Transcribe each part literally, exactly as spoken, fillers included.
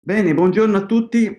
Bene, buongiorno a tutti.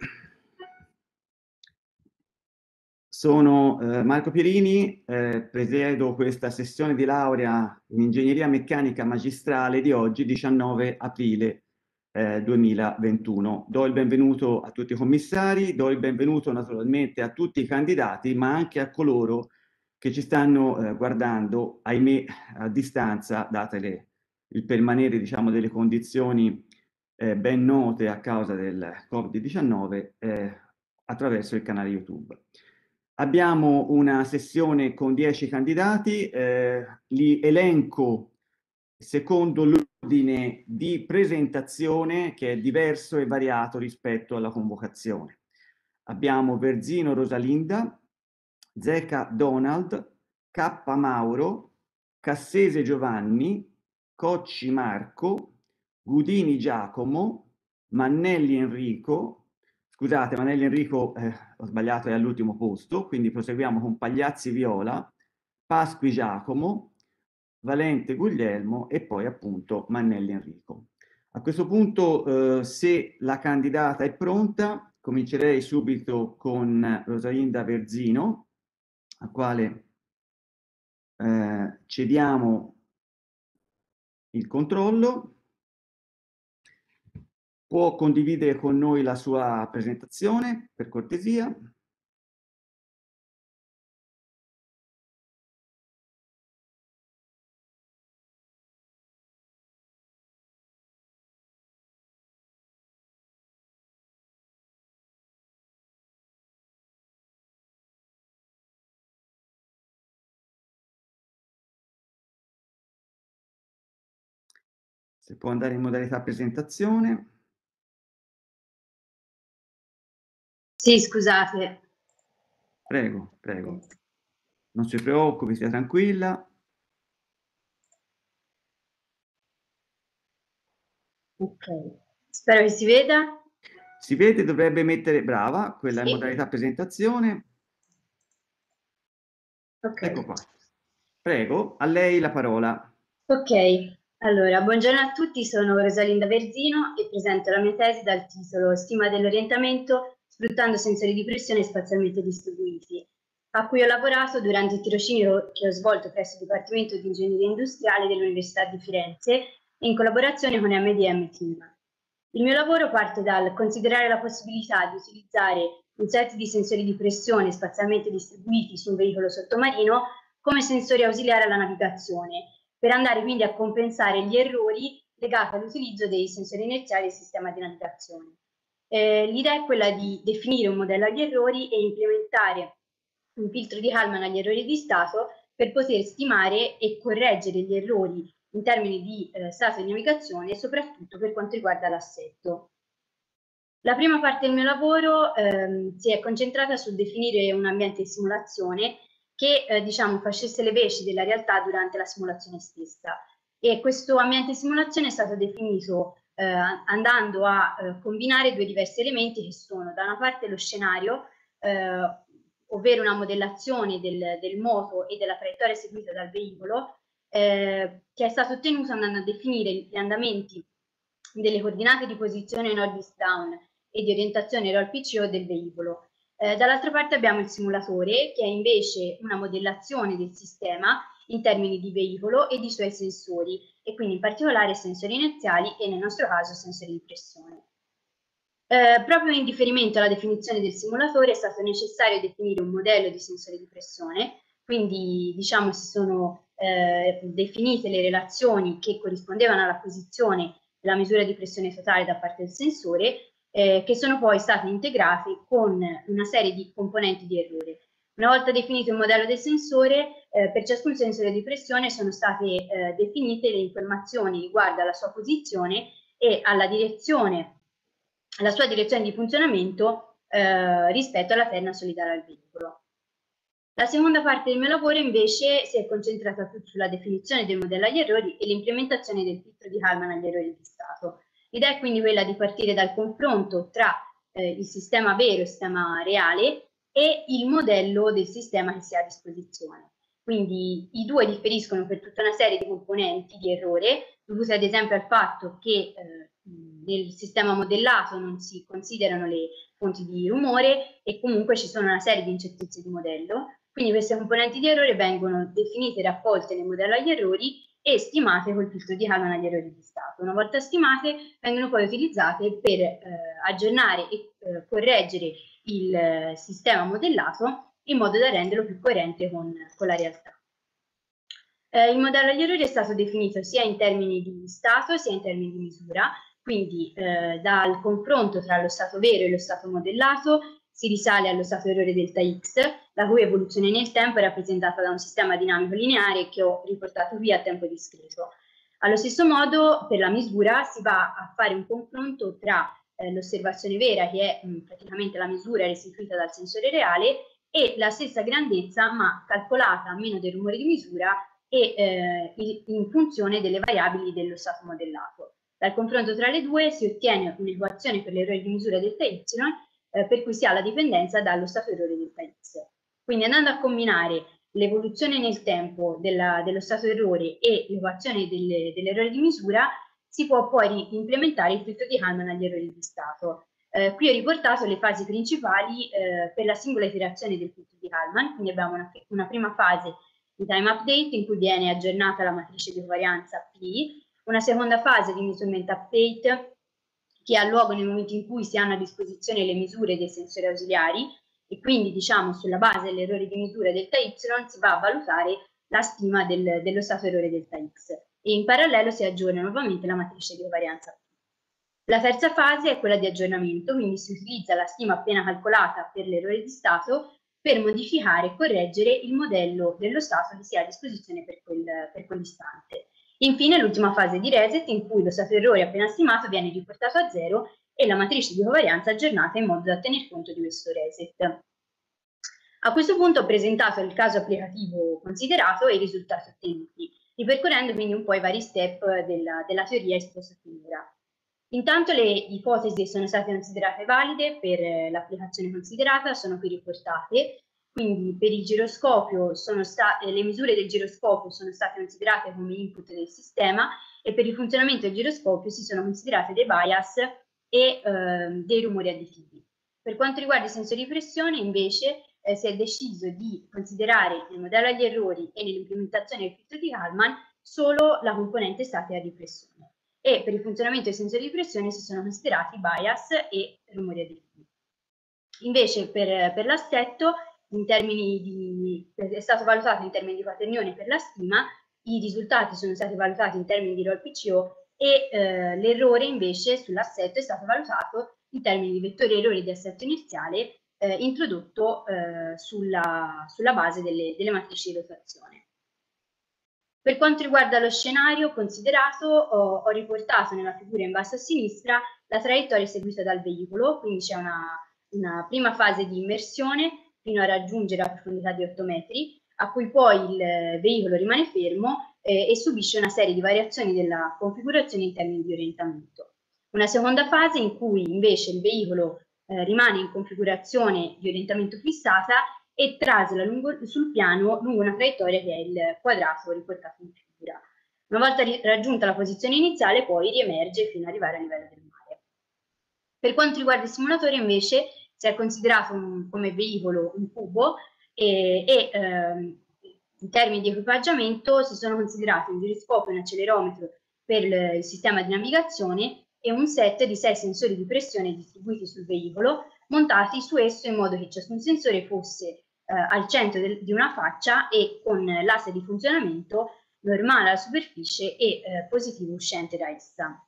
Sono eh, Marco Pierini, eh, presiedo questa sessione di laurea in ingegneria meccanica magistrale di oggi, diciannove aprile eh, duemilaventuno. Do il benvenuto a tutti i commissari, do il benvenuto naturalmente a tutti i candidati, ma anche a coloro che ci stanno eh, guardando, ahimè, a distanza, date le, il permanere, diciamo, delle condizioni eh, ben note a causa del Covid diciannove, eh, attraverso il canale YouTube. Abbiamo una sessione con dieci candidati, eh, li elenco secondo l'ordine di presentazione che è diverso e variato rispetto alla convocazione. Abbiamo Verzino Rosalinda, Zeca Donald, K Mauro, Cassese Giovanni, Cocci Marco, Gudini Giacomo, Mannelli Enrico. Scusate, Manelli Enrico, eh, ho sbagliato, è all'ultimo posto, quindi proseguiamo con Pagliazzi Viola, Pasqui Giacomo, Valente Guglielmo e poi appunto Mannelli Enrico. A questo punto, eh, se la candidata è pronta, comincerei subito con Rosalinda Verzino, a quale eh, cediamo il controllo. Può condividere con noi la sua presentazione, per cortesia? Se può andare in modalità presentazione. Sì, scusate. Prego, prego. Non si preoccupi, sia tranquilla. Ok, spero che si veda. Si vede, dovrebbe mettere brava, quella Sì. è modalità presentazione. Ok. Ecco qua. Prego, a lei la parola. Ok, allora, buongiorno a tutti, sono Rosalinda Verzino e presento la mia tesi dal titolo Stima dell'orientamento sfruttando sensori di pressione spazialmente distribuiti, a cui ho lavorato durante il tirocinio che ho svolto presso il Dipartimento di Ingegneria Industriale dell'Università di Firenze in collaborazione con M D M Team. Il mio lavoro parte dal considerare la possibilità di utilizzare un set di sensori di pressione spazialmente distribuiti su un veicolo sottomarino come sensori ausiliari alla navigazione, per andare quindi a compensare gli errori legati all'utilizzo dei sensori inerziali del sistema di navigazione. Eh, l'idea è quella di definire un modello agli errori e implementare un filtro di Kalman agli errori di stato per poter stimare e correggere gli errori in termini di eh, stato di navigazione, soprattutto per quanto riguarda l'assetto. La prima parte del mio lavoro ehm, si è concentrata sul definire un ambiente di simulazione che eh, diciamo, facesse le veci della realtà durante la simulazione stessa. E questo ambiente di simulazione è stato definito eh, andando a eh, combinare due diversi elementi che sono da una parte lo scenario, eh, ovvero una modellazione del, del moto e della traiettoria seguita dal veicolo, eh, che è stato ottenuto andando a definire gli andamenti delle coordinate di posizione nord-east-down e di orientazione roll P C O del veicolo. Eh, dall'altra parte abbiamo il simulatore, che è invece una modellazione del sistema in termini di veicolo e di suoi sensori, e quindi in particolare sensori inerziali e nel nostro caso sensori di pressione. Eh, proprio in riferimento alla definizione del simulatore è stato necessario definire un modello di sensore di pressione, quindi diciamo si sono eh, definite le relazioni che corrispondevano alla posizione della misura di pressione totale da parte del sensore, eh, che sono poi state integrate con una serie di componenti di errore. Una volta definito il modello del sensore, eh, per ciascun sensore di pressione sono state eh, definite le informazioni riguardo alla sua posizione e alla direzione la sua direzione di funzionamento eh, rispetto alla perna solidale al veicolo. La seconda parte del mio lavoro invece si è concentrata più sulla definizione del modello agli errori e l'implementazione del filtro di Kalman agli errori di stato. L'idea è quindi quella di partire dal confronto tra eh, il sistema vero, il sistema reale, e il modello del sistema che si ha a disposizione. Quindi i due differiscono per tutta una serie di componenti di errore, dovute ad esempio al fatto che eh, nel sistema modellato non si considerano le fonti di rumore e comunque ci sono una serie di incertezze di modello. Quindi queste componenti di errore vengono definite e raccolte nel modello agli errori e stimate col filtro di Kalman agli errori di stato. Una volta stimate vengono poi utilizzate per eh, aggiornare e eh, correggere il eh, sistema modellato in modo da renderlo più coerente con, con la realtà. Eh, il modello agli errori è stato definito sia in termini di stato sia in termini di misura, quindi eh, dal confronto tra lo stato vero e lo stato modellato si risale allo stato errore delta X, la cui evoluzione nel tempo è rappresentata da un sistema dinamico lineare che ho riportato qui a tempo discreto. Allo stesso modo, per la misura si va a fare un confronto tra eh, l'osservazione vera, che è mh, praticamente la misura restituita dal sensore reale, e la stessa grandezza, ma calcolata a meno del rumore di misura e eh, in funzione delle variabili dello stato modellato. Dal confronto tra le due si ottiene un'equazione per l'errore di misura delta Y, eh, per cui si ha la dipendenza dallo stato errore delta X. Quindi andando a combinare l'evoluzione nel tempo della, dello stato errore e l'equazione dell'errore di misura, si può poi implementare il filtro di Kalman agli errori di stato. Eh, qui ho riportato le fasi principali eh, per la singola iterazione del filtro di Kalman, quindi abbiamo una, una prima fase di time update in cui viene aggiornata la matrice di covarianza P, una seconda fase di measurement update che ha luogo nel momento in cui si hanno a disposizione le misure dei sensori ausiliari e quindi diciamo sulla base dell'errore di misura delta Y si va a valutare la stima del, dello stato errore delta X e in parallelo si aggiorna nuovamente la matrice di covarianza P. La terza fase è quella di aggiornamento, quindi si utilizza la stima appena calcolata per l'errore di stato per modificare e correggere il modello dello stato che si ha a disposizione per, quel, per quell'istante. Infine l'ultima fase di reset in cui lo stato errore appena stimato viene riportato a zero e la matrice di covarianza aggiornata in modo da tener conto di questo reset. A questo punto ho presentato il caso applicativo considerato e i risultati ottenuti, ripercorrendo quindi un po' i vari step della, della teoria esposta finora. Intanto le ipotesi sono state considerate valide per l'applicazione considerata, sono qui riportate, quindi per il giroscopio sono state, le misure del giroscopio sono state considerate come input del sistema e per il funzionamento del giroscopio si sono considerate dei bias e eh, dei rumori additivi. Per quanto riguarda i sensori di pressione invece eh, si è deciso di considerare nel modello agli errori e nell'implementazione del filtro di Kalman solo la componente statica di pressione. E per il funzionamento dei sensori di pressione si sono considerati bias e rumori additivi. Invece per, per l'assetto è stato valutato in termini di quaternioni per la stima, i risultati sono stati valutati in termini di R O L P C O e eh, l'errore invece sull'assetto è stato valutato in termini di vettore errore di assetto iniziale eh, introdotto eh, sulla, sulla base delle, delle matrici di rotazione. Per quanto riguarda lo scenario considerato, ho, ho riportato nella figura in basso a sinistra la traiettoria seguita dal veicolo, quindi c'è una, una prima fase di immersione fino a raggiungere la profondità di otto metri, a cui poi il veicolo rimane fermo eh, e subisce una serie di variazioni della configurazione in termini di orientamento. Una seconda fase in cui invece il veicolo eh, rimane in configurazione di orientamento fissata e trasla lungo, sul piano lungo una traiettoria che è il quadrato riportato in figura. Una volta raggiunta la posizione iniziale poi riemerge fino ad arrivare a livello del mare. Per quanto riguarda il simulatore invece si è considerato un, come veicolo un cubo e, e ehm, in termini di equipaggiamento si sono considerati un giroscopio e un accelerometro per il sistema di navigazione e un set di sei sensori di pressione distribuiti sul veicolo montati su esso in modo che ciascun sensore fosse Eh, al centro del, di una faccia e con l'asse di funzionamento normale alla superficie e eh, positivo uscente da essa.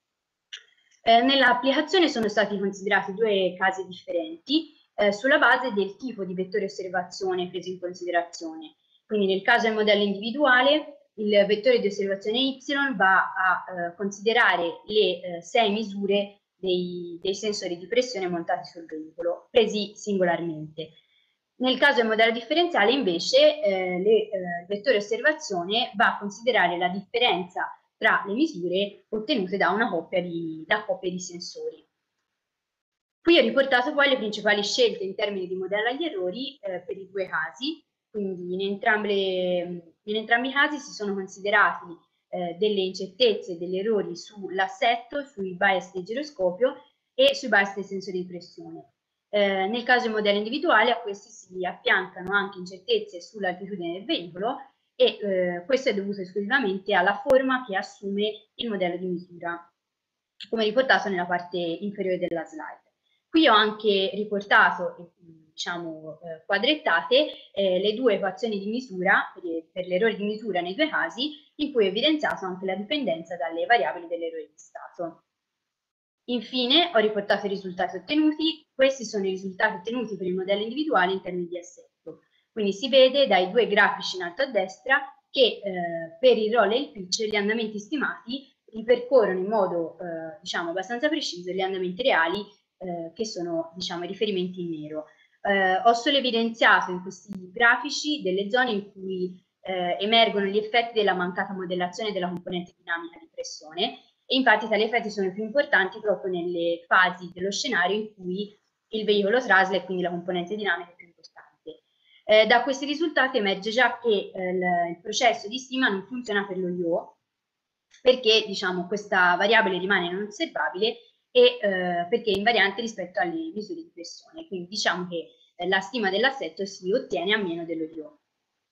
Eh, Nell'applicazione sono stati considerati due casi differenti eh, sulla base del tipo di vettore osservazione preso in considerazione. Quindi nel caso del modello individuale il vettore di osservazione Y va a eh, considerare le eh, sei misure dei, dei sensori di pressione montati sul veicolo, presi singolarmente. Nel caso del modello differenziale invece eh, le, eh, il vettore osservazione va a considerare la differenza tra le misure ottenute da una coppia di, da coppie di sensori. Qui ho riportato poi le principali scelte in termini di modello agli errori eh, per i due casi, quindi in, entrambe, in entrambi i casi si sono considerati eh, delle incertezze, degli errori sull'assetto, sui bias del giroscopio e sui bias dei sensori di pressione. Eh, nel caso del modello individuale a questi si affiancano anche incertezze sull'altitudine del veicolo e eh, questo è dovuto esclusivamente alla forma che assume il modello di misura, come riportato nella parte inferiore della slide. Qui ho anche riportato, diciamo, eh, quadrettate eh, le due equazioni di misura per, per l'errore di misura nei due casi, in cui ho evidenziato anche la dipendenza dalle variabili dell'errore di stato. Infine ho riportato i risultati ottenuti. Questi sono i risultati ottenuti per il modello individuale in termini di assetto. Quindi si vede dai due grafici in alto a destra che eh, per il roll e il pitch gli andamenti stimati ripercorrono in modo eh, diciamo abbastanza preciso gli andamenti reali eh, che sono diciamo i riferimenti in nero. Eh, ho solo evidenziato in questi grafici delle zone in cui eh, emergono gli effetti della mancata modellazione della componente dinamica di pressione. E infatti tali effetti sono più importanti proprio nelle fasi dello scenario in cui il veicolo trasla e quindi la componente dinamica è più importante. Eh, da questi risultati emerge già che eh, il, il processo di stima non funziona per lo I O, perché diciamo, questa variabile rimane non osservabile e eh, perché è invariante rispetto alle misure di pressione. Quindi diciamo che eh, la stima dell'assetto si ottiene a meno dello I O.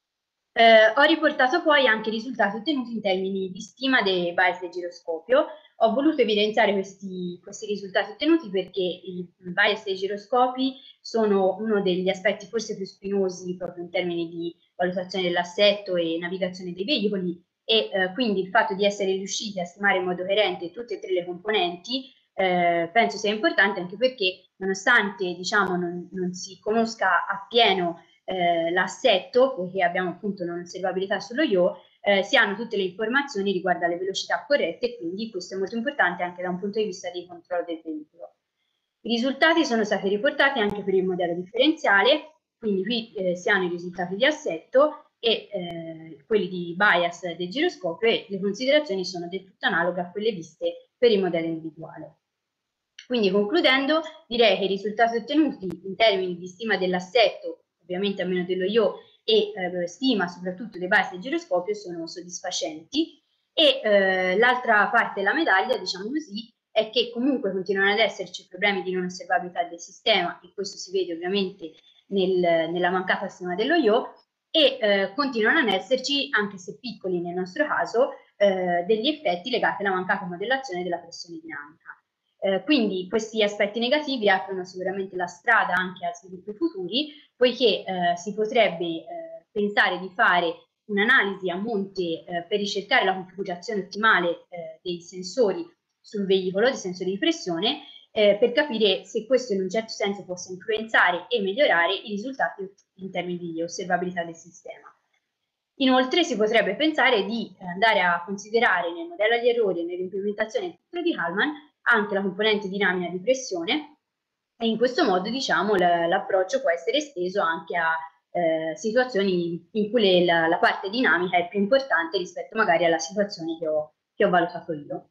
Eh, ho riportato poi anche i risultati ottenuti in termini di stima dei bias del giroscopio. Ho voluto evidenziare questi, questi risultati ottenuti perché i bias dei giroscopi sono uno degli aspetti forse più spinosi proprio in termini di valutazione dell'assetto e navigazione dei veicoli e eh, quindi il fatto di essere riusciti a stimare in modo coerente tutte e tre le componenti eh, penso sia importante anche perché nonostante diciamo, non, non si conosca appieno Eh, l'assetto, poiché abbiamo appunto un'osservabilità sullo I O, eh, si hanno tutte le informazioni riguardo alle velocità corrette e quindi questo è molto importante anche da un punto di vista di controllo del veicolo. I risultati sono stati riportati anche per il modello differenziale, quindi qui eh, si hanno i risultati di assetto e eh, quelli di bias del giroscopio e le considerazioni sono del tutto analoghe a quelle viste per il modello individuale. Quindi concludendo, direi che i risultati ottenuti in termini di stima dell'assetto ovviamente a meno dello I O e eh, stima soprattutto dei bias del giroscopio sono soddisfacenti e eh, l'altra parte della medaglia, diciamo così, è che comunque continuano ad esserci problemi di non osservabilità del sistema e questo si vede ovviamente nel, nella mancata stima dello I O e eh, continuano ad esserci, anche se piccoli nel nostro caso, eh, degli effetti legati alla mancata modellazione della pressione dinamica. Eh, quindi questi aspetti negativi aprono sicuramente la strada anche a sviluppi futuri, poiché eh, si potrebbe eh, pensare di fare un'analisi a monte eh, per ricercare la configurazione ottimale eh, dei sensori sul veicolo, dei sensori di pressione, eh, per capire se questo in un certo senso possa influenzare e migliorare i risultati in termini di osservabilità del sistema. Inoltre si potrebbe pensare di andare a considerare nel modello agli errori e nell'implementazione del filtro di Kalman anche la componente dinamica di pressione e in questo modo diciamo l'approccio può essere esteso anche a eh, situazioni in cui le, la, la parte dinamica è più importante rispetto magari alla situazione che ho, che ho valutato io.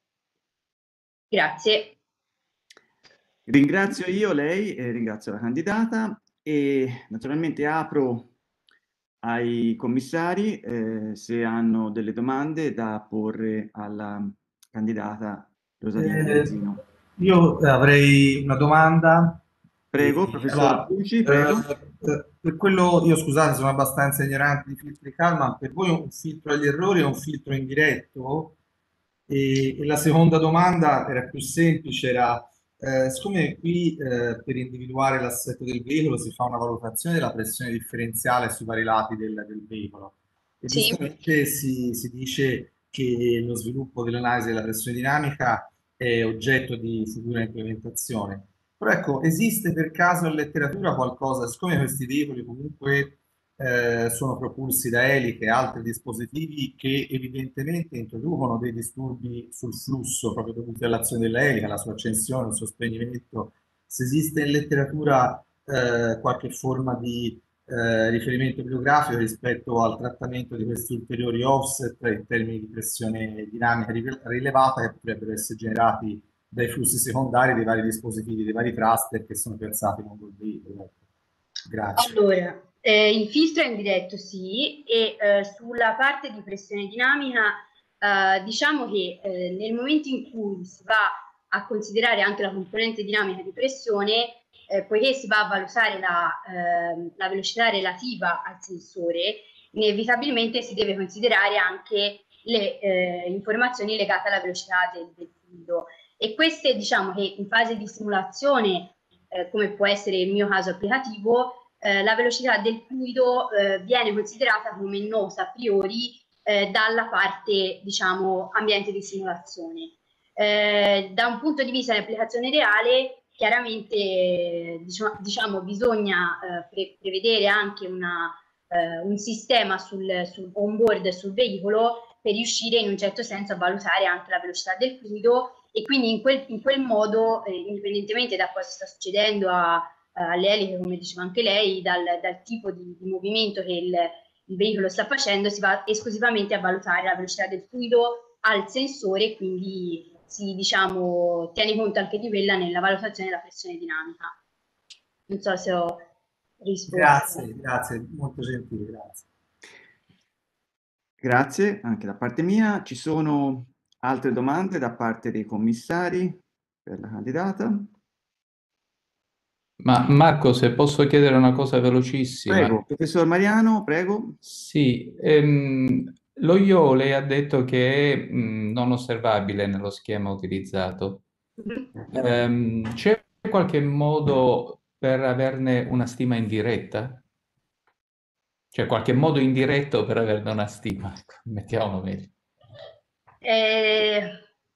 Grazie. Ringrazio io lei e ringrazio la candidata e naturalmente apro ai commissari eh, se hanno delle domande da porre alla candidata Rosalinda Verzino. Eh, io avrei una domanda. Prego, eh, professor allora, Pucci, prego. Eh, eh, per quello, io scusate, sono abbastanza ignorante di filtri Kalman, per voi un filtro agli errori è un filtro indiretto? E, e la seconda domanda era più semplice, era eh, siccome qui eh, per individuare l'assetto del veicolo si fa una valutazione della pressione differenziale sui vari lati del, del veicolo e Sì. giustamente si, si dice che lo sviluppo dell'analisi della pressione dinamica è oggetto di futura implementazione. Però ecco, esiste per caso in letteratura qualcosa, siccome questi veicoli comunque eh, sono propulsi da eliche e altri dispositivi che evidentemente introducono dei disturbi sul flusso proprio dovuti all'azione della elica, alla sua accensione, al suo spegnimento, se esiste in letteratura eh, qualche forma di eh, riferimento bibliografico rispetto al trattamento di questi ulteriori offset in termini di pressione dinamica rilevata che potrebbero essere generati dai flussi secondari dei vari dispositivi, dei vari thruster che sono piazzati lungo il veicolo. Grazie. Allora, eh, il filtro è indiretto sì, e eh, sulla parte di pressione dinamica Uh, diciamo che eh, nel momento in cui si va a considerare anche la componente dinamica di pressione, eh, poiché si va a valutare la, eh, la velocità relativa al sensore, inevitabilmente si deve considerare anche le eh, informazioni legate alla velocità del, del fluido. E queste, diciamo che in fase di simulazione, eh, come può essere il mio caso applicativo, eh, la velocità del fluido eh, viene considerata come nota a priori eh, dalla parte, diciamo, ambiente di simulazione. Eh, da un punto di vista di applicazione reale, chiaramente eh, diciamo, diciamo, bisogna eh, pre prevedere anche una, eh, un sistema sul, sul onboard sul veicolo per riuscire in un certo senso a valutare anche la velocità del fluido, e quindi in quel, in quel modo, eh, indipendentemente da cosa sta succedendo a, alle eliche, come diceva anche lei, dal, dal tipo di, di movimento che il, il veicolo sta facendo, si va esclusivamente a valutare la velocità del fluido al sensore, quindi si, diciamo, tiene conto anche di quella nella valutazione della pressione dinamica. Non so se ho risposto. Grazie, grazie, molto gentile, grazie. Grazie anche da parte mia. Ci sono altre domande da parte dei commissari per la candidata? Ma Marco, se posso chiedere una cosa velocissima. Prego, professor Mariano, prego. Sì, ehm, lo io lei ha detto che è mh, non osservabile nello schema utilizzato. Ehm, c'è qualche modo per averne una stima indiretta? C'è qualche modo indiretto per averne una stima? Mettiamolo meglio. Eh,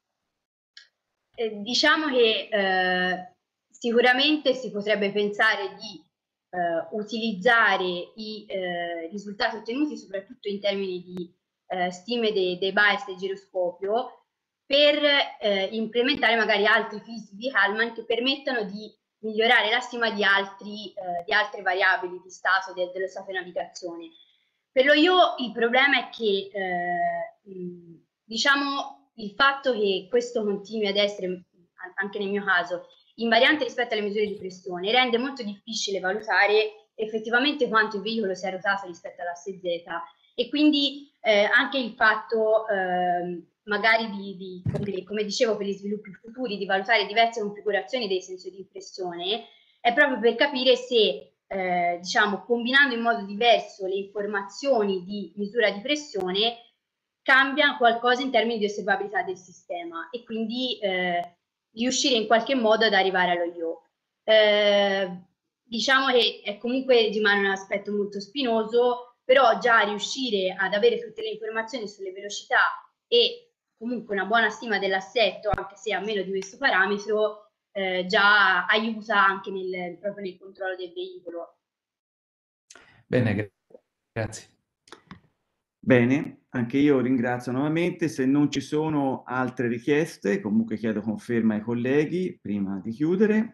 eh, diciamo che eh, sicuramente si potrebbe pensare di eh, utilizzare i eh, risultati ottenuti soprattutto in termini di eh, stime dei, dei bias del giroscopio per eh, implementare magari altri filtri di Kalman che permettano di migliorare la stima di, altri, eh, di altre variabili di stato de, dello stato di navigazione. Per lo io il problema è che eh, diciamo il fatto che questo continui ad essere, anche nel mio caso, invariante rispetto alle misure di pressione rende molto difficile valutare effettivamente quanto il veicolo sia rotato rispetto all'asse Z, e quindi eh, anche il fatto eh, magari di, di come, come dicevo per gli sviluppi futuri, di valutare diverse configurazioni dei sensori di pressione è proprio per capire se eh, diciamo combinando in modo diverso le informazioni di misura di pressione cambia qualcosa in termini di osservabilità del sistema, e quindi eh, riuscire in qualche modo ad arrivare allo I O. Eh, diciamo che è comunque rimane un aspetto molto spinoso, però già riuscire ad avere tutte le informazioni sulle velocità e comunque una buona stima dell'assetto, anche se a meno di questo parametro, eh, già aiuta anche nel, proprio nel controllo del veicolo. Bene, grazie. Bene, anche io ringrazio nuovamente. Se non ci sono altre richieste, comunque chiedo conferma ai colleghi prima di chiudere.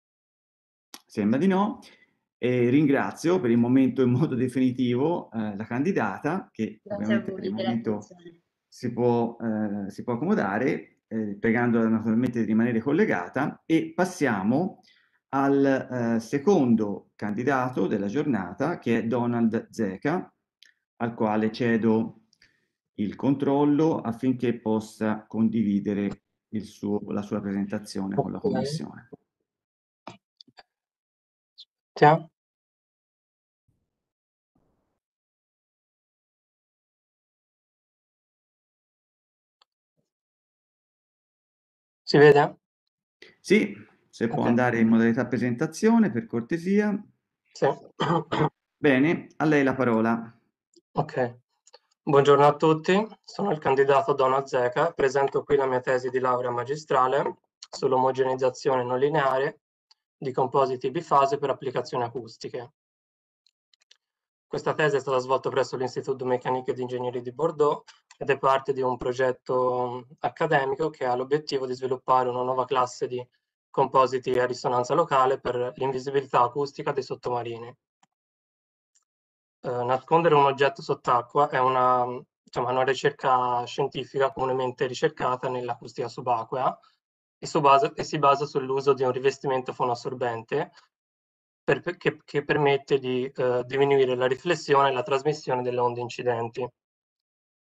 Sembra di no. E ringrazio per il momento in modo definitivo eh, la candidata, che Grazie ovviamente a voi per il per momento l'attenzione. si può, eh, si può accomodare, eh, pregandola naturalmente di rimanere collegata, e passiamo al eh, secondo candidato della giornata, che è Donald Zeca, al quale cedo il controllo affinché possa condividere il suo, la sua presentazione con la Commissione. Ciao. Si vede? Sì, se può Ok. andare in modalità presentazione, per cortesia. Sì. Bene, a lei la parola. Ok. Buongiorno a tutti, sono il candidato Donald Zeca, presento qui la mia tesi di laurea magistrale sull'omogenizzazione non lineare di compositi bifase per applicazioni acustiche. Questa tesi è stata svolta presso l'Istituto de Mécanique et d'Ingénierie di Bordeaux ed è parte di un progetto accademico che ha l'obiettivo di sviluppare una nuova classe di compositi a risonanza locale per l'invisibilità acustica dei sottomarini. Eh, nascondere un oggetto sott'acqua è una, insomma, una ricerca scientifica comunemente ricercata nell'acustica subacquea e, su base, e si basa sull'uso di un rivestimento fonoassorbente per, che, che permette di eh, diminuire la riflessione e la trasmissione delle onde incidenti.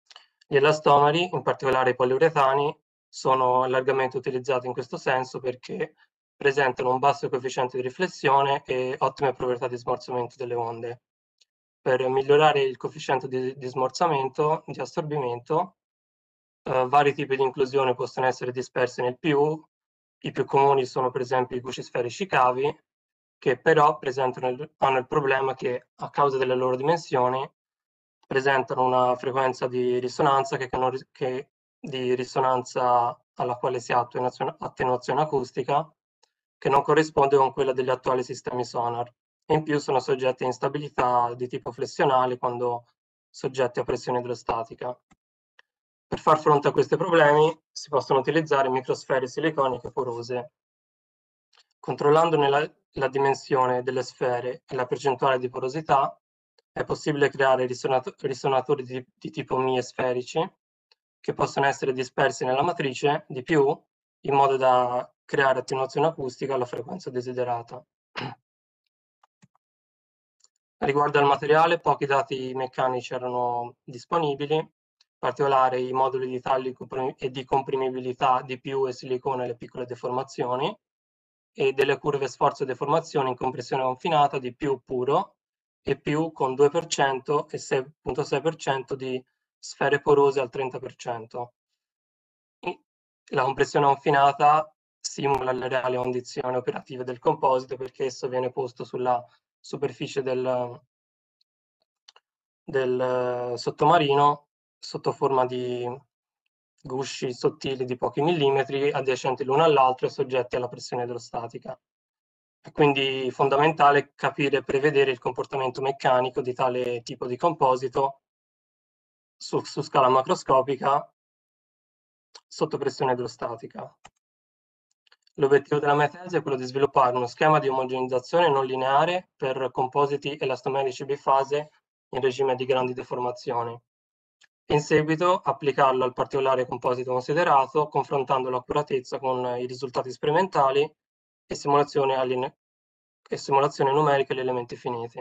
Gli elastomeri, in particolare i poliuretani, sono largamente utilizzati in questo senso perché presentano un basso coefficiente di riflessione e ottime proprietà di smorzamento delle onde. Per migliorare il coefficiente di, di smorzamento, di assorbimento, eh, vari tipi di inclusione possono essere dispersi nel P U. I più comuni sono per esempio i gusci sferici cavi, che però presentano il, hanno il problema che a causa delle loro dimensioni presentano una frequenza di risonanza che, che di risonanza alla quale si ha attenuazione, attenuazione acustica, che non corrisponde con quella degli attuali sistemi sonar. E in più sono soggetti a instabilità di tipo flessionale quando soggetti a pressione idrostatica. Per far fronte a questi problemi si possono utilizzare microsfere siliconiche porose. Controllandone la, la dimensione delle sfere e la percentuale di porosità, è possibile creare risonato risonatori di, di tipo mie sferici che possono essere dispersi nella matrice di più in modo da creare attenuazione acustica alla frequenza desiderata. Riguardo al materiale, pochi dati meccanici erano disponibili, in particolare i moduli di taglio e di comprimibilità di più e silicone e le piccole deformazioni, e delle curve sforzo deformazione in compressione confinata di più puro e più con due per cento e sei virgola sei per cento di sfere porose al trenta per cento. La compressione confinata simula le reali condizioni operative del composito perché esso viene posto sulla superficie del, del sottomarino sotto forma di gusci sottili di pochi millimetri adiacenti l'uno all'altro e soggetti alla pressione idrostatica. È quindi fondamentale capire e prevedere il comportamento meccanico di tale tipo di composito su, su scala macroscopica sotto pressione idrostatica. L'obiettivo della mia tesi è quello di sviluppare uno schema di omogenizzazione non lineare per compositi elastomerici bifase in regime di grandi deformazioni. In seguito applicarlo al particolare composito considerato, confrontando l'accuratezza con i risultati sperimentali e simulazioni, e simulazioni numeriche agli elementi finiti.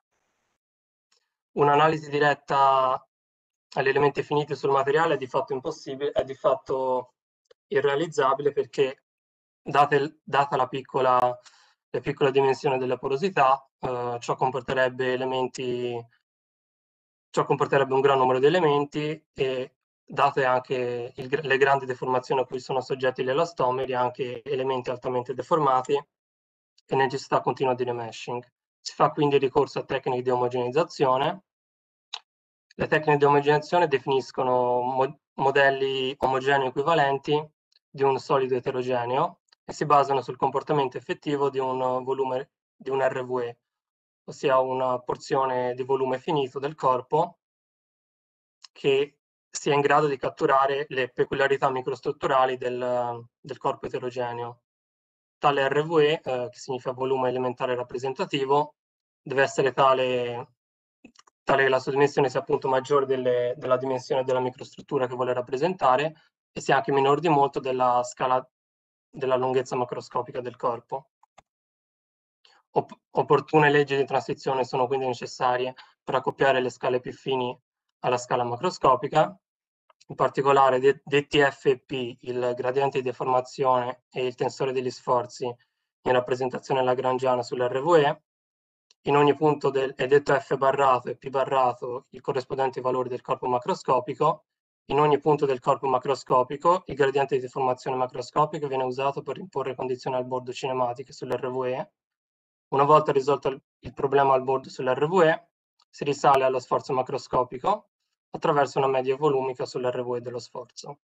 Un'analisi diretta agli elementi finiti sul materiale è di fatto impossibile, è di fatto irrealizzabile perché date, data la piccola, la piccola dimensione della porosità, eh, ciò comporterebbe elementi Ciò comporterebbe un gran numero di elementi e, date anche il, le grandi deformazioni a cui sono soggetti gli elastomeri, anche elementi altamente deformati e necessità continua di remeshing. Si fa quindi ricorso a tecniche di omogeneizzazione. Le tecniche di omogeneizzazione definiscono mo modelli omogenei equivalenti di un solido eterogeneo e si basano sul comportamento effettivo di un volume di un R V E, ossia una porzione di volume finito del corpo che sia in grado di catturare le peculiarità microstrutturali del, del corpo eterogeneo. Tale R V E, eh, che significa volume elementare rappresentativo, deve essere tale, tale che la sua dimensione sia appunto maggiore delle, della dimensione della microstruttura che vuole rappresentare e sia anche minore di molto della scala della lunghezza macroscopica del corpo. Opp- opportune leggi di transizione sono quindi necessarie per accoppiare le scale più fini alla scala macroscopica, in particolare D T F P, il gradiente di deformazione e il tensore degli sforzi in rappresentazione lagrangiana sull'R V E. In ogni punto del, è detto F barrato e P barrato il corrispondente valore del corpo macroscopico. In ogni punto del corpo macroscopico il gradiente di deformazione macroscopica viene usato per imporre condizioni al bordo cinematiche sull'R V E. Una volta risolto il problema al bordo sull'R V E, si risale allo sforzo macroscopico attraverso una media volumica sull'R V E dello sforzo.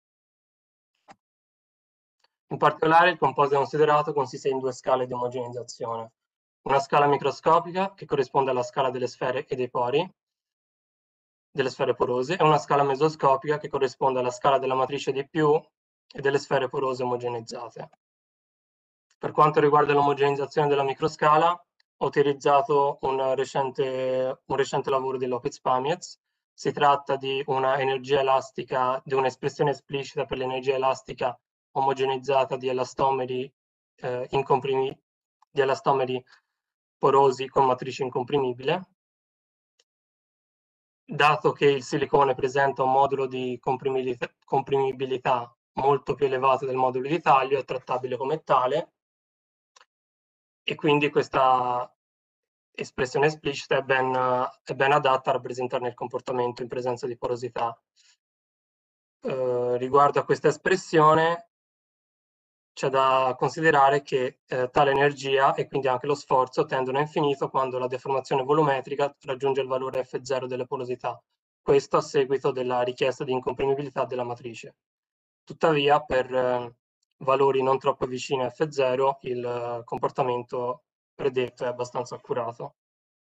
In particolare, il composito considerato consiste in due scale di omogeneizzazione. Una scala microscopica, che corrisponde alla scala delle sfere e dei pori, delle sfere porose, e una scala mesoscopica, che corrisponde alla scala della matrice di più e delle sfere porose omogeneizzate. Per quanto riguarda l'omogeneizzazione della microscala, ho utilizzato un recente, un recente lavoro di Lopez-Pamiez. Si tratta di una energia elastica, di un'espressione esplicita per l'energia elastica omogeneizzata di elastomeri, eh, incomprimi, di elastomeri porosi con matrice incomprimibile. dato che il silicone presenta un modulo di comprimibilità, comprimibilità molto più elevato del modulo di taglio, è trattabile come tale, e quindi questa espressione esplicita è ben, è ben adatta a rappresentarne il comportamento in presenza di porosità. Eh, riguardo a questa espressione, c'è da considerare che eh, tale energia e quindi anche lo sforzo tendono a infinito quando la deformazione volumetrica raggiunge il valore F zero delle porosità, questo a seguito della richiesta di incomprimibilità della matrice. Tuttavia, per eh, valori non troppo vicini a F zero, il eh, comportamento predetto è abbastanza accurato.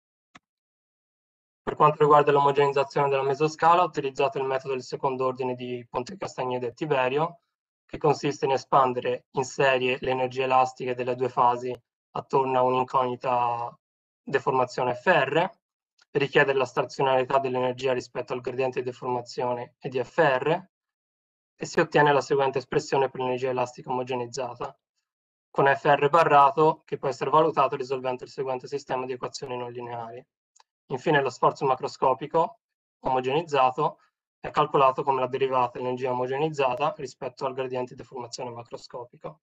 Per quanto riguarda l'omogenizzazione della mesoscala, ho utilizzato il metodo del secondo ordine di Ponte Castagneda e Tiberio, che consiste in espandere in serie le energie elastiche delle due fasi attorno a un'incognita deformazione F R, richiedere la stazionarietà dell'energia rispetto al gradiente di deformazione e di F R, e si ottiene la seguente espressione per l'energia elastica omogenizzata, con F R barrato che può essere valutato risolvendo il seguente sistema di equazioni non lineari. Infine, lo sforzo macroscopico omogenizzato è calcolato come la derivata dell'energia omogenizzata rispetto al gradiente di deformazione macroscopico.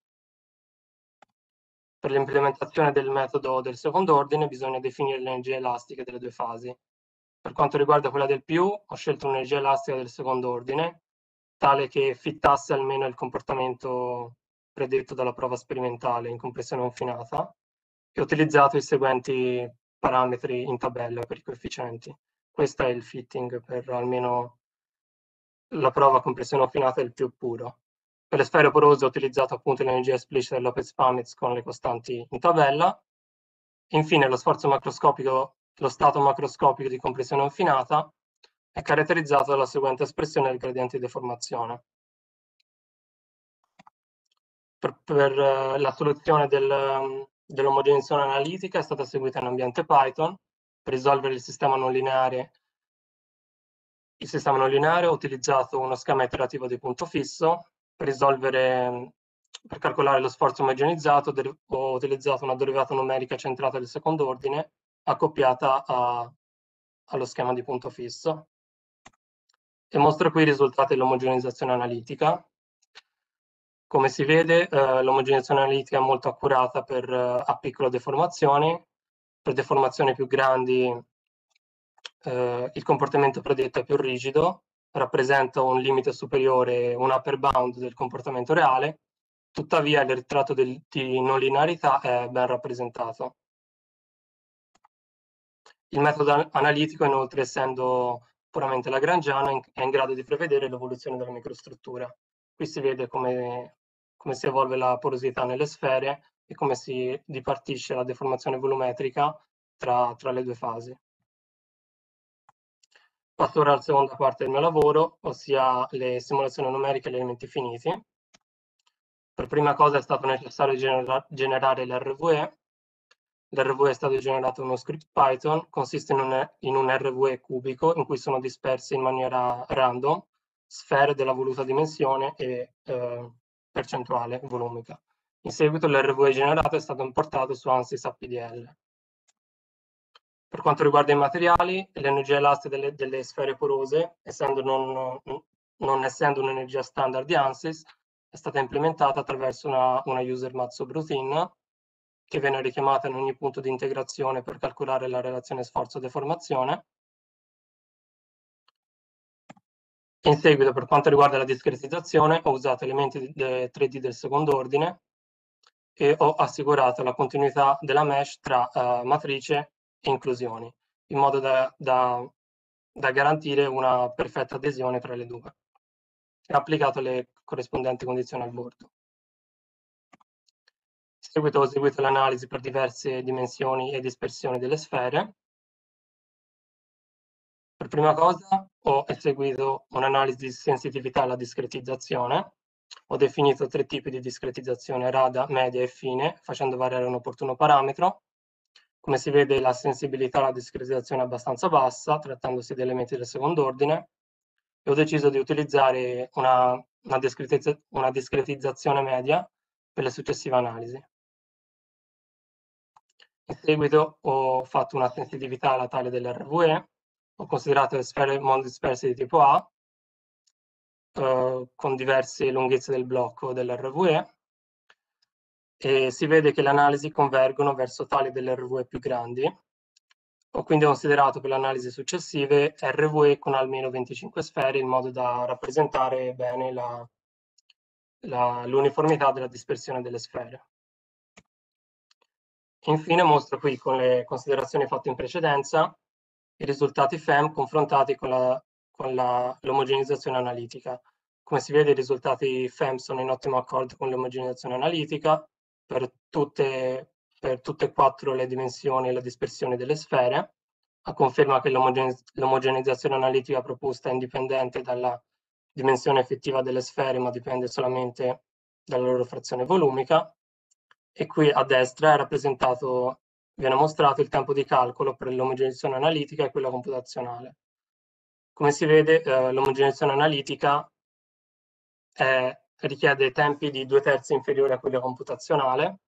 Per l'implementazione del metodo del secondo ordine bisogna definire le energie elastiche delle due fasi. Per quanto riguarda quella del più, ho scelto un'energia elastica del secondo ordine, tale che fittasse almeno il comportamento predetto dalla prova sperimentale in compressione confinata, e ho utilizzato i seguenti parametri in tabella per i coefficienti. Questo è il fitting per almeno la prova a compressione confinata il più puro. Per le sfere porose ho utilizzato appunto l'energia esplicita del Lopez-Pamitz con le costanti in tabella. Infine, lo sforzo macroscopico, lo stato macroscopico di compressione confinata è caratterizzato dalla seguente espressione del gradiente di deformazione. Per, per uh, la soluzione del, um, dell'omogenizzazione analitica è stata eseguita in ambiente Python. Per risolvere il sistema non lineare, il sistema non lineare ho utilizzato uno schema iterativo di punto fisso. Per risolvere, per calcolare lo sforzo omogenizzato, ho utilizzato una derivata numerica centrata del secondo ordine accoppiata a, allo schema di punto fisso. E mostro qui i risultati dell'omogenizzazione analitica. Come si vede, eh, l'omogenizzazione analitica è molto accurata per, eh, a piccole deformazioni. Per deformazioni più grandi eh, il comportamento predetto è più rigido, rappresenta un limite superiore, un upper bound del comportamento reale, tuttavia il ritratto del, di non linearità è ben rappresentato. Il metodo analitico, inoltre, essendo puramente lagrangiano, è in grado di prevedere l'evoluzione della microstruttura. Qui si vede come, come si evolve la porosità nelle sfere e come si dipartisce la deformazione volumetrica tra, tra le due fasi. Passo ora alla seconda parte del mio lavoro, ossia le simulazioni numeriche degli elementi finiti. Per prima cosa è stato necessario genera generare l'R V E. L'R V E è stato generato in uno script Python, consiste in un, in un R V E cubico in cui sono disperse in maniera random sfere della voluta dimensione e eh, percentuale volumica. In seguito l'R V E generato è stato importato su ANSYS A P D L. Per quanto riguarda i materiali, l'energia elastica delle, delle sfere porose, essendo non, non essendo un'energia standard di ANSYS, è stata implementata attraverso una, una user math subroutine che viene richiamata in ogni punto di integrazione per calcolare la relazione sforzo-deformazione. In seguito, per quanto riguarda la discretizzazione, ho usato elementi tre D del secondo ordine e ho assicurato la continuità della mesh tra uh, matrice e inclusioni, in modo da, da, da garantire una perfetta adesione tra le due. E ho applicato le corrispondenti condizioni al bordo. In seguito ho eseguito l'analisi per diverse dimensioni e dispersioni delle sfere. Per prima cosa ho eseguito un'analisi di sensitività alla discretizzazione. Ho definito tre tipi di discretizzazione: rada, media e fine, facendo variare un opportuno parametro. Come si vede, la sensibilità alla discretizzazione è abbastanza bassa, trattandosi di elementi del secondo ordine, e ho deciso di utilizzare una, una, discretizza, una discretizzazione media per le successive analisi. In seguito ho fatto una sensitività alla taglia dell'R V E, ho considerato le sfere monodisperse di tipo A, eh, con diverse lunghezze del blocco dell'R V E, e si vede che le analisi convergono verso tali dell'R V E più grandi. Ho quindi considerato per le analisi successive R V E con almeno venticinque sfere, in modo da rappresentare bene l'uniformità della dispersione delle sfere. Infine mostro qui, con le considerazioni fatte in precedenza, i risultati F E M confrontati con l'omogenizzazione analitica. Come si vede, i risultati F E M sono in ottimo accordo con l'omogenizzazione analitica per tutte, per tutte e quattro le dimensioni e la dispersione delle sfere, a conferma che l'omogenizzazione analitica proposta è indipendente dalla dimensione effettiva delle sfere, ma dipende solamente dalla loro frazione volumica. E qui a destra è rappresentato, viene mostrato il tempo di calcolo per l'omogenizzazione analitica e quella computazionale. Come si vede, eh, l'omogenizzazione analitica è, richiede tempi di due terzi inferiori a quella computazionale,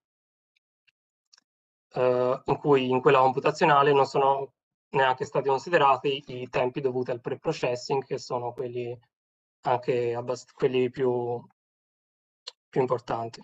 eh, in cui in quella computazionale non sono neanche stati considerati i tempi dovuti al pre-processing, che sono quelli anche quelli più, più importanti.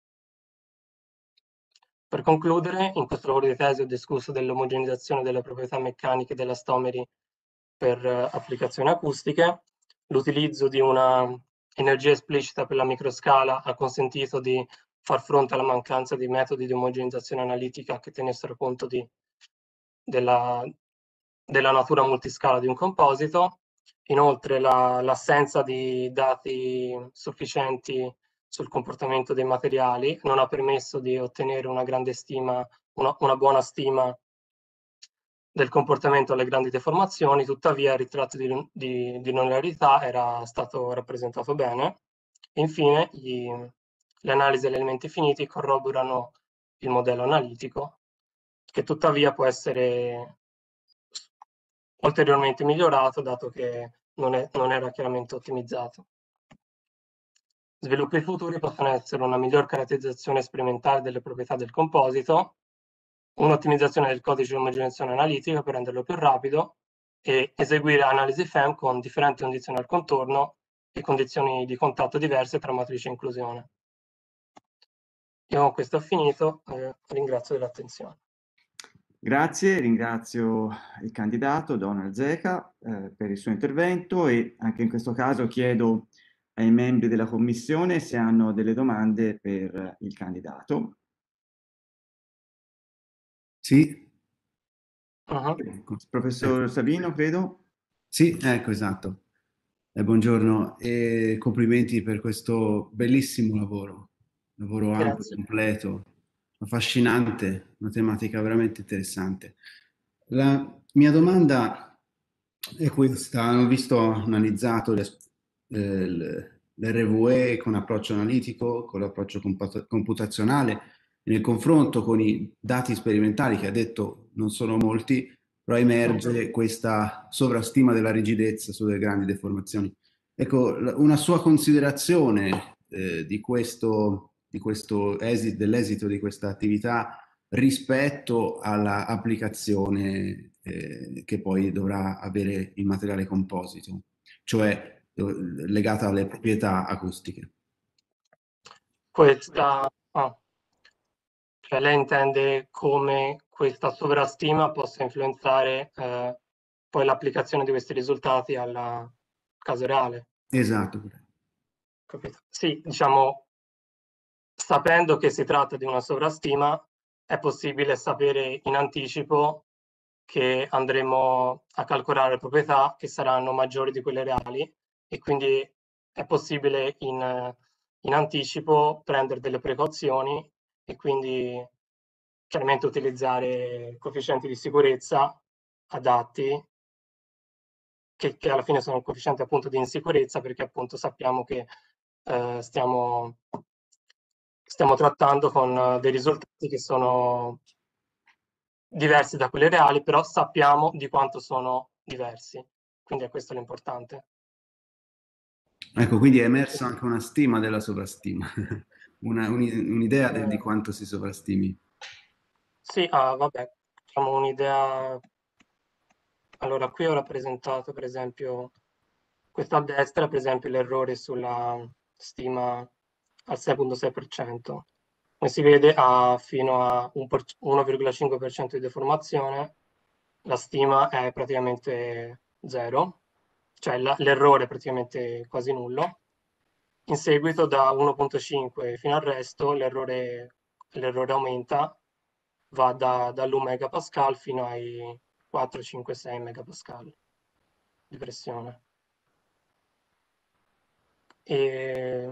Per concludere, in questo lavoro di tesi ho discusso dell'omogenizzazione delle proprietà meccaniche dell'elastomeri per uh, applicazioni acustiche. L'utilizzo di una energia esplicita per la microscala ha consentito di far fronte alla mancanza di metodi di omogenizzazione analitica che tenessero conto di, della, della natura multiscala di un composito. Inoltre l'assenza la, di dati sufficienti sul comportamento dei materiali non ha permesso di ottenere una grande stima, una, una buona stima del comportamento alle grandi deformazioni. Tuttavia il ritratto di, di, di linearità era stato rappresentato bene. Infine gli, le analisi degli elementi finiti corroborano il modello analitico, che tuttavia può essere ulteriormente migliorato, dato che non, è, non era chiaramente ottimizzato. Sviluppi futuri possono essere una miglior caratterizzazione sperimentale delle proprietà del composito, un'ottimizzazione del codice di omogenizzazione analitica per renderlo più rapido, e eseguire analisi F E M con differenti condizioni al contorno e condizioni di contatto diverse tra matrice e inclusione. Io con questo ho finito, eh, ringrazio dell'attenzione. Grazie, ringrazio il candidato Donald Zeca eh, per il suo intervento, e anche in questo caso chiedo ai membri della commissione se hanno delle domande per il candidato. Sì. Uh-huh. Professor Sabino, credo. Sì, ecco, esatto. Eh, buongiorno e complimenti per questo bellissimo lavoro, lavoro ampio, Grazie. completo, affascinante, una tematica veramente interessante. La mia domanda è questa: ho visto, ho analizzato le, eh, l'R V E con approccio analitico, con l'approccio computazionale, nel confronto con i dati sperimentali, che ha detto non sono molti, però emerge questa sovrastima della rigidezza sulle grandi deformazioni. Ecco, una sua considerazione eh, di questo, di questo esito, dell'esito di questa attività rispetto all'applicazione eh, che poi dovrà avere il materiale composito, cioè legata alle proprietà acustiche. Questa, oh. Cioè lei intende come questa sovrastima possa influenzare eh, poi l'applicazione di questi risultati al caso reale? Esatto. Capito? Sì, diciamo, sapendo che si tratta di una sovrastima, è possibile sapere in anticipo che andremo a calcolare proprietà che saranno maggiori di quelle reali, e quindi è possibile in, in anticipo prendere delle precauzioni e quindi chiaramente utilizzare coefficienti di sicurezza adatti, che, che alla fine sono coefficienti appunto di insicurezza, perché appunto sappiamo che eh, stiamo, stiamo trattando con dei risultati che sono diversi da quelli reali, però sappiamo di quanto sono diversi, quindi è questo l'importante. Ecco, quindi è emersa anche una stima della sovrastima, un'idea un di quanto si sovrastimi. Sì, ah, vabbè, diciamo un'idea allora qui ho rappresentato per esempio, questa a destra per esempio l'errore sulla stima al sei virgola sei per cento. Come si vede ha fino a uno virgola cinque per cento di deformazione, la stima è praticamente zero, cioè l'errore è praticamente quasi nullo. In seguito da uno virgola cinque fino al resto l'errore aumenta, va da, dall'uno megapascal fino ai quattro, cinque, sei megapascal di pressione. E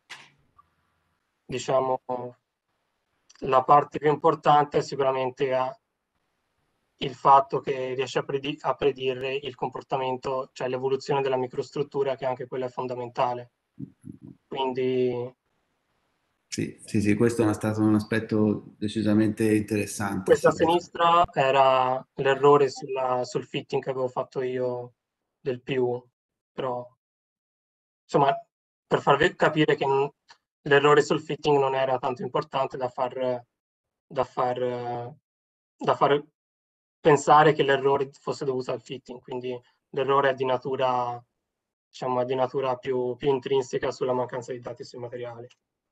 diciamo la parte più importante è sicuramente a il fatto che riesce a, predi- a predire il comportamento, cioè l'evoluzione della microstruttura, che anche quella è fondamentale. Quindi Sì, sì, sì, questo è stato un aspetto decisamente interessante. questa a Sì. sinistra era l'errore sul fitting che avevo fatto io del più, però insomma per farvi capire che l'errore sul fitting non era tanto importante da far, da far, da far pensare che l'errore fosse dovuto al fitting, quindi l'errore è di natura, diciamo, è di natura più, più intrinseca sulla mancanza di dati sui materiali.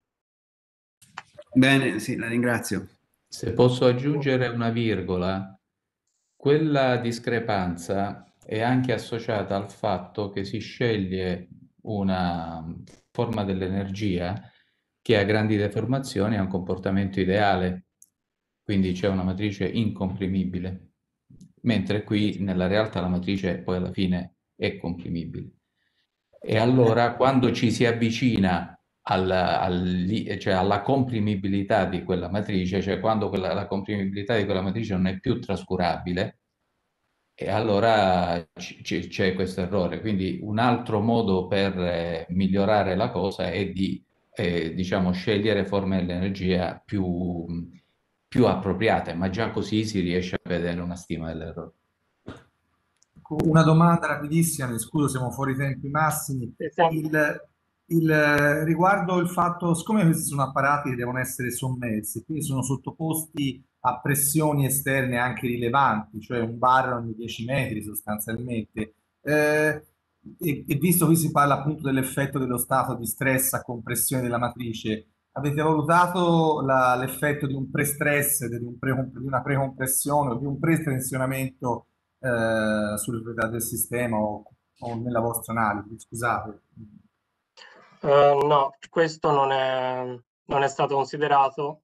Bene, sì, la ringrazio. Se posso aggiungere una virgola, quella discrepanza è anche associata al fatto che si sceglie una forma dell'energia che a grandi deformazioni ha un comportamento ideale, quindi c'è una matrice incomprimibile, mentre qui nella realtà la matrice poi alla fine è comprimibile. E allora quando ci si avvicina al, al, cioè alla comprimibilità di quella matrice, cioè quando quella, la comprimibilità di quella matrice non è più trascurabile, e allora c'è questo errore. Quindi un altro modo per eh, migliorare la cosa è di eh, diciamo, scegliere forme dell'energia più, più appropriate, ma già così si riesce a vedere una stima dell'errore. Una domanda rapidissima, mi scuso, siamo fuori tempi massimi. Il, il, riguardo il fatto, siccome questi sono apparati che devono essere sommersi, quindi sono sottoposti a pressioni esterne anche rilevanti, cioè un bar ogni dieci metri sostanzialmente, eh, e, e visto che si parla appunto dell'effetto dello stato di stress a compressione della matrice, avete valutato la, l'effetto di un pre-stress, di, un pre, di una precompressione o di un pre-tensionamento eh, sulle proprietà del sistema o, o nella vostra analisi? Scusate. Uh, no, questo non è, non è stato considerato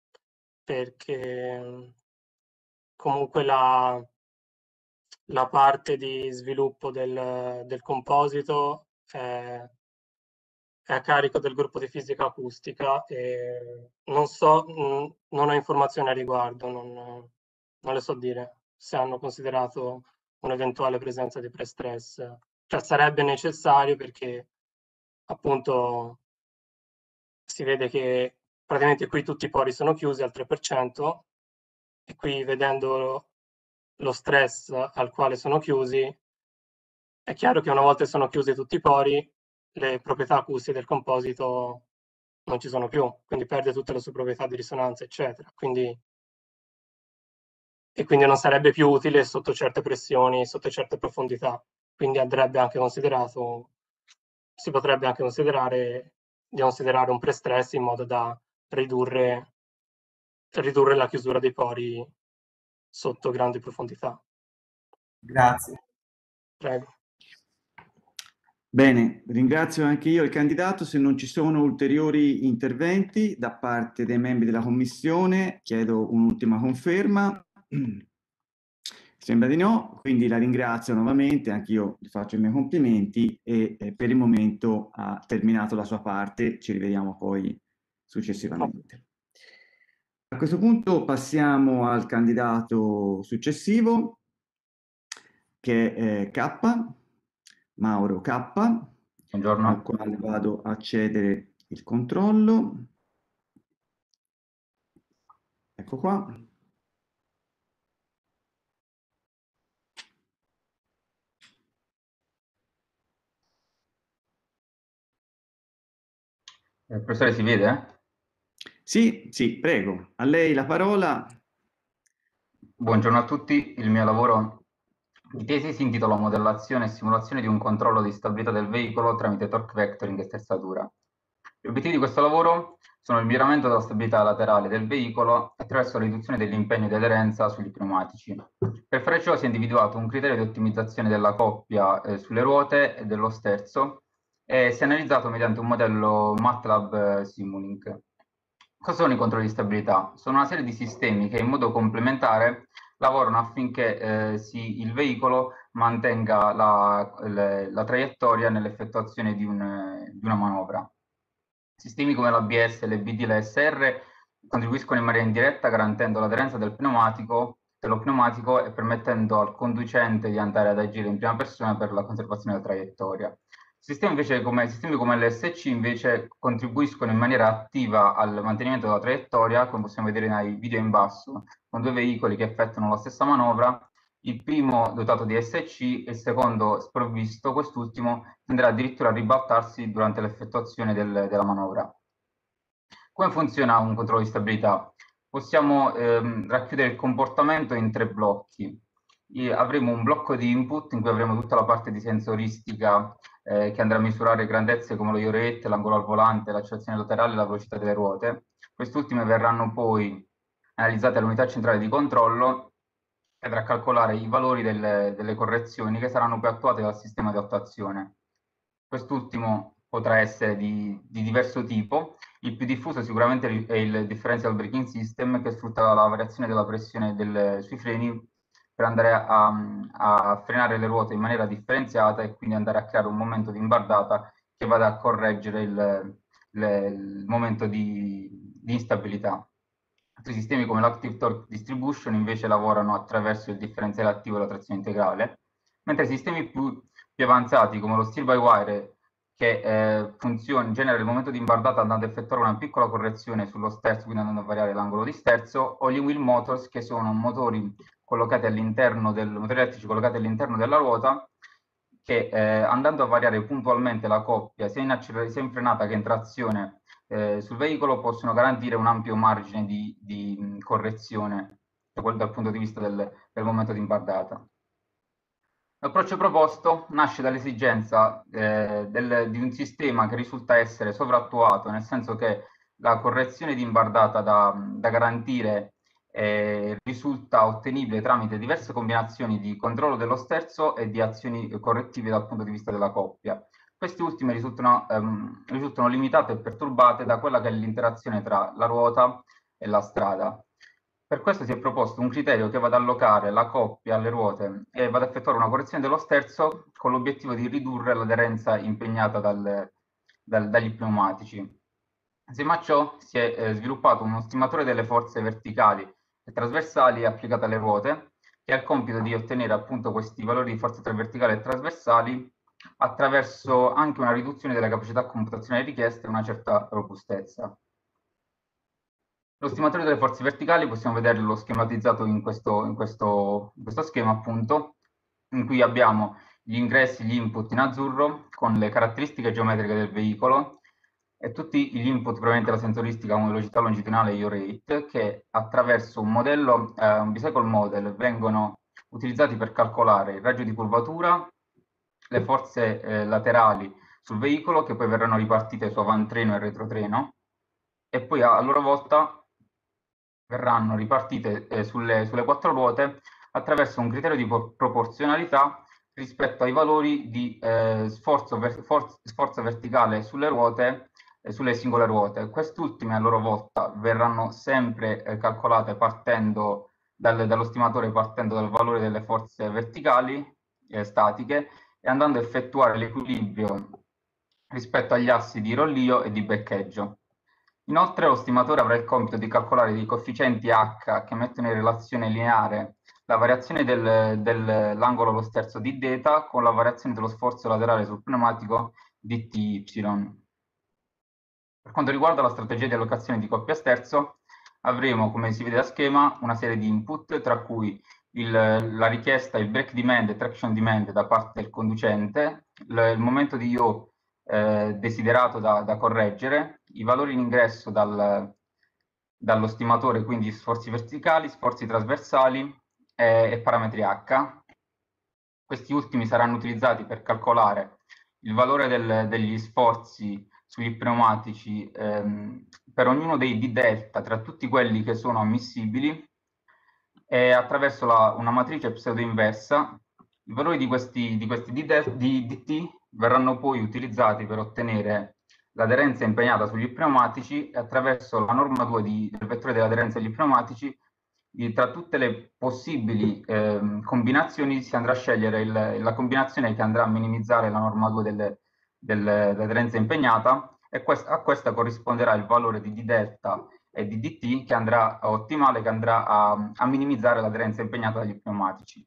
perché comunque la, la parte di sviluppo del, del composito è, è a carico del gruppo di fisica acustica e non so, non ho informazioni a riguardo, non, non le so dire se hanno considerato un'eventuale presenza di pre-stress. Cioè sarebbe necessario perché appunto si vede che praticamente qui tutti i pori sono chiusi al tre per cento e qui vedendo lo stress al quale sono chiusi è chiaro che una volta che sono chiusi tutti i pori le proprietà acustiche del composito non ci sono più, quindi perde tutte le sue proprietà di risonanza eccetera, quindi e quindi non sarebbe più utile sotto certe pressioni, sotto certe profondità, quindi andrebbe anche considerato, si potrebbe anche considerare di considerare un pre-stress in modo da ridurre, ridurre la chiusura dei pori sotto grandi profondità. Grazie. Prego. Bene, ringrazio anche io il candidato. Se non ci sono ulteriori interventi da parte dei membri della Commissione, chiedo un'ultima conferma. Sembra di no, quindi la ringrazio nuovamente, anche io gli faccio i miei complimenti e eh, per il momento ha terminato la sua parte, ci rivediamo poi successivamente. A questo punto passiamo al candidato successivo, che è K, Mauro K, Buongiorno. al quale vado a cedere il controllo. Ecco qua. Eh, professore, si vede? Sì, sì, prego. A lei la parola. Buongiorno a tutti. Il mio lavoro di tesi si intitola Modellazione e simulazione di un controllo di stabilità del veicolo tramite torque vectoring e stressatura. Gli obiettivi di questo lavoro sono il miglioramento della stabilità laterale del veicolo attraverso la riduzione dell'impegno di aderenza sugli pneumatici. Per fare ciò si è individuato un criterio di ottimizzazione della coppia eh, sulle ruote e dello sterzo e si è analizzato mediante un modello MATLAB eh, Simulink. Cosa sono i controlli di stabilità? Sono una serie di sistemi che in modo complementare lavorano affinché eh, si, il veicolo mantenga la, le, la traiettoria nell'effettuazione di, un, di una manovra. Sistemi come l'A B S, l'E B D e l'A S R contribuiscono in maniera indiretta garantendo l'aderenza del pneumatico, dello pneumatico e permettendo al conducente di andare ad agire in prima persona per la conservazione della traiettoria. Sistemi, invece come, sistemi come l'S C invece contribuiscono in maniera attiva al mantenimento della traiettoria, come possiamo vedere nei video in basso, con due veicoli che effettuano la stessa manovra, il primo dotato di S C e il secondo sprovvisto, quest'ultimo tenderà addirittura a ribaltarsi durante l'effettuazione del, della manovra. Come funziona un controllo di stabilità? Possiamo ehm, racchiudere il comportamento in tre blocchi. E avremo un blocco di input in cui avremo tutta la parte di sensoristica eh, che andrà a misurare grandezze come lo yaw rate, l'angolo al volante, l'accelerazione laterale e la velocità delle ruote. Quest'ultime verranno poi analizzate all'unità centrale di controllo e andrà a calcolare i valori delle, delle correzioni che saranno poi attuate dal sistema di attuazione. Quest'ultimo potrà essere di, di diverso tipo. Il più diffuso sicuramente è il differential braking system, che sfrutta la variazione della pressione del, sui freni per andare a, a frenare le ruote in maniera differenziata e quindi andare a creare un momento di imbardata che vada a correggere il, le, il momento di, di instabilità. Altri sistemi come l'Active Torque Distribution invece lavorano attraverso il differenziale attivo e la trazione integrale, mentre sistemi più, più avanzati come lo Steer by Wire, che eh, funziona, genera il momento di imbardata andando a effettuare una piccola correzione sullo sterzo, quindi andando a variare l'angolo di sterzo, o gli wheel motors, che sono motori collocati all'interno del motori elettrici collocati all'interno della ruota, che eh, andando a variare puntualmente la coppia sia in, sia in frenata che in trazione eh, sul veicolo possono garantire un ampio margine di, di mh, correzione dal, dal punto di vista del, del momento di imbardata. L'approccio proposto nasce dall'esigenza eh, di un sistema che risulta essere sovrattuato, nel senso che la correzione di imbardata da, da garantire eh, risulta ottenibile tramite diverse combinazioni di controllo dello sterzo e di azioni correttive dal punto di vista della coppia. Queste ultime risultano, ehm, risultano limitate e perturbate da quella che è l'interazione tra la ruota e la strada. Per questo si è proposto un criterio che va ad allocare la coppia alle ruote e va ad effettuare una correzione dello sterzo con l'obiettivo di ridurre l'aderenza impegnata dal, dal, dagli pneumatici. Insieme a ciò si è eh, sviluppato uno stimatore delle forze verticali e trasversali applicate alle ruote, che ha il compito di ottenere appunto questi valori di forze verticali e trasversali attraverso anche una riduzione della capacità computazionale richiesta e una certa robustezza. Lo stimatore delle forze verticali possiamo vederlo schematizzato in questo, in questo, in questo schema, appunto, in cui abbiamo gli ingressi, gli input in azzurro, con le caratteristiche geometriche del veicolo, e tutti gli input provenienti dalla sensoristica come velocità longitudinale e yaw rate, che attraverso un modello, eh, un bicycle model, vengono utilizzati per calcolare il raggio di curvatura, le forze eh, laterali sul veicolo, che poi verranno ripartite su avantreno e retrotreno, e poi a, a loro volta verranno ripartite eh, sulle, sulle quattro ruote attraverso un criterio di proporzionalità rispetto ai valori di eh, sforzo, ver forza, sforzo verticale sulle ruote e sulle singole ruote. Quest'ultime a loro volta verranno sempre eh, calcolate partendo dal, dallo stimatore, partendo dal valore delle forze verticali eh, statiche e andando a effettuare l'equilibrio rispetto agli assi di rollio e di beccheggio. Inoltre lo stimatore avrà il compito di calcolare dei coefficienti H che mettono in relazione lineare la variazione del, dell'angolo allo sterzo di θ con la variazione dello sforzo laterale sul pneumatico di T Y. Per quanto riguarda la strategia di allocazione di coppia sterzo, avremo, come si vede da schema, una serie di input, tra cui il, la richiesta, il brake demand e traction demand da parte del conducente, il, il momento di yaw eh, desiderato da, da correggere, i valori in ingresso dal, dallo stimatore, quindi sforzi verticali, sforzi trasversali eh, e parametri H. Questi ultimi saranno utilizzati per calcolare il valore del, degli sforzi sugli pneumatici ehm, per ognuno dei d delta tra tutti quelli che sono ammissibili, e attraverso la, una matrice pseudo-inversa i valori di questi, di questi d, di dt verranno poi utilizzati per ottenere l'aderenza impegnata sugli pneumatici, e attraverso la norma due di, del vettore dell'aderenza degli pneumatici, di, tra tutte le possibili eh, combinazioni si andrà a scegliere il, la combinazione che andrà a minimizzare la norma due del, del, dell'aderenza impegnata, e quest, a questa corrisponderà il valore di d delta e di dt che andrà a ottimale, che andrà a, a minimizzare l'aderenza impegnata dagli pneumatici.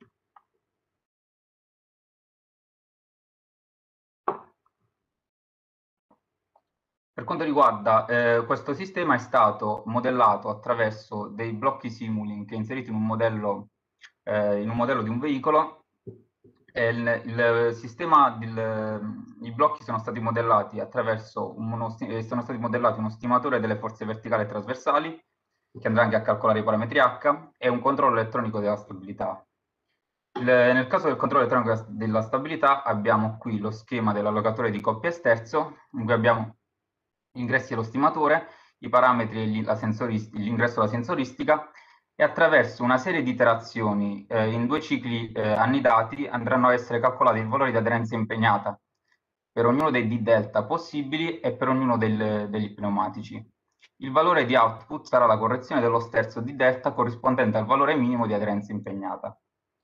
Per quanto riguarda eh, questo sistema, è stato modellato attraverso dei blocchi Simulink inseriti in un modello, eh, in un modello di un veicolo. E il, il sistema del, i blocchi sono stati modellati attraverso uno, sono stati modellati uno stimatore delle forze verticali e trasversali, che andrà anche a calcolare i parametri H, e un controllo elettronico della stabilità. Il, nel caso del controllo elettronico della stabilità abbiamo qui lo schema dell'allocatore di coppia esterzo, in cui abbiamo gli ingressi dello stimatore, i parametri, l'ingresso alla sensoristica, e attraverso una serie di iterazioni eh, in due cicli eh, annidati andranno a essere calcolati i valori di aderenza impegnata per ognuno dei d delta possibili e per ognuno del, degli pneumatici. Il valore di output sarà la correzione dello sterzo d delta corrispondente al valore minimo di aderenza impegnata.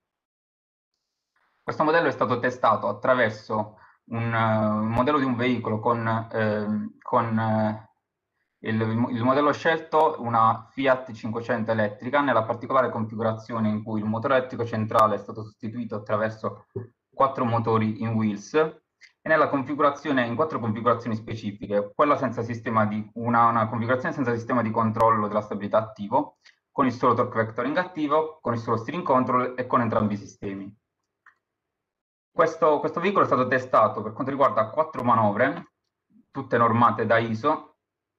Questo modello è stato testato attraverso un, uh, un modello di un veicolo con, eh, con eh, il, il modello scelto, una Fiat cinquecento elettrica, nella particolare configurazione in cui il motore elettrico centrale è stato sostituito attraverso quattro motori in wheels, e nella configurazione, in quattro configurazioni specifiche: quella senza sistema di, una, una configurazione senza sistema di controllo della stabilità attivo, con il solo torque vectoring attivo, con il solo steering control e con entrambi i sistemi. Questo, questo veicolo è stato testato per quanto riguarda quattro manovre, tutte normate da I S O,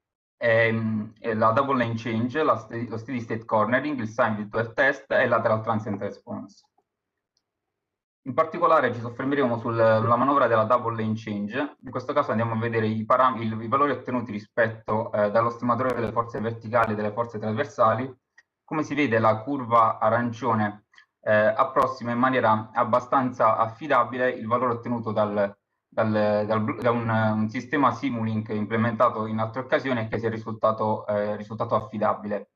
e, e la double lane change, la, lo steady state cornering, il sign virtual test e il lateral transient response. In particolare ci soffermeremo sulla manovra della double lane change. In questo caso andiamo a vedere i, il, i valori ottenuti rispetto eh, dallo stimatore delle forze verticali e delle forze trasversali. Come si vede, la curva arancione Eh, approssima in maniera abbastanza affidabile il valore ottenuto dal, dal, dal, da un, un sistema Simulink implementato in altre occasioni e che sia risultato, eh, risultato affidabile.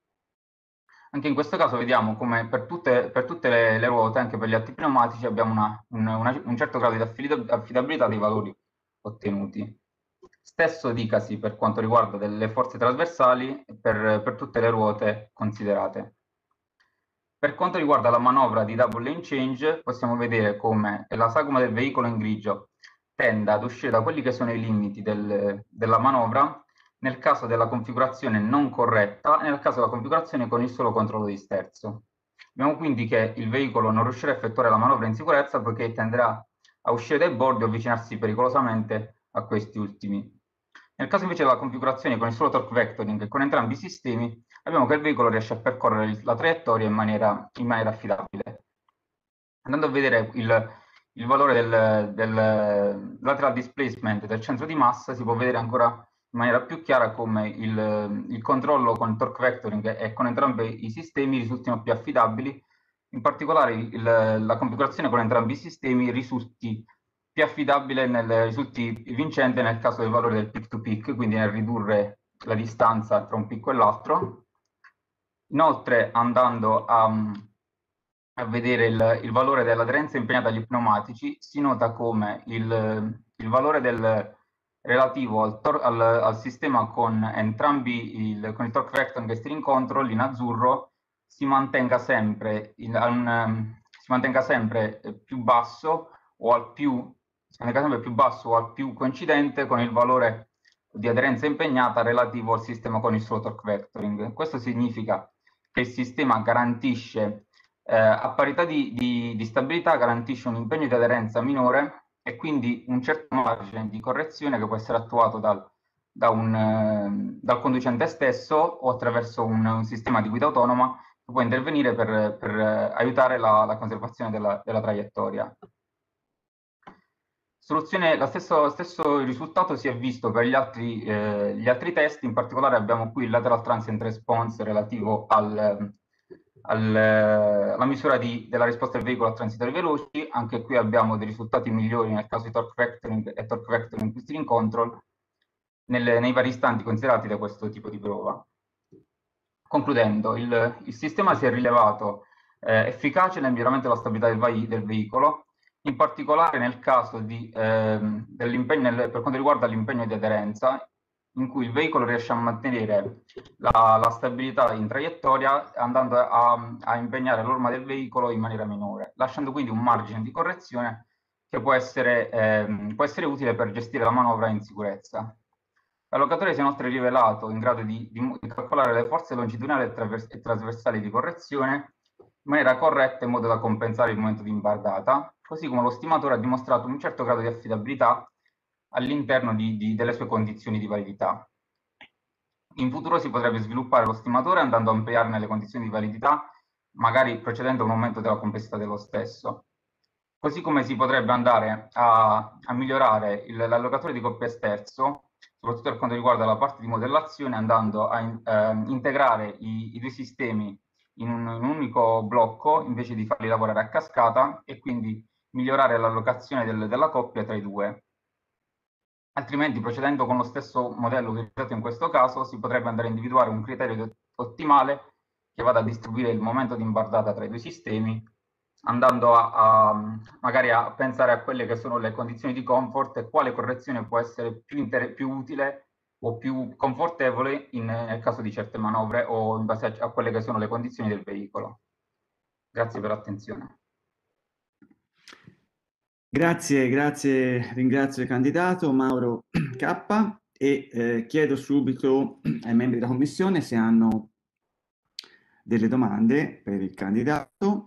Anche in questo caso vediamo come per tutte, per tutte le, le ruote, anche per gli atti pneumatici, abbiamo una, una, una, un certo grado di affidabilità dei valori ottenuti. Stesso dicasi per quanto riguarda delle forze trasversali per, per tutte le ruote considerate. Per quanto riguarda la manovra di double lane change, possiamo vedere come la sagoma del veicolo in grigio tenda ad uscire da quelli che sono i limiti del, della manovra nel caso della configurazione non corretta e nel caso della configurazione con il solo controllo di sterzo. Vediamo quindi che il veicolo non riuscirà a effettuare la manovra in sicurezza, poiché tenderà a uscire dai bordi o avvicinarsi pericolosamente a questi ultimi. Nel caso invece della configurazione con il solo torque vectoring e con entrambi i sistemi, abbiamo che il veicolo riesce a percorrere la traiettoria in maniera, in maniera affidabile. Andando a vedere il, il valore del, del lateral displacement del centro di massa, si può vedere ancora in maniera più chiara come il, il controllo con il torque vectoring e con entrambi i sistemi risultino più affidabili. In particolare il, la configurazione con entrambi i sistemi risulti più affidabile, nel, risulti vincente nel caso del valore del peak to peak, quindi nel ridurre la distanza tra un picco e l'altro. Inoltre, andando a, a vedere il, il valore dell'aderenza impegnata agli pneumatici, si nota come il, il valore del relativo al, al, al sistema con entrambi il, con il torque vectoring e steering control in azzurro si mantenga sempre, in, un, si mantenga sempre più basso o al più si mantenga sempre più basso o al più coincidente con il valore di aderenza impegnata relativo al sistema con il solo torque vectoring. Questo significa che il sistema garantisce, eh, a parità di, di, di stabilità, garantisce un impegno di aderenza minore e quindi un certo margine di correzione che può essere attuato dal, da un, eh, dal conducente stesso o attraverso un, un sistema di guida autonoma può intervenire per, per aiutare la, la conservazione della, della traiettoria. Soluzione, lo stesso, stesso risultato si è visto per gli altri, eh, gli altri test, in particolare abbiamo qui il lateral transient response relativo al, al, alla misura di, della risposta del veicolo a transitori veloci. Anche qui abbiamo dei risultati migliori nel caso di torque vectoring e torque vectoring twisting control nelle, nei vari istanti considerati da questo tipo di prova. Concludendo, il, il sistema si è rilevato eh, efficace nel miglioramento della stabilità del, del veicolo, in particolare nel caso di, ehm, dell'impegno, per quanto riguarda l'impegno di aderenza, in cui il veicolo riesce a mantenere la, la stabilità in traiettoria andando a, a impegnare l'orma del veicolo in maniera minore, lasciando quindi un margine di correzione che può essere, ehm, può essere utile per gestire la manovra in sicurezza. L'allocatore si è inoltre rivelato in grado di, di, di calcolare le forze longitudinali e, e trasversali di correzione in maniera corretta in modo da compensare il momento di imbardata, così come lo stimatore ha dimostrato un certo grado di affidabilità all'interno delle sue condizioni di validità. In futuro si potrebbe sviluppare lo stimatore andando a ampliarne le condizioni di validità, magari procedendo a un aumento della complessità dello stesso. Così come si potrebbe andare a, a migliorare l'allocatore di coppia sterzo, soprattutto per quanto riguarda la parte di modellazione, andando a in, eh, integrare i, i due sistemi in un, in un unico blocco invece di farli lavorare a cascata e quindi migliorare l'allocazione del, della coppia tra i due. Altrimenti, procedendo con lo stesso modello utilizzato in questo caso, si potrebbe andare a individuare un criterio ottimale che vada a distribuire il momento di imbardata tra i due sistemi, andando a, a magari a pensare a quelle che sono le condizioni di comfort e quale correzione può essere più, più utile o più confortevole in, nel caso di certe manovre o in base a, a quelle che sono le condizioni del veicolo. Grazie per l'attenzione. Grazie, grazie, ringrazio il candidato Mauro K e eh, chiedo subito ai membri della commissione se hanno delle domande per il candidato.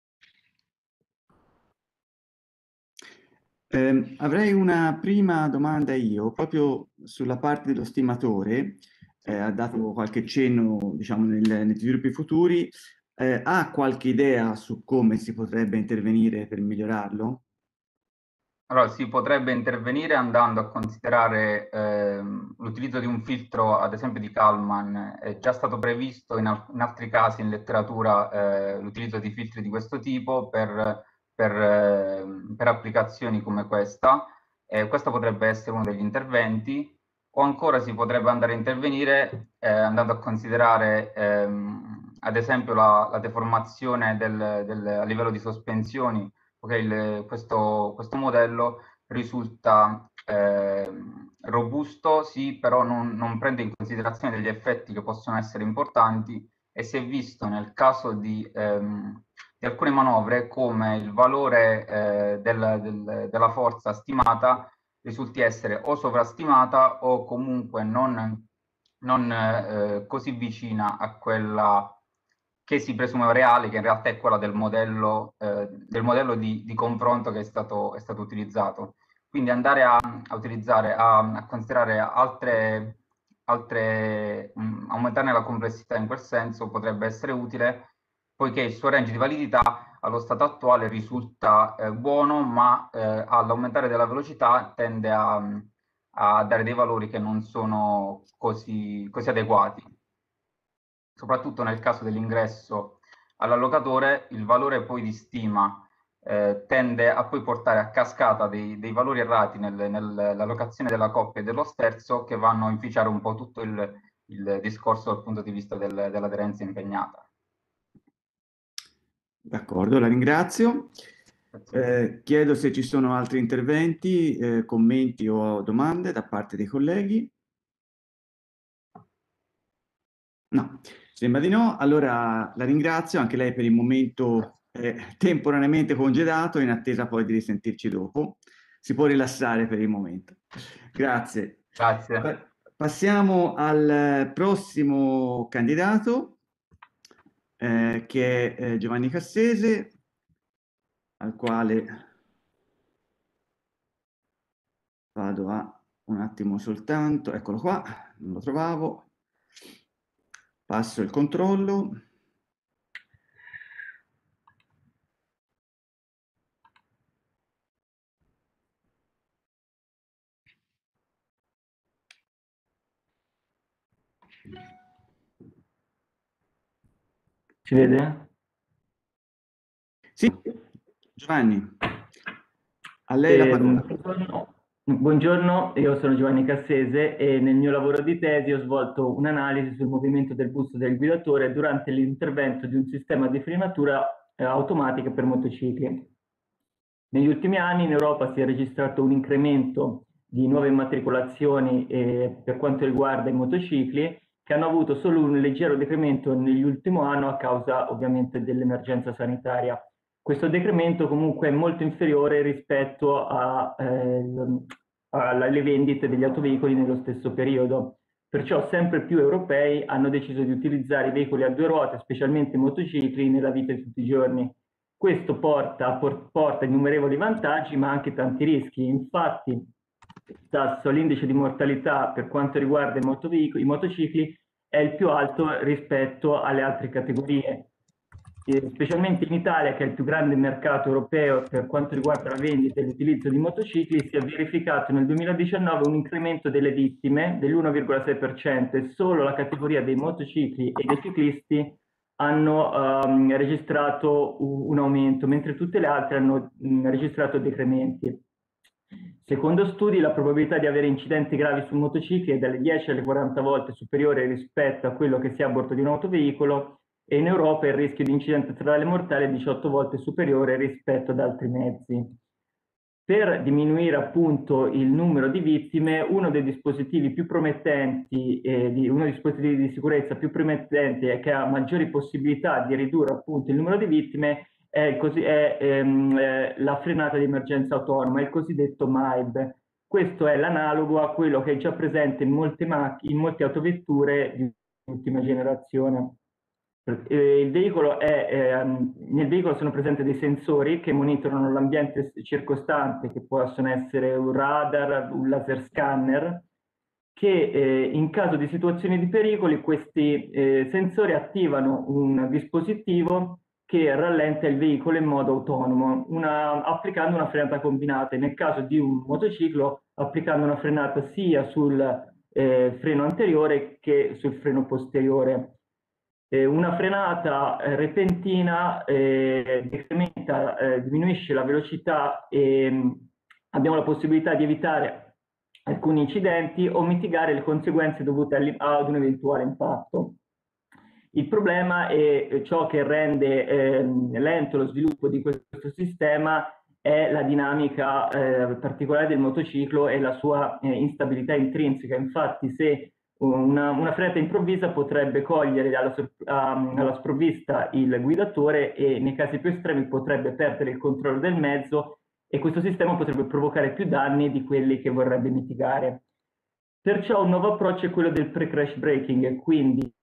Eh, avrei una prima domanda io, proprio sulla parte dello stimatore, eh, ha dato qualche cenno, diciamo, nel, negli sviluppi futuri, eh, ha qualche idea su come si potrebbe intervenire per migliorarlo? Allora, si potrebbe intervenire andando a considerare ehm, l'utilizzo di un filtro, ad esempio di Kalman. È già stato previsto in, al in altri casi in letteratura eh, l'utilizzo di filtri di questo tipo per, per, eh, per applicazioni come questa. Eh, questo potrebbe essere uno degli interventi. O ancora si potrebbe andare a intervenire eh, andando a considerare ehm, ad esempio la, la deformazione del, del, a livello di sospensioni. Okay, il, questo, questo modello risulta eh, robusto, sì, però non, non prende in considerazione degli effetti che possono essere importanti e si è visto nel caso di, ehm, di alcune manovre come il valore eh, del, del, della forza stimata risulti essere o sovrastimata o comunque non, non eh, così vicina a quella che si presume reale, che in realtà è quella del modello, eh, del modello di, di confronto che è stato, è stato utilizzato. Quindi andare a, a utilizzare, a, a considerare altre, altre mh, aumentarne la complessità in quel senso potrebbe essere utile, poiché il suo range di validità allo stato attuale risulta eh, buono, ma eh, all'aumentare della velocità tende a, a dare dei valori che non sono così, così adeguati. Soprattutto nel caso dell'ingresso all'allocatore, il valore poi di stima eh, tende a poi portare a cascata dei, dei valori errati nel, nell'allocazione della coppia e dello sterzo che vanno a inficiare un po' tutto il, il discorso dal punto di vista del, dell'aderenza impegnata. D'accordo, la ringrazio. Eh, chiedo se ci sono altri interventi, eh, commenti o domande da parte dei colleghi. No, sembra di no. Allora la ringrazio, anche lei per il momento eh, temporaneamente congedato, in attesa poi di risentirci dopo. Si può rilassare per il momento. Grazie. Grazie. Pa passiamo al prossimo candidato, eh, che è eh, Giovanni Cassese, al quale vado a un attimo soltanto, eccolo qua, non lo trovavo, passo il controllo. Si vede? Sì, Giovanni, a lei la parola. Buongiorno. Buongiorno, io sono Giovanni Cassese e nel mio lavoro di tesi ho svolto un'analisi sul movimento del busto del guidatore durante l'intervento di un sistema di frenatura eh, automatica per motocicli. Negli ultimi anni in Europa si è registrato un incremento di nuove immatricolazioni eh, per quanto riguarda i motocicli, che hanno avuto solo un leggero decremento nell'ultimo anno a causa ovviamente dell'emergenza sanitaria. Questo decremento comunque è molto inferiore rispetto a, eh, alle vendite degli autoveicoli nello stesso periodo. Perciò sempre più europei hanno deciso di utilizzare i veicoli a due ruote, specialmente i motocicli, nella vita di tutti i giorni. Questo porta, porta innumerevoli vantaggi, ma anche tanti rischi. Infatti, il tasso, l'indice di mortalità per quanto riguarda i, motoveicoli, i motocicli è il più alto rispetto alle altre categorie. E specialmente in Italia, che è il più grande mercato europeo per quanto riguarda la vendita e l'utilizzo di motocicli, si è verificato nel duemiladiciannove un incremento delle vittime dell'uno virgola sei per cento e solo la categoria dei motocicli e dei ciclisti hanno um, registrato un aumento, mentre tutte le altre hanno um, registrato decrementi. Secondo studi, la probabilità di avere incidenti gravi su motocicli è dalle dieci alle quaranta volte superiore rispetto a quello che si ha a bordo di un autoveicolo, e in Europa il rischio di incidente stradale mortale è diciotto volte superiore rispetto ad altri mezzi. Per diminuire appunto il numero di vittime, uno dei dispositivi più promettenti, eh, di, uno dei dispositivi di sicurezza più promettenti e che ha maggiori possibilità di ridurre appunto il numero di vittime è, così, è ehm, eh, la frenata di emergenza autonoma, il cosiddetto M A I B. Questo è l'analogo a quello che è già presente in molte, in molte autovetture di ultima generazione. Il veicolo è, eh, nel veicolo sono presenti dei sensori che monitorano l'ambiente circostante, che possono essere un radar, un laser scanner, che eh, in caso di situazioni di pericoli questi eh, sensori attivano un dispositivo che rallenta il veicolo in modo autonomo, una, applicando una frenata combinata. Nel caso di un motociclo, applicando una frenata sia sul eh, freno anteriore che sul freno posteriore. Eh, una frenata eh, repentina eh, decrementa, eh, diminuisce la velocità e mh, abbiamo la possibilità di evitare alcuni incidenti o mitigare le conseguenze dovute ad un eventuale impatto. Il problema è ciò che rende eh, lento lo sviluppo di questo sistema è la dinamica eh, particolare del motociclo e la sua eh, instabilità intrinseca. Infatti, se una, una frenata improvvisa potrebbe cogliere alla, alla sprovvista il guidatore e nei casi più estremi potrebbe perdere il controllo del mezzo, e questo sistema potrebbe provocare più danni di quelli che vorrebbe mitigare. Perciò un nuovo approccio è quello del pre-crash braking, quindi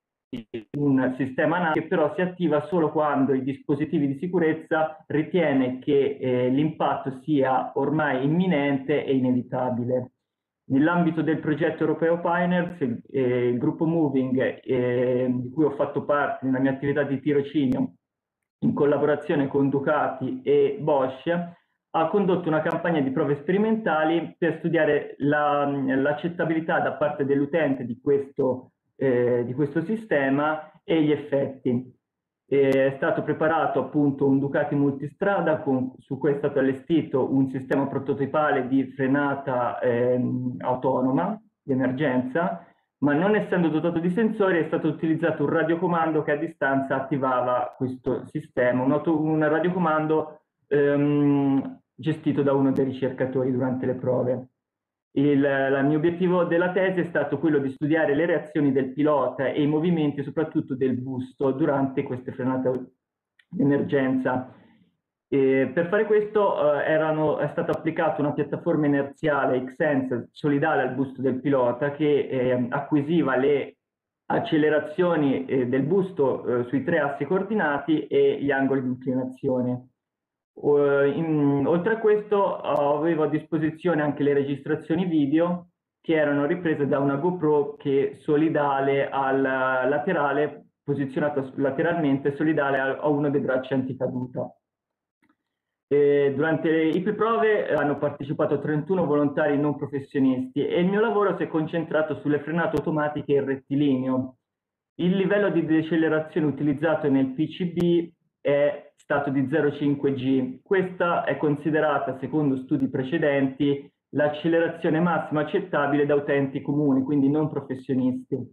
un sistema che però si attiva solo quando i dispositivi di sicurezza ritiene che eh, l'impatto sia ormai imminente e inevitabile. Nell'ambito del progetto europeo Pioneers, eh, il gruppo Moving, eh, di cui ho fatto parte nella mia attività di tirocinio, in collaborazione con Ducati e Bosch, ha condotto una campagna di prove sperimentali per studiare l'accettabilità da parte dell'utente di questo Eh, di questo sistema e gli effetti. Eh, è stato preparato appunto un Ducati multistrada con, su cui è stato allestito un sistema prototipale di frenata eh, autonoma di emergenza, ma non essendo dotato di sensori è stato utilizzato un radiocomando che a distanza attivava questo sistema, un, auto, un radiocomando ehm, gestito da uno dei ricercatori durante le prove. Il, il mio obiettivo della tesi è stato quello di studiare le reazioni del pilota e i movimenti soprattutto del busto durante queste frenate di emergenza. E per fare questo eh, erano, è stata applicata una piattaforma inerziale Xsense solidale al busto del pilota che eh, acquisiva le accelerazioni eh, del busto eh, sui tre assi coordinati e gli angoli di inclinazione. In, oltre a questo avevo a disposizione anche le registrazioni video che erano riprese da una GoPro che solidale al laterale, posizionata lateralmente solidale a, a uno dei bracci anticaduta. Eh, durante le I P prove hanno partecipato trentuno volontari non professionisti e il mio lavoro si è concentrato sulle frenate automatiche in rettilineo. Il livello di decelerazione utilizzato nel P C B è stato di zero virgola cinque G. Questa è considerata, secondo studi precedenti, l'accelerazione massima accettabile da utenti comuni, quindi non professionisti.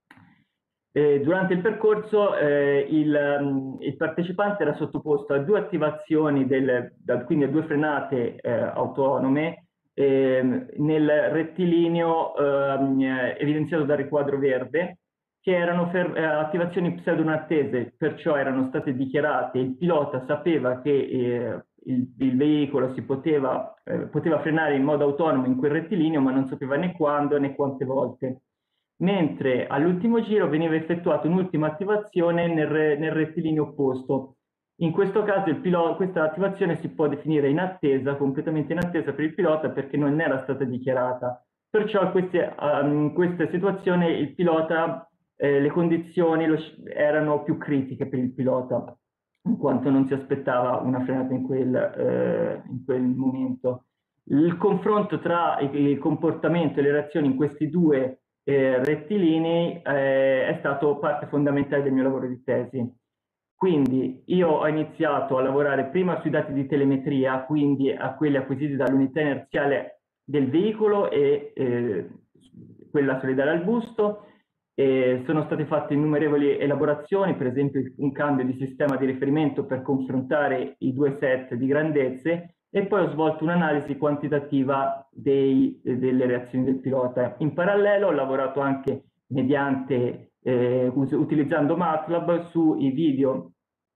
Eh, durante il percorso eh, il, um, il partecipante era sottoposto a due attivazioni, del, da, quindi a due frenate eh, autonome eh, nel rettilineo eh, evidenziato dal riquadro verde, che erano eh, attivazioni pseudo non attese, perciò erano state dichiarate, il pilota sapeva che eh, il, il veicolo si poteva, eh, poteva frenare in modo autonomo in quel rettilineo, ma non sapeva né quando né quante volte. Mentre all'ultimo giro veniva effettuata un'ultima attivazione nel, nel rettilineo opposto. In questo caso il pilota, questa attivazione si può definire in attesa, completamente in attesa per il pilota, perché non era stata dichiarata. Perciò in queste, um, questa situazione il pilota, eh, le condizioni lo, erano più critiche per il pilota, in quanto non si aspettava una frenata in quel, eh, in quel momento. Il confronto tra il, il comportamento e le reazioni in questi due Eh, rettilinei eh, è stato parte fondamentale del mio lavoro di tesi. Quindi io ho iniziato a lavorare prima sui dati di telemetria, quindi a quelli acquisiti dall'unità inerziale del veicolo e eh, quella solidale al busto. E sono state fatte innumerevoli elaborazioni, per esempio un cambio di sistema di riferimento per confrontare i due set di grandezze, e poi ho svolto un'analisi quantitativa dei, delle reazioni del pilota. In parallelo ho lavorato anche mediante, eh, utilizzando MATLAB sui video,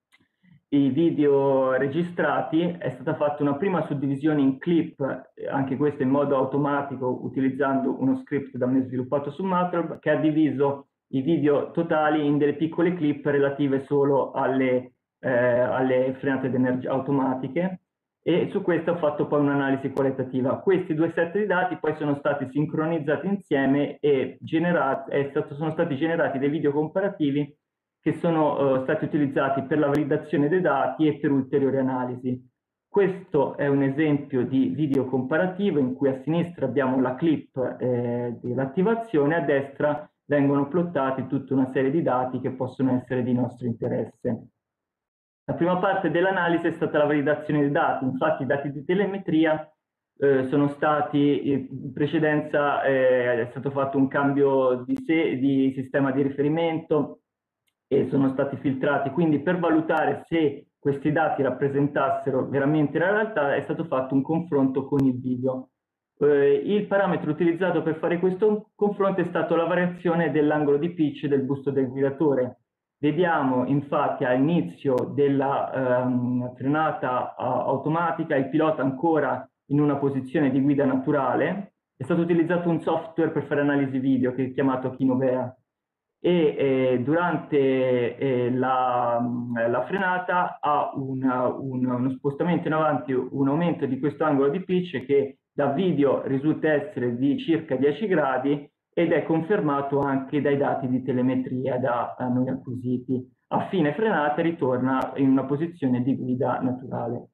i video registrati. È stata fatta una prima suddivisione in clip, anche questo in modo automatico, utilizzando uno script da me sviluppato su MATLAB, che ha diviso i video totali in delle piccole clip relative solo alle, eh, alle frenate d'energia automatiche. E su questo ho fatto poi un'analisi qualitativa. Questi due set di dati poi sono stati sincronizzati insieme e generati, è stato, sono stati generati dei video comparativi che sono uh, stati utilizzati per la validazione dei dati e per ulteriori analisi. Questo è un esempio di video comparativo in cui a sinistra abbiamo la clip eh, dell'attivazione, a destra vengono plottati tutta una serie di dati che possono essere di nostro interesse. La prima parte dell'analisi è stata la validazione dei dati. Infatti i dati di telemetria eh, sono stati, in precedenza eh, è stato fatto un cambio di, se, di sistema di riferimento e sono stati filtrati, quindi per valutare se questi dati rappresentassero veramente la realtà è stato fatto un confronto con il video. Eh, il parametro utilizzato per fare questo confronto è stato la variazione dell'angolo di pitch del busto del guidatore. Vediamo infatti all'inizio della ehm, frenata uh, automatica il pilota ancora in una posizione di guida naturale. È stato utilizzato un software per fare analisi video che è chiamato Kinovea e eh, durante eh, la, la frenata ha una, un, uno spostamento in avanti, un aumento di questo angolo di pitch che da video risulta essere di circa dieci gradi ed è confermato anche dai dati di telemetria da noi acquisiti. A fine frenata ritorna in una posizione di guida naturale.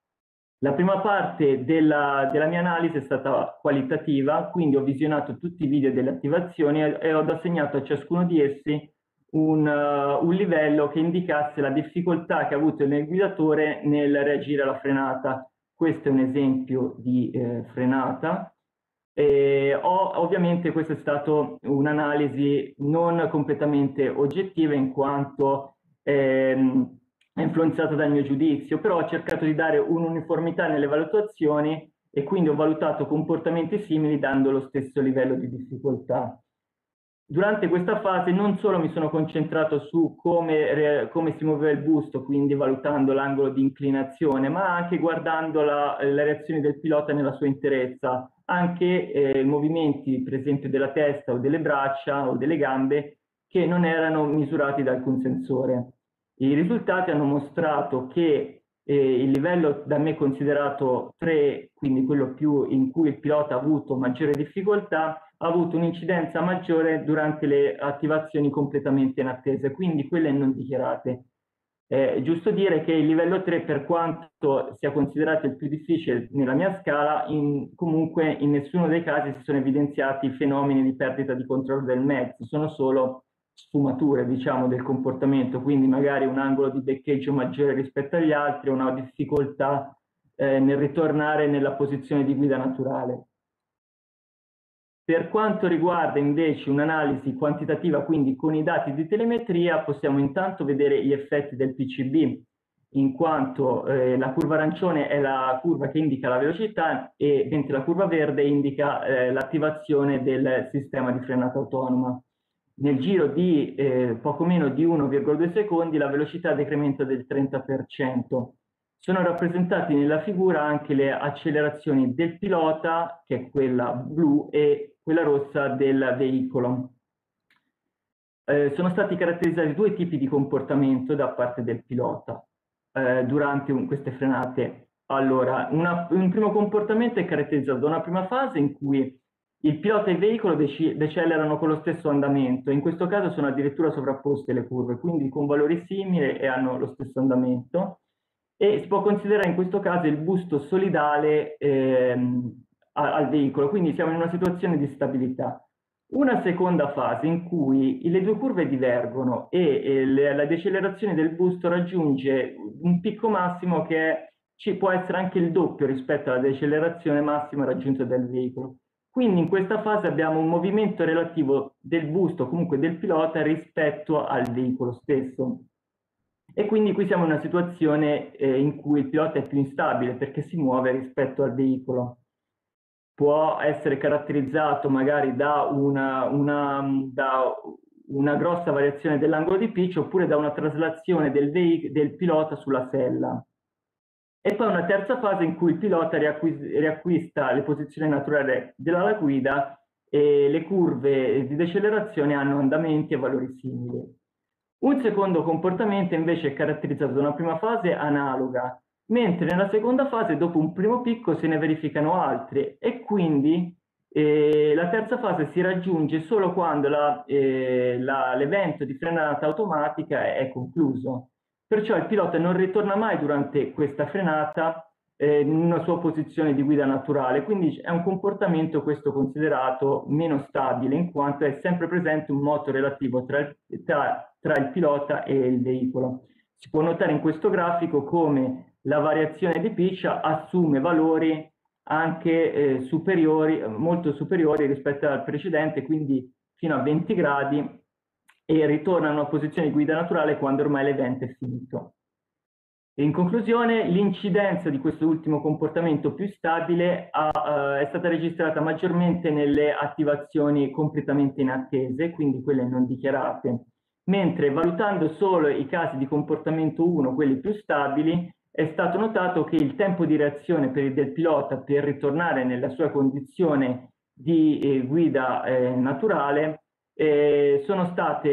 La prima parte della, della mia analisi è stata qualitativa, quindi ho visionato tutti i video delle attivazioni e, e ho assegnato a ciascuno di essi un, uh, un livello che indicasse la difficoltà che ha avuto il guidatore nel reagire alla frenata. Questo è un esempio di eh, frenata. E ho, ovviamente questa è stata un'analisi non completamente oggettiva in quanto ehm, è influenzata dal mio giudizio, però ho cercato di dare un'uniformità nelle valutazioni e quindi ho valutato comportamenti simili dando lo stesso livello di difficoltà. Durante questa fase non solo mi sono concentrato su come, come si muoveva il busto, quindi valutando l'angolo di inclinazione, ma anche guardando la, le reazioni del pilota nella sua interezza, anche eh, movimenti per esempio della testa o delle braccia o delle gambe che non erano misurati da alcun sensore. I risultati hanno mostrato che eh, il livello da me considerato tre, quindi quello più in cui il pilota ha avuto maggiore difficoltà, ha avuto un'incidenza maggiore durante le attivazioni completamente inattese, quindi quelle non dichiarate. Eh, è giusto dire che il livello tre, per quanto sia considerato il più difficile nella mia scala, in, comunque in nessuno dei casi si sono evidenziati fenomeni di perdita di controllo del mezzo, sono solo sfumature, diciamo, del comportamento, quindi magari un angolo di beccheggio maggiore rispetto agli altri, una difficoltà eh, nel ritornare nella posizione di guida naturale. Per quanto riguarda invece un'analisi quantitativa, quindi con i dati di telemetria, possiamo intanto vedere gli effetti del P C B, in quanto eh, la curva arancione è la curva che indica la velocità e mentre la curva verde indica eh, l'attivazione del sistema di frenata autonoma. Nel giro di eh, poco meno di uno virgola due secondi la velocità decrementa del trenta per cento. Sono rappresentati nella figura anche le accelerazioni del pilota, che è quella blu, e quella rossa del veicolo. Eh, sono stati caratterizzati due tipi di comportamento da parte del pilota eh, durante un, queste frenate. Allora, una, un primo comportamento è caratterizzato da una prima fase in cui il pilota e il veicolo dec decelerano con lo stesso andamento. In questo caso sono addirittura sovrapposte le curve, quindi con valori simili e hanno lo stesso andamento. E si può considerare in questo caso il busto solidale ehm, al veicolo, quindi siamo in una situazione di stabilità. Una seconda fase in cui le due curve divergono e, e le, la decelerazione del busto raggiunge un picco massimo che è, ci può essere anche il doppio rispetto alla decelerazione massima raggiunta dal veicolo. Quindi in questa fase abbiamo un movimento relativo del busto, comunque del pilota, rispetto al veicolo stesso. E quindi qui siamo in una situazione eh, in cui il pilota è più instabile perché si muove rispetto al veicolo. Può essere caratterizzato magari da una, una, da una grossa variazione dell'angolo di pitch oppure da una traslazione del, del pilota sulla sella. E poi una terza fase in cui il pilota riacquista le posizioni naturali della guida e le curve di decelerazione hanno andamenti e valori simili. Un secondo comportamento invece è caratterizzato da una prima fase analoga, mentre nella seconda fase, dopo un primo picco, se ne verificano altri e quindi eh, la terza fase si raggiunge solo quando l'evento eh, di frenata automatica è, è concluso. Perciò il pilota non ritorna mai durante questa frenata eh, in una sua posizione di guida naturale, quindi è un comportamento questo considerato meno stabile, in quanto è sempre presente un moto relativo tra il, tra, tra il pilota e il veicolo. Si può notare in questo grafico come la variazione di pitch assume valori anche eh, superiori, molto superiori rispetto al precedente, quindi fino a venti gradi, e ritorna a una posizione di guida naturale quando ormai l'evento è finito. In conclusione, l'incidenza di questo ultimo comportamento più stabile ha, uh, è stata registrata maggiormente nelle attivazioni completamente inattese, quindi quelle non dichiarate, mentre valutando solo i casi di comportamento uno, quelli più stabili, è stato notato che il tempo di reazione per il del pilota per ritornare nella sua condizione di eh, guida eh, naturale Eh, sono state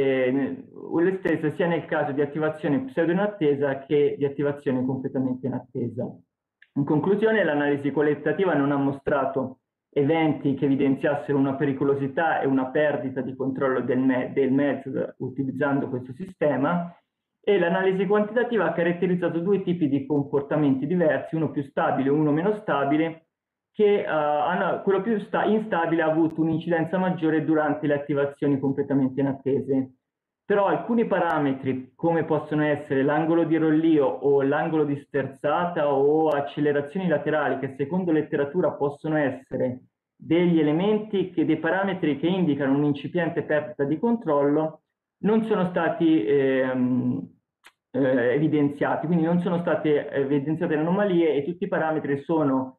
le stesse sia nel caso di attivazione pseudo inattesa che di attivazione completamente inattesa. In conclusione, l'analisi qualitativa non ha mostrato eventi che evidenziassero una pericolosità e una perdita di controllo del, me del mezzo utilizzando questo sistema, e l'analisi quantitativa ha caratterizzato due tipi di comportamenti diversi, uno più stabile e uno meno stabile, che uh, hanno, quello più instabile ha avuto un'incidenza maggiore durante le attivazioni completamente inattese. Però alcuni parametri, come possono essere l'angolo di rollio o l'angolo di sterzata o accelerazioni laterali, che secondo letteratura possono essere degli elementi, che, dei parametri che indicano un'incipiente perdita di controllo, non sono stati ehm, eh, evidenziati, quindi non sono state evidenziate le anomalie e tutti i parametri sono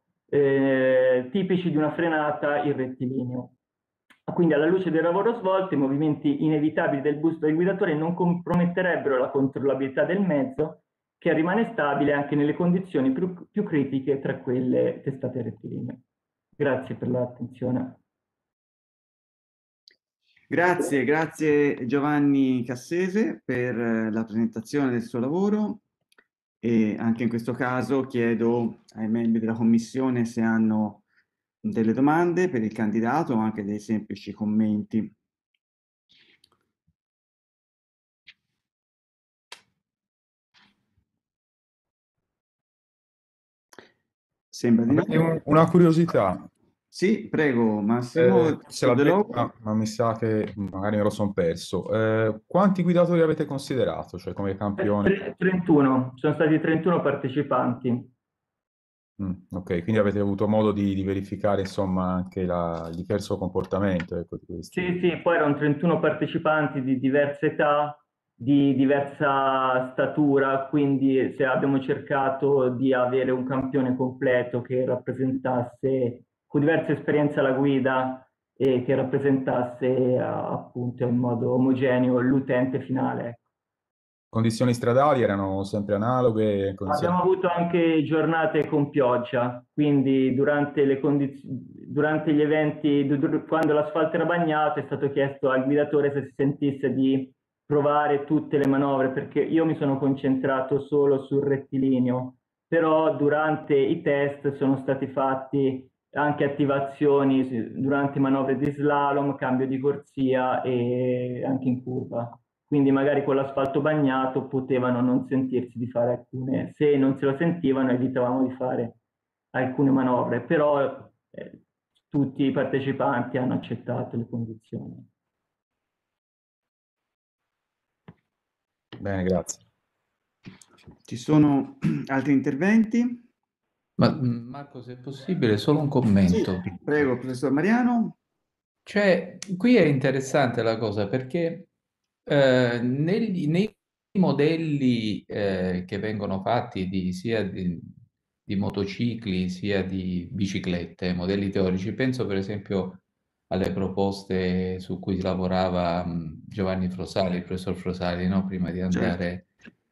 Eh, tipici di una frenata in rettilineo. Quindi alla luce del lavoro svolto, i movimenti inevitabili del busto del guidatore non comprometterebbero la controllabilità del mezzo, che rimane stabile anche nelle condizioni più, più critiche tra quelle testate rettilineo. Grazie per l'attenzione. Grazie, grazie Giovanni Cassese per la presentazione del suo lavoro. E anche in questo caso chiedo ai membri della commissione se hanno delle domande per il candidato o anche dei semplici commenti. Sembra di no. Un, una curiosità. Sì, prego, Massimo. Eh, se l'ha detta, ma mi sa che magari me lo sono perso. Eh, quanti guidatori avete considerato, cioè come campione? trentuno, sono stati trentuno partecipanti. Mm, ok, quindi avete avuto modo di, di verificare insomma anche la, il diverso comportamento, ecco, di questi. Sì, sì, poi erano trentuno partecipanti di diverse età, di diversa statura, quindi se abbiamo cercato di avere un campione completo che rappresentasse, con diverse esperienze alla guida e che rappresentasse eh, appunto in modo omogeneo l'utente finale. Condizioni stradali erano sempre analoghe? Condizioni... Abbiamo avuto anche giornate con pioggia, quindi durante, le durante gli eventi, quando l'asfalto era bagnato, è stato chiesto al guidatore se si sentisse di provare tutte le manovre, perché io mi sono concentrato solo sul rettilineo, però durante i test sono stati fatti anche attivazioni durante manovre di slalom, cambio di corsia e anche in curva. Quindi magari con l'asfalto bagnato potevano non sentirsi di fare alcune, se non se lo sentivano evitavamo di fare alcune manovre, però eh, tutti i partecipanti hanno accettato le condizioni. Bene, grazie. Ci sono altri interventi? Ma Marco, se è possibile, solo un commento. Sì, prego, professor Mariano. Cioè, qui è interessante la cosa perché eh, negli, nei modelli eh, che vengono fatti di, sia di, di motocicli sia di biciclette, modelli teorici, penso per esempio alle proposte su cui lavorava mh, Giovanni Frosali, il professor Frosali, no? Prima di andare.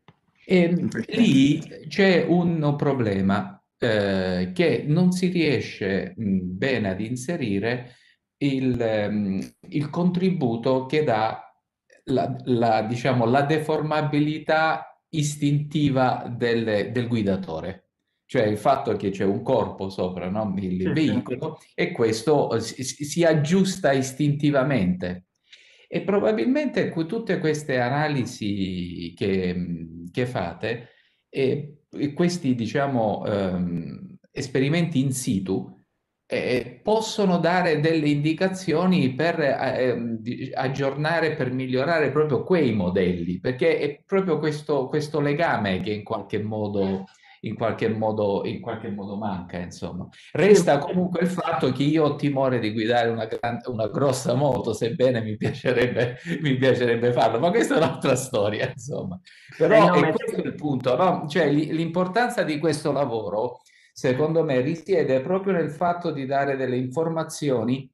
E lì c'è un problema eh, che non si riesce mh, bene ad inserire il, ehm, il contributo che dà la, la, diciamo, la deformabilità istintiva del, del guidatore, cioè il fatto che c'è un corpo sopra, no? Il Sì, veicolo e questo si, si aggiusta istintivamente. E probabilmente tutte queste analisi che, che fate e, e questi, diciamo, ehm, esperimenti in situ eh, possono dare delle indicazioni per eh, aggiornare, per migliorare proprio quei modelli, perché è proprio questo, questo legame che in qualche modo, in qualche modo, in qualche modo manca, insomma. Resta comunque il fatto che io ho timore di guidare una, gran, una grossa moto, sebbene mi piacerebbe, mi piacerebbe farlo, ma questa è un'altra storia, insomma. Però eh no, è questo il punto, no? Cioè l'importanza di questo lavoro secondo me risiede proprio nel fatto di dare delle informazioni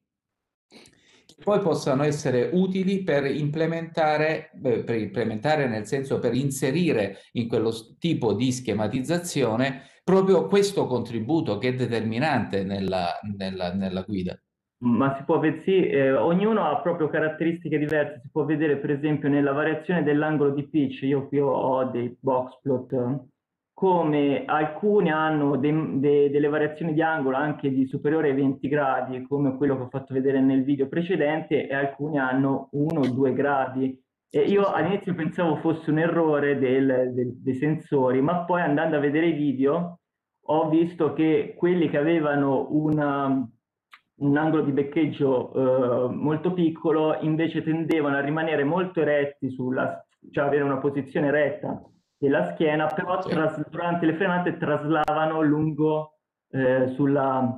che poi possano essere utili per implementare, beh, per implementare nel senso per inserire in quello tipo di schematizzazione proprio questo contributo che è determinante nella, nella, nella guida. Ma si può vedere, sì, eh, ognuno ha proprio caratteristiche diverse, si può vedere per esempio nella variazione dell'angolo di pitch, io qui ho dei box plot, come alcuni hanno de, de, delle variazioni di angolo anche di superiore ai venti gradi, come quello che ho fatto vedere nel video precedente, e alcuni hanno uno o due gradi. E io all'inizio pensavo fosse un errore del, del, dei sensori, ma poi andando a vedere i video ho visto che quelli che avevano una, un angolo di beccheggio eh, molto piccolo invece tendevano a rimanere molto eretti, sulla, cioè avere una posizione retta della schiena, però sì, tras, durante le frenate traslavano lungo eh, sulla,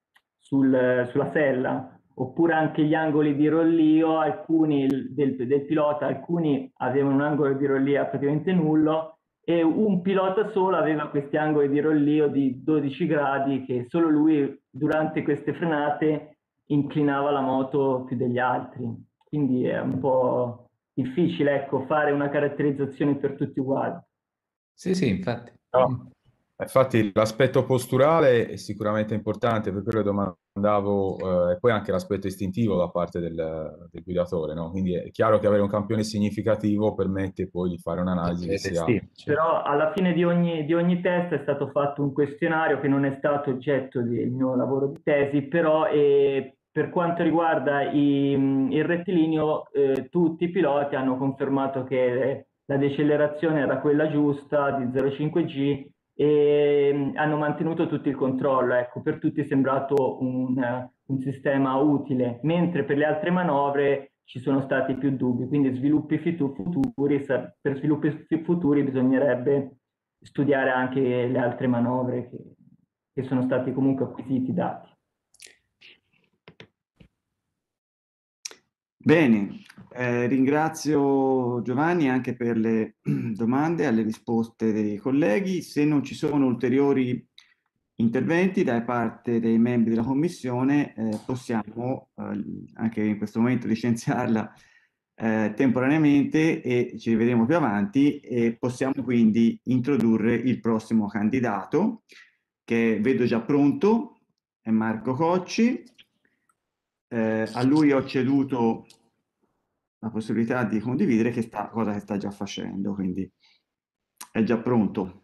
sul, sulla sella, oppure anche gli angoli di rollio, alcuni del, del pilota, alcuni avevano un angolo di rollio praticamente nullo e un pilota solo aveva questi angoli di rollio di dodici gradi che solo lui durante queste frenate inclinava la moto più degli altri. Quindi è un po' difficile, ecco, fare una caratterizzazione per tutti uguali. Sì, sì, infatti. No, infatti l'aspetto posturale è sicuramente importante, per quello domandavo, eh, e poi anche l'aspetto istintivo da parte del, del guidatore, no? Quindi è chiaro che avere un campione significativo permette poi di fare un'analisi che sia... Sì, però alla fine di ogni, di ogni test è stato fatto un questionario che non è stato oggetto del mio lavoro di tesi, però eh, per quanto riguarda i, il rettilineo, eh, tutti i piloti hanno confermato che la decelerazione era quella giusta di zero virgola cinque G e hanno mantenuto tutto il controllo. Ecco, per tutti è sembrato un, un sistema utile, mentre per le altre manovre ci sono stati più dubbi, quindi sviluppi futuri, per sviluppi futuri bisognerebbe studiare anche le altre manovre che, che sono stati comunque acquisiti dati. Bene, eh, ringrazio Giovanni anche per le domande, alle risposte dei colleghi. Se non ci sono ulteriori interventi da parte dei membri della Commissione, eh, possiamo eh, anche in questo momento licenziarla eh, temporaneamente e ci rivedremo più avanti, e possiamo quindi introdurre il prossimo candidato, che vedo già pronto, è Marco Cocci. Eh, a lui ho ceduto la possibilità di condividere, che sta, cosa che sta già facendo, quindi è già pronto.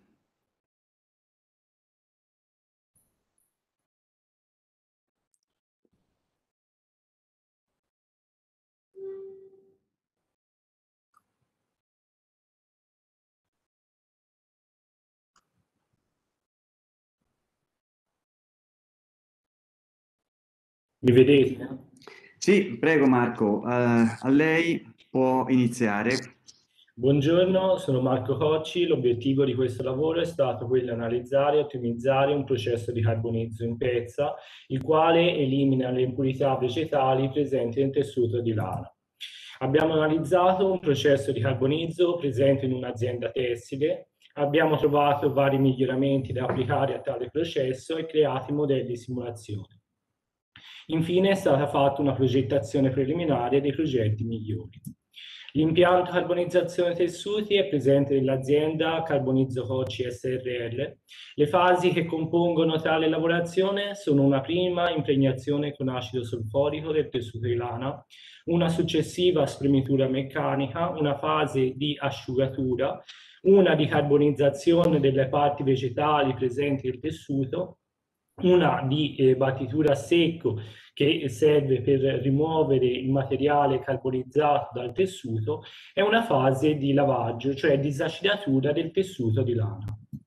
Mi vedete? Sì, prego Marco, uh, a lei può iniziare. Buongiorno, sono Marco Cocci. L'obiettivo di questo lavoro è stato quello di analizzare e ottimizzare un processo di carbonizzo in pezza, il quale elimina le impurità vegetali presenti nel tessuto di lana. Abbiamo analizzato un processo di carbonizzo presente in un'azienda tessile, abbiamo trovato vari miglioramenti da applicare a tale processo e creati modelli di simulazione. Infine è stata fatta una progettazione preliminare dei progetti migliori. L'impianto carbonizzazione tessuti è presente nell'azienda Carbonizzo Cocci S R L. Le fasi che compongono tale lavorazione sono una prima impregnazione con acido solforico del tessuto di lana, una successiva spremitura meccanica, una fase di asciugatura, una di carbonizzazione delle parti vegetali presenti nel tessuto, una di eh, battitura a secco che serve per rimuovere il materiale carbonizzato dal tessuto, e una fase di lavaggio, cioè disacidatura del tessuto di lana.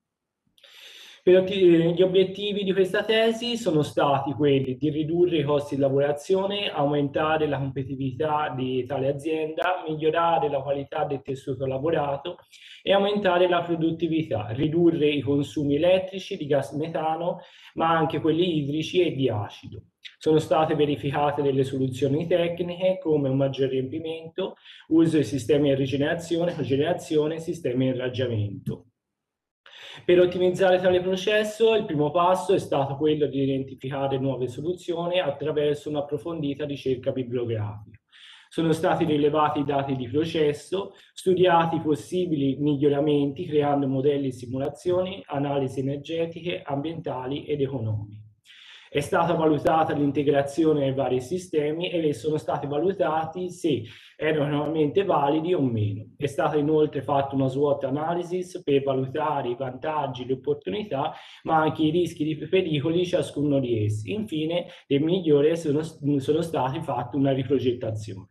Per gli obiettivi di questa tesi sono stati quelli di ridurre i costi di lavorazione, aumentare la competitività di tale azienda, migliorare la qualità del tessuto lavorato e aumentare la produttività, ridurre i consumi elettrici di gas metano, ma anche quelli idrici e di acido. Sono state verificate delle soluzioni tecniche come un maggior riempimento, uso di sistemi di rigenerazione, cogenerazione e sistemi di irraggiamento. Per ottimizzare tale processo, il primo passo è stato quello di identificare nuove soluzioni attraverso un'approfondita ricerca bibliografica. Sono stati rilevati i dati di processo, studiati possibili miglioramenti creando modelli di simulazioni, analisi energetiche, ambientali ed economiche. È stata valutata l'integrazione dei vari sistemi e sono stati valutati se erano realmente validi o meno. È stata inoltre fatta una SWOT analysis per valutare i vantaggi, le opportunità, ma anche i rischi e i pericoli di ciascuno di essi. Infine, del migliore sono, sono stati fatti una riprogettazione.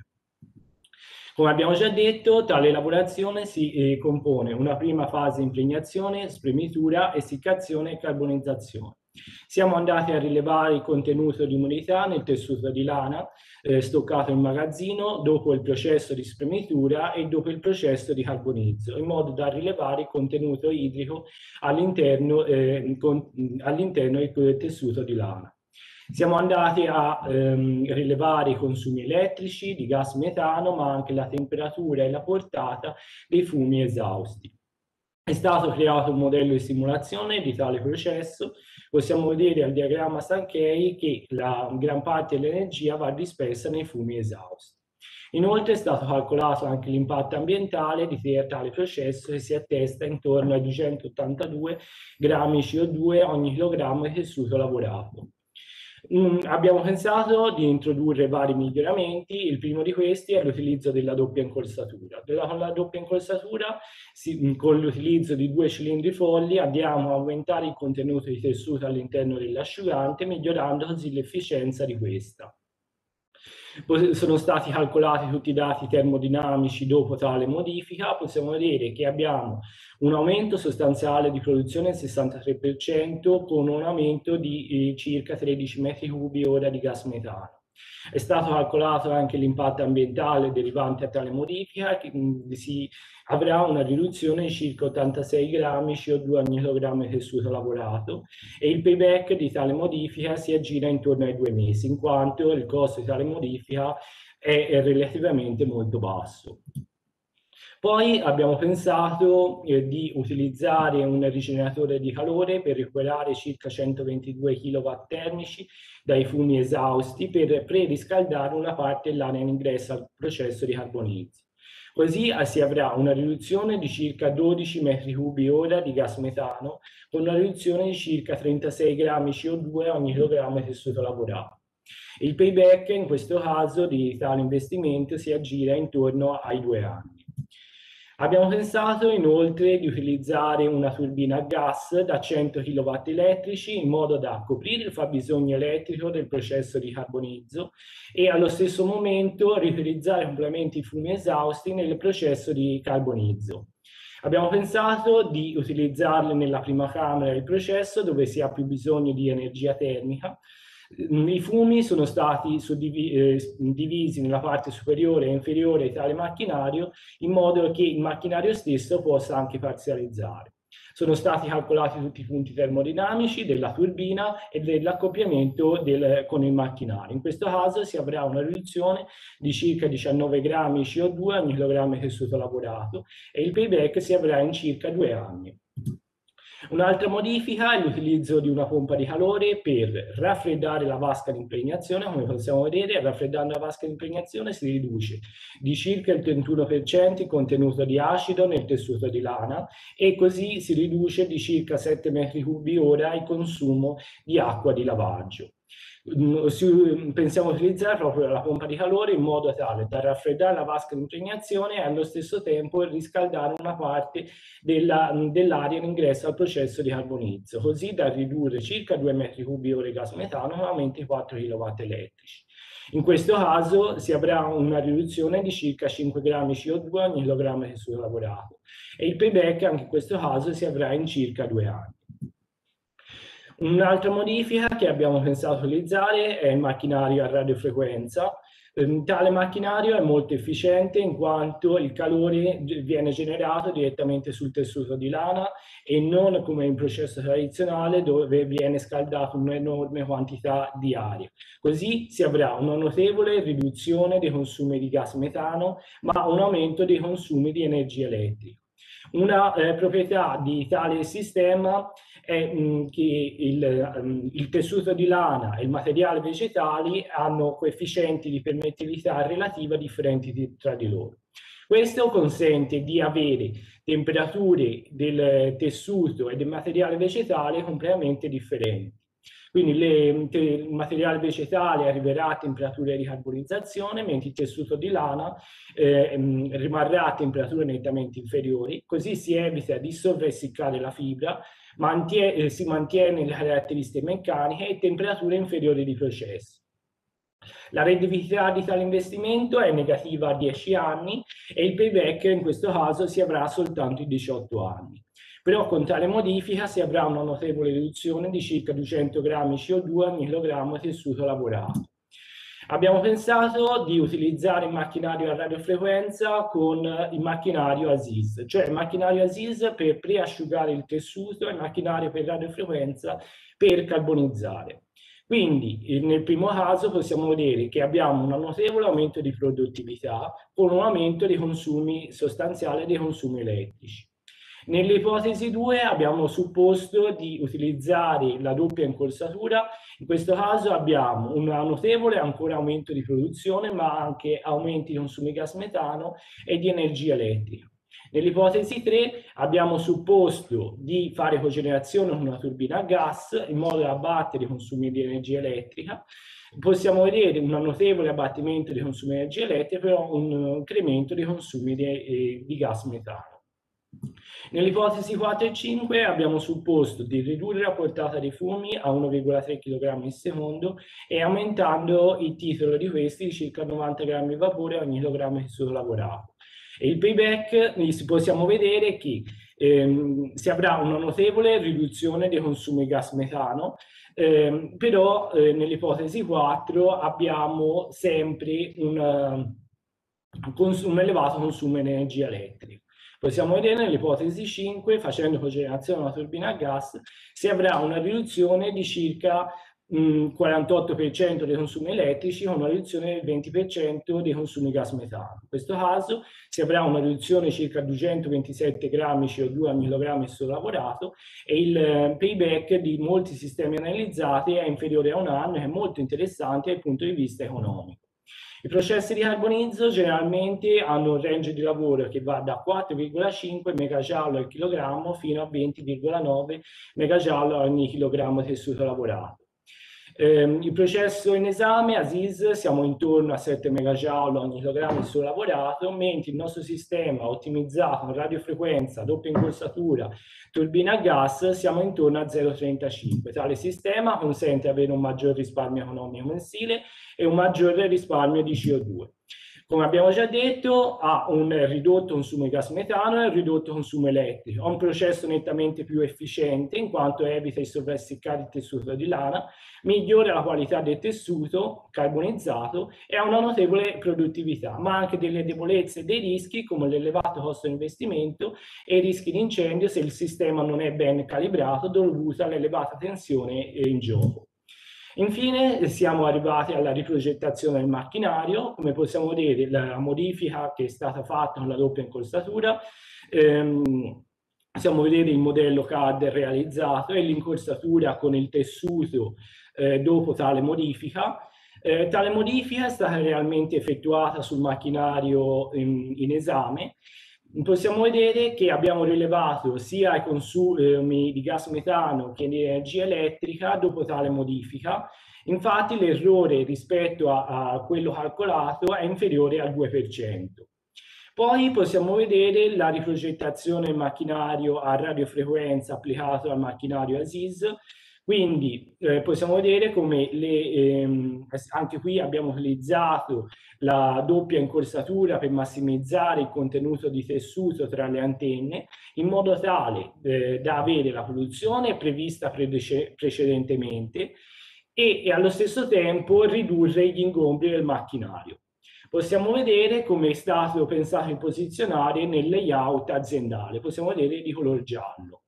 Come abbiamo già detto, tale lavorazione si eh, compone una prima fase di impregnazione, spremitura, essiccazione e carbonizzazione. Siamo andati a rilevare il contenuto di umidità nel tessuto di lana eh, stoccato in magazzino dopo il processo di spremitura e dopo il processo di carbonizzo, in modo da rilevare il contenuto idrico all'interno eh, all'interno del tessuto di lana. Siamo andati a ehm, rilevare i consumi elettrici di gas metano, ma anche la temperatura e la portata dei fumi esausti. È stato creato un modello di simulazione di tale processo. Possiamo vedere al diagramma Sankey che la gran parte dell'energia va dispersa nei fumi esausti. Inoltre è stato calcolato anche l'impatto ambientale di tale processo, che si attesta intorno ai duecentottantadue grammi di C O due ogni chilogrammo di tessuto lavorato. Mm, abbiamo pensato di introdurre vari miglioramenti. Il primo di questi è l'utilizzo della doppia incorsatura. Con la doppia incorsatura, si, con l'utilizzo di due cilindri folli, andiamo a aumentare il contenuto di tessuto all'interno dell'asciugante, migliorando così l'efficienza di questa. Sono stati calcolati tutti i dati termodinamici dopo tale modifica. Possiamo vedere che abbiamo un aumento sostanziale di produzione del sessantatré per cento con un aumento di eh, circa tredici metri cubi ora di gas metano. È stato calcolato anche l'impatto ambientale derivante da tale modifica, che mh, si avrà una riduzione di circa ottantasei grammi C O due ogni chilogrammo di tessuto lavorato, e il payback di tale modifica si aggira intorno ai due mesi, in quanto il costo di tale modifica è, è relativamente molto basso. Poi abbiamo pensato eh, di utilizzare un rigeneratore di calore per recuperare circa centoventidue chilowatt termici dai fumi esausti per preriscaldare una parte dell'area in ingresso al processo di carbonizzo. Così si avrà una riduzione di circa dodici metri cubi ora di gas metano, con una riduzione di circa trentasei grammi C O due ogni chilogrammo di tessuto lavorato. Il payback in questo caso di tale investimento si aggira intorno ai due anni. Abbiamo pensato inoltre di utilizzare una turbina a gas da cento chilowatt elettrici in modo da coprire il fabbisogno elettrico del processo di carbonizzo e allo stesso momento riutilizzare completamente i fumi esausti nel processo di carbonizzo. Abbiamo pensato di utilizzarle nella prima camera del processo dove si ha più bisogno di energia termica. I fumi sono stati suddivisi nella parte superiore e inferiore di tale macchinario in modo che il macchinario stesso possa anche parzializzare. Sono stati calcolati tutti i punti termodinamici della turbina e dell'accoppiamento del, con il macchinario. In questo caso si avrà una riduzione di circa diciannove grammi C O due ogni chilogrammo di tessuto lavorato e il payback si avrà in circa due anni. Un'altra modifica è l'utilizzo di una pompa di calore per raffreddare la vasca di impregnazione. Come possiamo vedere, raffreddando la vasca di impregnazione si riduce di circa il trentuno per cento il contenuto di acido nel tessuto di lana e così si riduce di circa sette metri cubi ora il consumo di acqua di lavaggio. Pensiamo a utilizzare proprio la pompa di calore in modo tale da raffreddare la vasca di impregnazione e allo stesso tempo riscaldare una parte dell'aria dell in ingresso al processo di carbonizzo, così da ridurre circa due metri cubi ora di gas metano con aumenti quattro chilowatt elettrici. In questo caso si avrà una riduzione di circa cinque grammi C O due ogni chilogrammo di tessuto lavorato e il payback anche in questo caso si avrà in circa due anni. Un'altra modifica che abbiamo pensato utilizzare è il macchinario a radiofrequenza. Tale macchinario è molto efficiente in quanto il calore viene generato direttamente sul tessuto di lana e non come in processo tradizionale dove viene scaldata un'enorme quantità di aria. Così si avrà una notevole riduzione dei consumi di gas metano, ma un aumento dei consumi di energia elettrica. Una eh, proprietà di tale sistema è mh, che il, um, il tessuto di lana e il materiale vegetali hanno coefficienti di permettibilità relativa differenti di, tra di loro. Questo consente di avere temperature del tessuto e del materiale vegetale completamente differenti. Quindi le, il materiale vegetale arriverà a temperature di carbonizzazione, mentre il tessuto di lana eh, rimarrà a temperature nettamente inferiori, così si evita di sovressiccare la fibra, mantiene, eh, si mantiene le caratteristiche meccaniche e temperature inferiori di processo. La redditività di tale investimento è negativa a dieci anni e il payback in questo caso si avrà soltanto in diciotto anni. Però con tale modifica si avrà una notevole riduzione di circa duecento grammi C O due ogni chilogrammo di tessuto lavorato. Abbiamo pensato di utilizzare il macchinario a radiofrequenza con il macchinario A S I S, cioè il macchinario A S I S per preasciugare il tessuto e il macchinario per radiofrequenza per carbonizzare. Quindi nel primo caso possiamo vedere che abbiamo un notevole aumento di produttività con un aumento dei consumi sostanziali dei consumi elettrici. Nell'ipotesi due abbiamo supposto di utilizzare la doppia incorsatura. In questo caso abbiamo un notevole ancora aumento di produzione, ma anche aumenti di consumi di gas metano e di energia elettrica. Nell'ipotesi tre abbiamo supposto di fare cogenerazione con una turbina a gas in modo da abbattere i consumi di energia elettrica. Possiamo vedere un notevole abbattimento dei consumi di energia elettrica, però un incremento dei consumi di, eh, di gas metano. Nell'ipotesi quattro e cinque abbiamo supposto di ridurre la portata dei fumi a uno virgola tre chilogrammi al secondo e aumentando il titolo di questi di circa novanta grammi di vapore ogni chilogrammo di tessuto lavorato. E il payback possiamo vedere che ehm, si avrà una notevole riduzione dei consumi di gas metano, ehm, però eh, nell'ipotesi quattro abbiamo sempre una, un elevato consumo di energia elettrica. Possiamo vedere nell'ipotesi cinque, facendo cogenerazione a una turbina a gas, si avrà una riduzione di circa mh, quarantotto per cento dei consumi elettrici con una riduzione del venti per cento dei consumi di gas metano. In questo caso si avrà una riduzione di circa duecentoventisette grammi C O due al chilogrammo di solo lavorato e il eh, payback di molti sistemi analizzati è inferiore a un anno, che è molto interessante dal punto di vista economico. I processi di carbonizzo generalmente hanno un range di lavoro che va da quattro virgola cinque megajoule al chilogrammo fino a venti virgola nove megajoule ogni chilogrammo di tessuto lavorato. Eh, il processo in esame, Aziz, siamo intorno a sette megajoule ogni chilogrammo di tessuto lavorato, mentre il nostro sistema ottimizzato in radiofrequenza, doppia incorsatura, turbina a gas, siamo intorno a zero virgola trentacinque. Tale sistema consente di avere un maggior risparmio economico mensile e un maggiore risparmio di C O due. Come abbiamo già detto, ha un ridotto consumo di gas metano e un ridotto consumo elettrico. Ha un processo nettamente più efficiente in quanto evita di sovressiccare il tessuto di lana, migliora la qualità del tessuto carbonizzato e ha una notevole produttività, ma anche delle debolezze e dei rischi come l'elevato costo di investimento e i rischi di incendio se il sistema non è ben calibrato dovuto all'elevata tensione in gioco. Infine siamo arrivati alla riprogettazione del macchinario. Come possiamo vedere, la modifica che è stata fatta con la doppia incorsatura, ehm, possiamo vedere il modello C A D realizzato e l'incorsatura con il tessuto eh, dopo tale modifica. Eh, tale modifica è stata realmente effettuata sul macchinario in, in esame. Possiamo vedere che abbiamo rilevato sia i consumi di gas metano che di energia elettrica dopo tale modifica. Infatti l'errore rispetto a, a quello calcolato è inferiore al due per cento. Poi possiamo vedere la riprogettazione del macchinario a radiofrequenza applicato al macchinario Aziz. Quindi eh, possiamo vedere come le, ehm, anche qui abbiamo utilizzato la doppia incorsatura per massimizzare il contenuto di tessuto tra le antenne in modo tale eh, da avere la produzione prevista prece precedentemente e, e allo stesso tempo ridurre gli ingombri del macchinario. Possiamo vedere come è stato pensato in posizionare nel layout aziendale. Possiamo vedere di color giallo.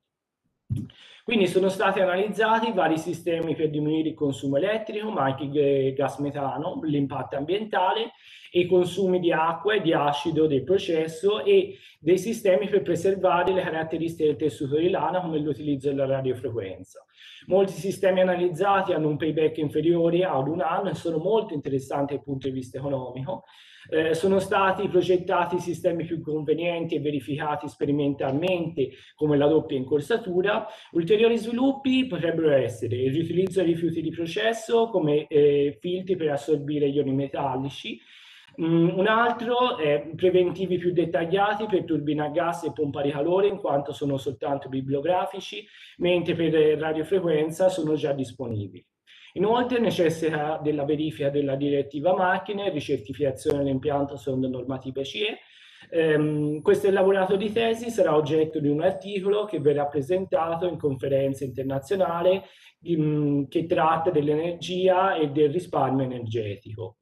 Quindi sono stati analizzati vari sistemi per diminuire il consumo elettrico, ma anche il gas metano, l'impatto ambientale, e i consumi di acqua e di acido del processo e dei sistemi per preservare le caratteristiche del tessuto di lana come l'utilizzo della radiofrequenza. Molti sistemi analizzati hanno un payback inferiore ad un anno e sono molto interessanti dal punto di vista economico. Eh, sono stati progettati sistemi più convenienti e verificati sperimentalmente come la doppia incorsatura. Ulteriori sviluppi potrebbero essere il riutilizzo dei rifiuti di processo come eh, filtri per assorbire gli ioni metallici. Mm, un altro è preventivi più dettagliati per turbine a gas e pompa di calore in quanto sono soltanto bibliografici, mentre per radiofrequenza sono già disponibili. Inoltre necessita della verifica della direttiva macchine, ricertificazione dell'impianto secondo normative C E. Um, questo elaborato di tesi sarà oggetto di un articolo che verrà presentato in conferenza internazionale um, che tratta dell'energia e del risparmio energetico.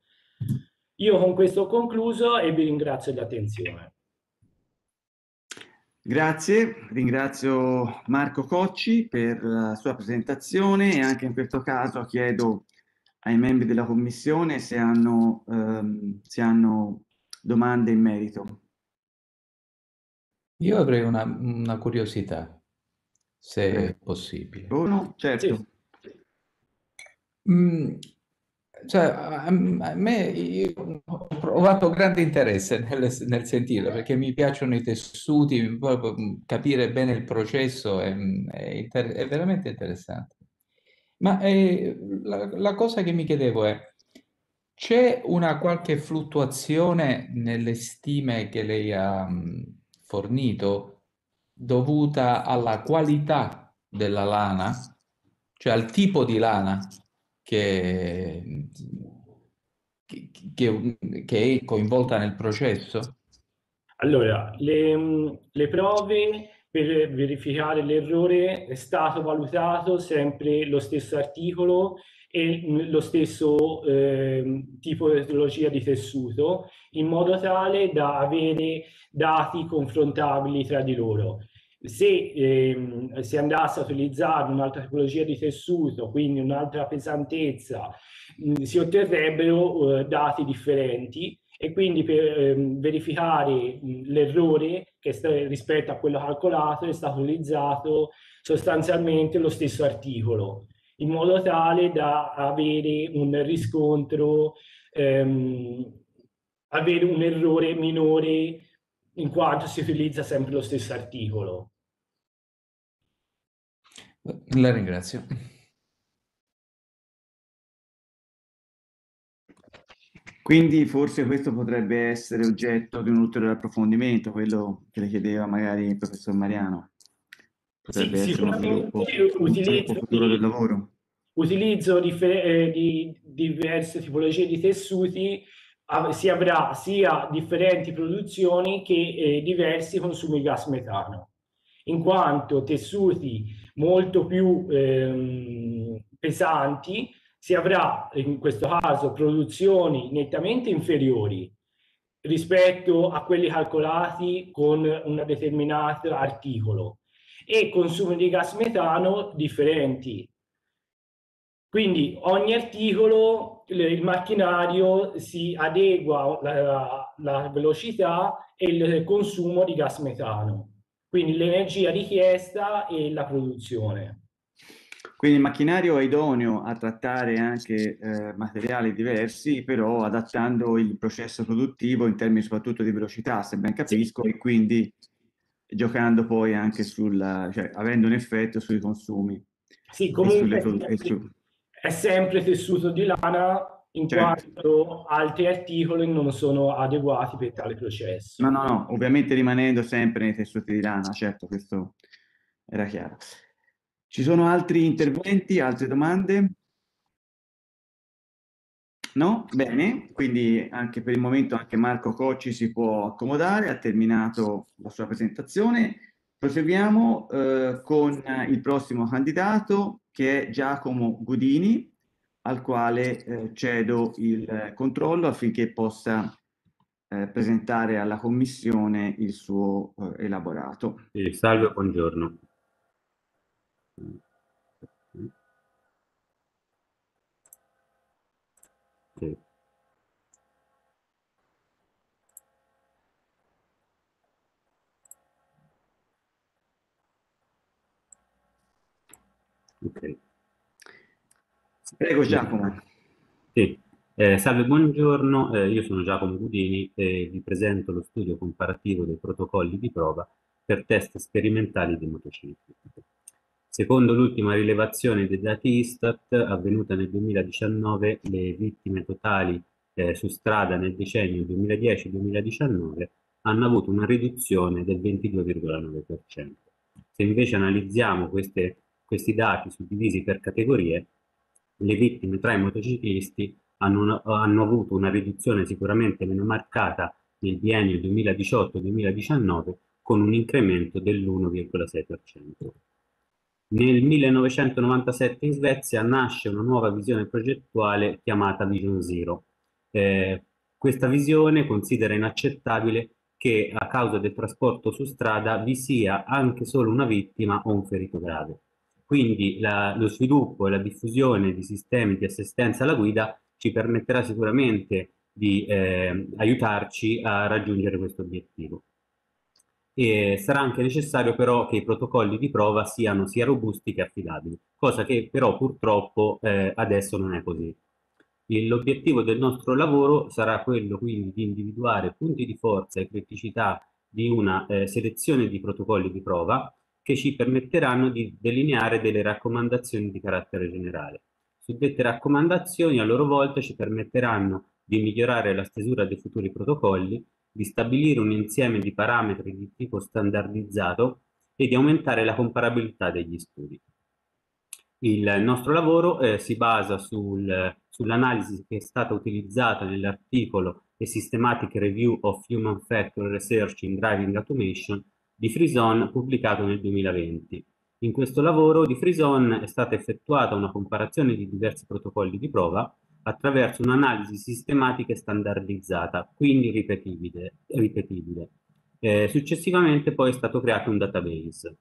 Io con questo ho concluso e vi ringrazio dell'attenzione. Grazie, ringrazio Marco Cocci per la sua presentazione e anche in questo caso chiedo ai membri della Commissione se hanno, ehm, se hanno domande in merito. Io avrei una, una curiosità, se eh. è possibile. Oh no, certo. Sì. Mm. Cioè, a, a me io ho provato grande interesse nel, nel sentirlo perché mi piacciono i tessuti, proprio capire bene il processo è, è, è veramente interessante. Ma eh, la, la cosa che mi chiedevo è, c'è una qualche fluttuazione nelle stime che lei ha mh, fornito dovuta alla qualità della lana, cioè al tipo di lana che, che, che, che è coinvolta nel processo? Allora, le, le prove per verificare l'errore è stato valutato sempre lo stesso articolo e lo stesso eh, tipologia di tessuto, in modo tale da avere dati confrontabili tra di loro. Se ehm, si andasse a utilizzare un'altra tipologia di tessuto, quindi un'altra pesantezza, mh, si otterrebbero eh, dati differenti, e quindi per ehm, verificare l'errore che rispetto a quello calcolato è stato utilizzato sostanzialmente lo stesso articolo, in modo tale da avere un riscontro, ehm, avere un errore minore in quanto si utilizza sempre lo stesso articolo. La ringrazio. Quindi forse questo potrebbe essere oggetto di un ulteriore approfondimento, quello che le chiedeva magari il professor Mariano. Potrebbe Sì, essere uno sviluppo, un sviluppo futuro del lavoro. Utilizzo di, eh, di diverse tipologie di tessuti, si avrà sia differenti produzioni che eh, diversi consumi di gas metano, in quanto tessuti molto più ehm, pesanti si avrà in questo caso produzioni nettamente inferiori rispetto a quelli calcolati con un determinato articolo e consumi di gas metano differenti. Quindi ogni articolo, il macchinario si adegua alla, alla velocità e il consumo di gas metano, quindi l'energia richiesta e la produzione. Quindi il macchinario è idoneo a trattare anche eh, materiali diversi, però adattando il processo produttivo in termini soprattutto di velocità, se ben capisco, sì. E quindi giocando poi anche sul, cioè avendo un effetto sui consumi. Sì, comunque e sulle, e su... è sempre tessuto di lana, in certo. Quanto altri articoli non sono adeguati per tale processo. No, no, no, ovviamente rimanendo sempre nei tessuti di lana, certo, questo era chiaro. Ci sono altri interventi, altre domande? No? Bene, quindi anche per il momento anche Marco Cocci si può accomodare, ha terminato la sua presentazione. Proseguiamo eh, con il prossimo candidato, che è Giacomo Gudini, al quale eh, cedo il controllo affinché possa eh, presentare alla Commissione il suo eh, elaborato. Eh, salve, buongiorno. Okay. Ok. Prego Giacomo. Sì. Eh, salve, buongiorno, eh, io sono Giacomo Gudini e vi presento lo studio comparativo dei protocolli di prova per test sperimentali di motocicli. Secondo l'ultima rilevazione dei dati Istat avvenuta nel duemiladiciannove, le vittime totali eh, su strada nel decennio duemiladieci duemiladiciannove hanno avuto una riduzione del ventidue virgola nove per cento. Se invece analizziamo queste, questi dati suddivisi per categorie, le vittime tra i motociclisti hanno, hanno avuto una riduzione sicuramente meno marcata nel biennio duemiladiciotto duemiladiciannove con un incremento dell'uno virgola sei per cento. Nel millenovecentonovantasette in Svezia nasce una nuova visione progettuale chiamata Vision Zero. Eh, questa visione considera inaccettabile che a causa del trasporto su strada vi sia anche solo una vittima o un ferito grave. Quindi la, lo sviluppo e la diffusione di sistemi di assistenza alla guida ci permetterà sicuramente di eh, aiutarci a raggiungere questo obiettivo. E sarà anche necessario però che i protocolli di prova siano sia robusti che affidabili, cosa che però purtroppo eh, adesso non è così. L'obiettivo del nostro lavoro sarà quello quindi di individuare punti di forza e criticità di una eh, selezione di protocolli di prova che ci permetteranno di delineare delle raccomandazioni di carattere generale. Suddette raccomandazioni a loro volta ci permetteranno di migliorare la stesura dei futuri protocolli, di stabilire un insieme di parametri di tipo standardizzato e di aumentare la comparabilità degli studi. Il nostro lavoro eh, si basa sul, sull'analisi che è stata utilizzata nell'articolo A Systematic Review of Human Factor Research in Driving Automation di Frison, pubblicato nel duemilaventi. In questo lavoro di Frison è stata effettuata una comparazione di diversi protocolli di prova attraverso un'analisi sistematica e standardizzata, quindi ripetibile. ripetibile. Eh, successivamente poi è stato creato un database.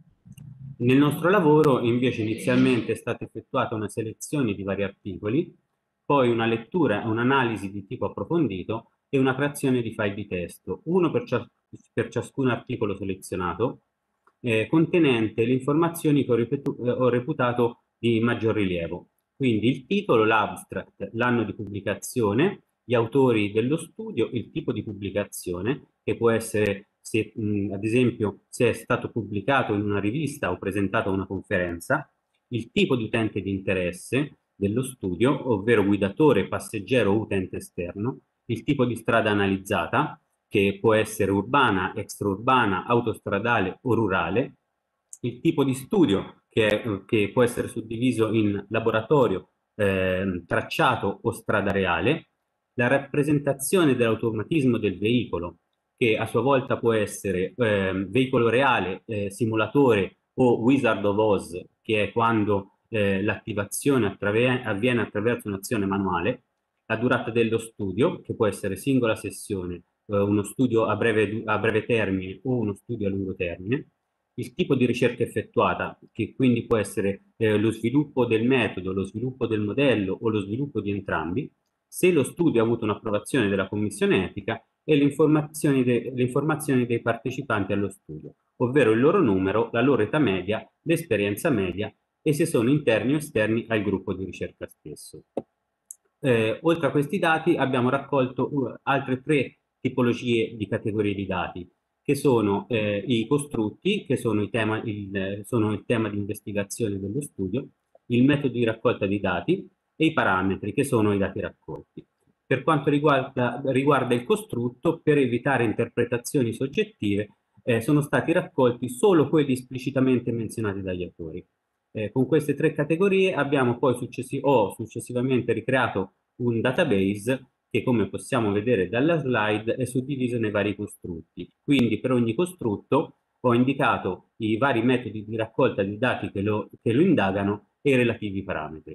Nel nostro lavoro invece inizialmente è stata effettuata una selezione di vari articoli, poi una lettura e un'analisi di tipo approfondito e una creazione di file di testo, uno per, cias per ciascun articolo selezionato, eh, contenente le informazioni che ho, eh, ho reputato di maggior rilievo. Quindi il titolo, l'abstract, l'anno di pubblicazione, gli autori dello studio, il tipo di pubblicazione, che può essere, se, mh, ad esempio, se è stato pubblicato in una rivista o presentato a una conferenza, il tipo di utente di interesse dello studio, ovvero guidatore, passeggero o utente esterno, il tipo di strada analizzata, che può essere urbana, extraurbana, autostradale o rurale, il tipo di studio che, che può essere suddiviso in laboratorio, eh, tracciato o strada reale, la rappresentazione dell'automatismo del veicolo, che a sua volta può essere eh, veicolo reale, eh, simulatore o Wizard of Oz, che è quando eh, l'attivazione avviene attraverso un'azione manuale, la durata dello studio, che può essere singola sessione, eh, uno studio a breve, a breve termine o uno studio a lungo termine, il tipo di ricerca effettuata, che quindi può essere eh, lo sviluppo del metodo, lo sviluppo del modello o lo sviluppo di entrambi, se lo studio ha avuto un'approvazione della commissione etica e le informazioni, de le informazioni dei partecipanti allo studio, ovvero il loro numero, la loro età media, l'esperienza media e se sono interni o esterni al gruppo di ricerca stesso. Eh, oltre a questi dati abbiamo raccolto uh, altre tre tipologie di categorie di dati, che sono eh, i costrutti, che sono, i tema, il, sono il tema di investigazione dello studio, il metodo di raccolta dei dati e i parametri, che sono i dati raccolti. Per quanto riguarda, riguarda il costrutto, per evitare interpretazioni soggettive, eh, sono stati raccolti solo quelli esplicitamente menzionati dagli autori. Eh, con queste tre categorie abbiamo poi successi ho successivamente ricreato un database che, come possiamo vedere dalla slide, è suddiviso nei vari costrutti. Quindi per ogni costrutto ho indicato i vari metodi di raccolta di dati che lo, che lo indagano e i relativi parametri.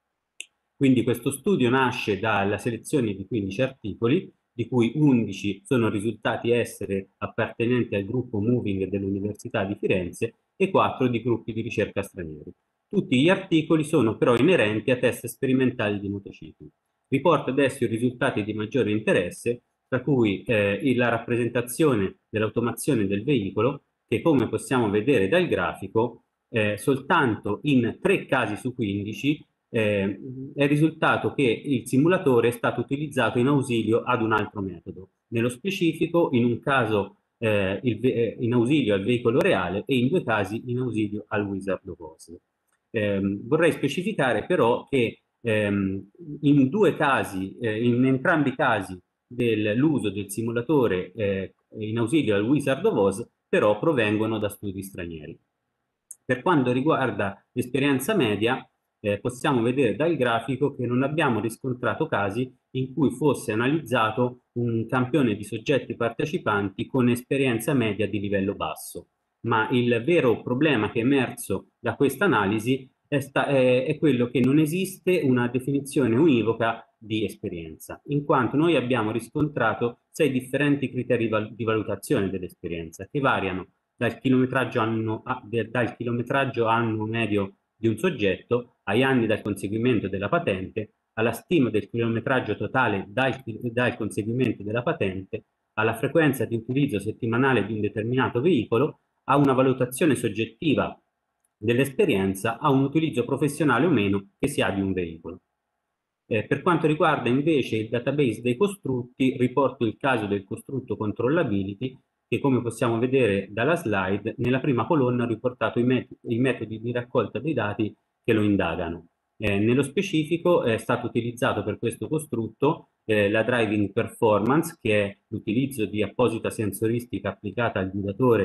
Quindi questo studio nasce dalla selezione di quindici articoli, di cui undici sono risultati essere appartenenti al gruppo Moving dell'Università di Firenze e quattro di gruppi di ricerca stranieri. Tutti gli articoli sono però inerenti a test sperimentali di motocicli. Riporto adesso i risultati di maggiore interesse, tra cui eh, la rappresentazione dell'automazione del veicolo, che come possiamo vedere dal grafico, eh, soltanto in tre casi su quindici eh, è risultato che il simulatore è stato utilizzato in ausilio ad un altro metodo. Nello specifico, in un caso eh, il, eh, in ausilio al veicolo reale e in due casi in ausilio al Wizard of Oz. Eh, vorrei specificare però che ehm, in due casi, eh, in entrambi i casi dell'uso del simulatore eh, in ausilio al Wizard of Oz, però provengono da studi stranieri. Per quanto riguarda l'esperienza media, eh, possiamo vedere dal grafico che non abbiamo riscontrato casi in cui fosse analizzato un campione di soggetti partecipanti con esperienza media di livello basso. Ma il vero problema che è emerso da questa analisi è, è, è quello che non esiste una definizione univoca di esperienza, in quanto noi abbiamo riscontrato sei differenti criteri val di valutazione dell'esperienza, che variano dal chilometraggio, anno, a, de, dal chilometraggio annuo medio di un soggetto agli anni dal conseguimento della patente, alla stima del chilometraggio totale dal, dal conseguimento della patente, alla frequenza di utilizzo settimanale di un determinato veicolo, a una valutazione soggettiva dell'esperienza, a un utilizzo professionale o meno che si ha di un veicolo. Eh, per quanto riguarda invece il database dei costrutti, riporto il caso del costrutto controllability, che come possiamo vedere dalla slide, nella prima colonna ho riportato i, met i metodi di raccolta dei dati che lo indagano. Eh, nello specifico è stato utilizzato per questo costrutto eh, la driving performance, che è l'utilizzo di apposita sensoristica applicata al guidatore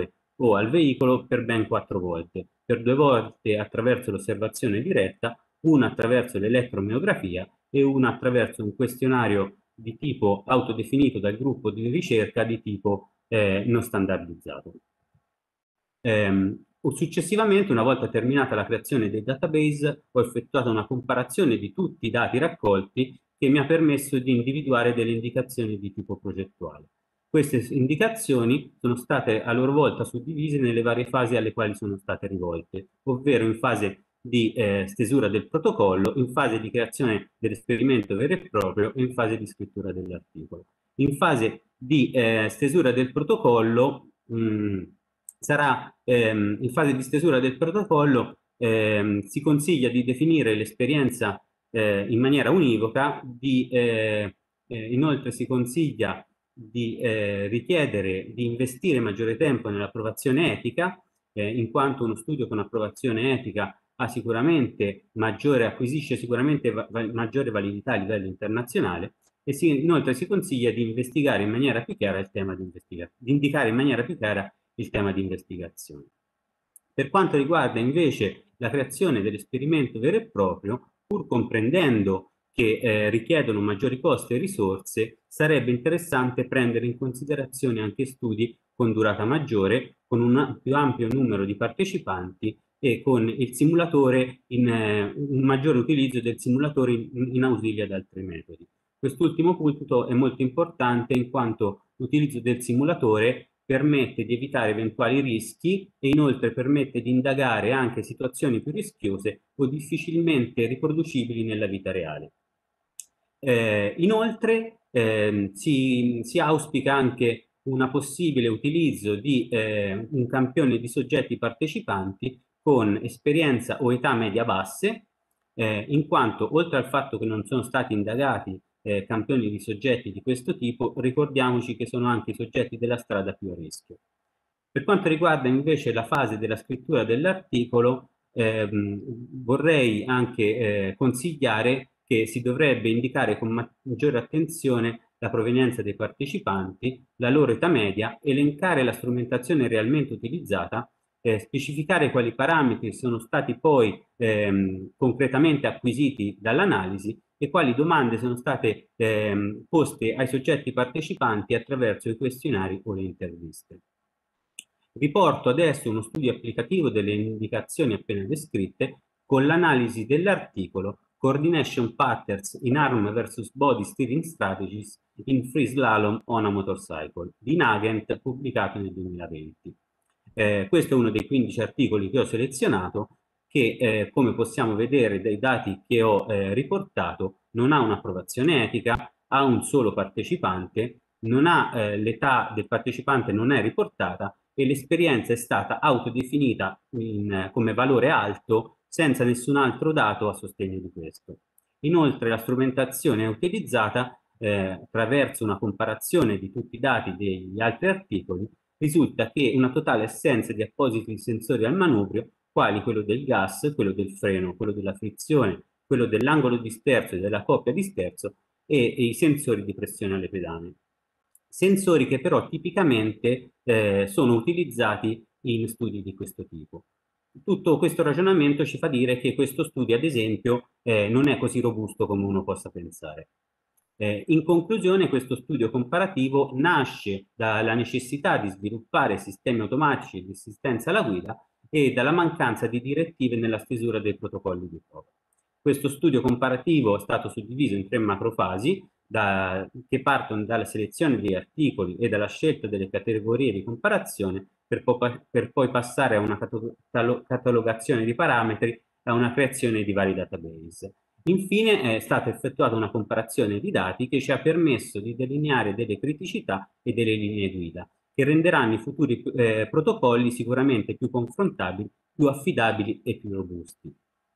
o al veicolo per ben quattro volte, per due volte attraverso l'osservazione diretta, una attraverso l'elettromiografia e una attraverso un questionario di tipo autodefinito dal gruppo di ricerca di tipo eh, non standardizzato. Ehm, successivamente, una volta terminata la creazione dei database, ho effettuato una comparazione di tutti i dati raccolti che mi ha permesso di individuare delle indicazioni di tipo progettuale. Queste indicazioni sono state a loro volta suddivise nelle varie fasi alle quali sono state rivolte, ovvero in fase di eh, stesura del protocollo, in fase di creazione dell'esperimento vero e proprio e in fase di scrittura dell'articolo. In fase di eh, stesura del protocollo, mh, sarà ehm, in fase di stesura del protocollo, ehm, si consiglia di definire l'esperienza eh, in maniera univoca, di, eh, eh, inoltre si consiglia di eh, richiedere di investire maggiore tempo nell'approvazione etica, eh, in quanto uno studio con approvazione etica ha sicuramente maggiore, acquisisce sicuramente va maggiore validità a livello internazionale, e si, inoltre si consiglia di investigare in maniera più chiara il tema di investigazione, di indicare in maniera più chiara il tema di investigazione. Per quanto riguarda invece la creazione dell'esperimento vero e proprio, pur comprendendo che eh, richiedono maggiori costi e risorse, sarebbe interessante prendere in considerazione anche studi con durata maggiore, con un più ampio numero di partecipanti e con il simulatore in eh, un maggiore utilizzo del simulatore in, in ausilio ad altri metodi. Quest'ultimo punto è molto importante in quanto l'utilizzo del simulatore permette di evitare eventuali rischi e inoltre permette di indagare anche situazioni più rischiose o difficilmente riproducibili nella vita reale. Eh, inoltre eh, si, si auspica anche un possibile utilizzo di eh, un campione di soggetti partecipanti con esperienza o età media basse, eh, in quanto oltre al fatto che non sono stati indagati eh, campioni di soggetti di questo tipo, ricordiamoci che sono anche i soggetti della strada più a rischio. Per quanto riguarda invece la fase della scrittura dell'articolo, ehm, vorrei anche eh, consigliare che si dovrebbe indicare con maggiore attenzione la provenienza dei partecipanti, la loro età media, elencare la strumentazione realmente utilizzata, eh, specificare quali parametri sono stati poi ehm, concretamente acquisiti dall'analisi e quali domande sono state ehm, poste ai soggetti partecipanti attraverso i questionari o le interviste. Riporto adesso uno studio applicativo delle indicazioni appena descritte con l'analisi dell'articolo Coordination Patterns in Arm versus Body Steering Strategies in Free Slalom on a Motorcycle di Nagent, pubblicato nel duemilaventi. Eh, questo è uno dei quindici articoli che ho selezionato che, eh, come possiamo vedere dai dati che ho eh, riportato, non ha un'approvazione etica, ha un solo partecipante, non ha eh, l'età del partecipante non è riportata e l'esperienza è stata autodefinita in, come valore alto senza nessun altro dato a sostegno di questo. Inoltre la strumentazione utilizzata eh, attraverso una comparazione di tutti i dati degli altri articoli risulta che una totale assenza di appositi sensori al manubrio, quali quello del gas, quello del freno, quello della frizione, quello dell'angolo di sterzo e della coppia di sterzo e, e i sensori di pressione alle pedane. Sensori che però tipicamente eh, sono utilizzati in studi di questo tipo. Tutto questo ragionamento ci fa dire che questo studio, ad esempio, eh, non è così robusto come uno possa pensare. Eh, in conclusione, questo studio comparativo nasce dalla necessità di sviluppare sistemi automatici di assistenza alla guida e dalla mancanza di direttive nella stesura dei protocolli di prova. Questo studio comparativo è stato suddiviso in tre macrofasi da, che partono dalla selezione degli articoli e dalla scelta delle categorie di comparazione per, po per poi passare a una catalogazione di parametri e a una creazione di vari database. Infine è stata effettuata una comparazione di dati che ci ha permesso di delineare delle criticità e delle linee guida che renderanno i futuri eh, protocolli sicuramente più confrontabili, più affidabili e più robusti.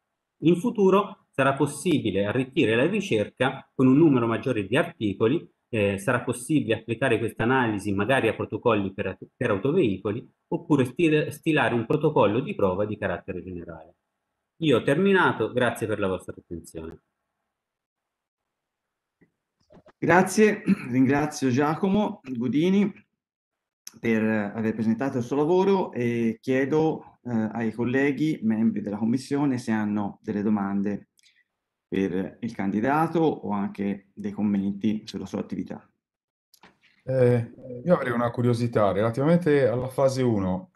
In futuro sarà possibile arricchire la ricerca con un numero maggiore di articoli, eh, sarà possibile applicare questa analisi magari a protocolli per, per autoveicoli oppure stil, stilare un protocollo di prova di carattere generale. Io ho terminato, grazie per la vostra attenzione. Grazie, ringrazio Giacomo Gudini. per aver presentato il suo lavoro e chiedo eh, ai colleghi, membri della Commissione, se hanno delle domande per il candidato o anche dei commenti sulla sua attività. Eh, io avrei una curiosità relativamente alla fase uno.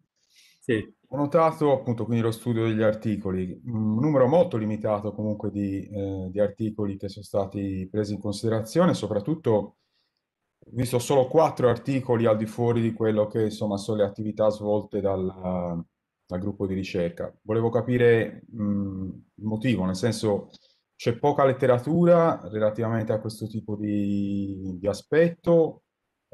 Sì. Ho notato appunto quindi lo studio degli articoli, un numero molto limitato comunque di, eh, di articoli che sono stati presi in considerazione, soprattutto ho visto solo quattro articoli al di fuori di quello che insomma sono le attività svolte dal, dal gruppo di ricerca. Volevo capire mh, il motivo, nel senso c'è poca letteratura relativamente a questo tipo di, di aspetto,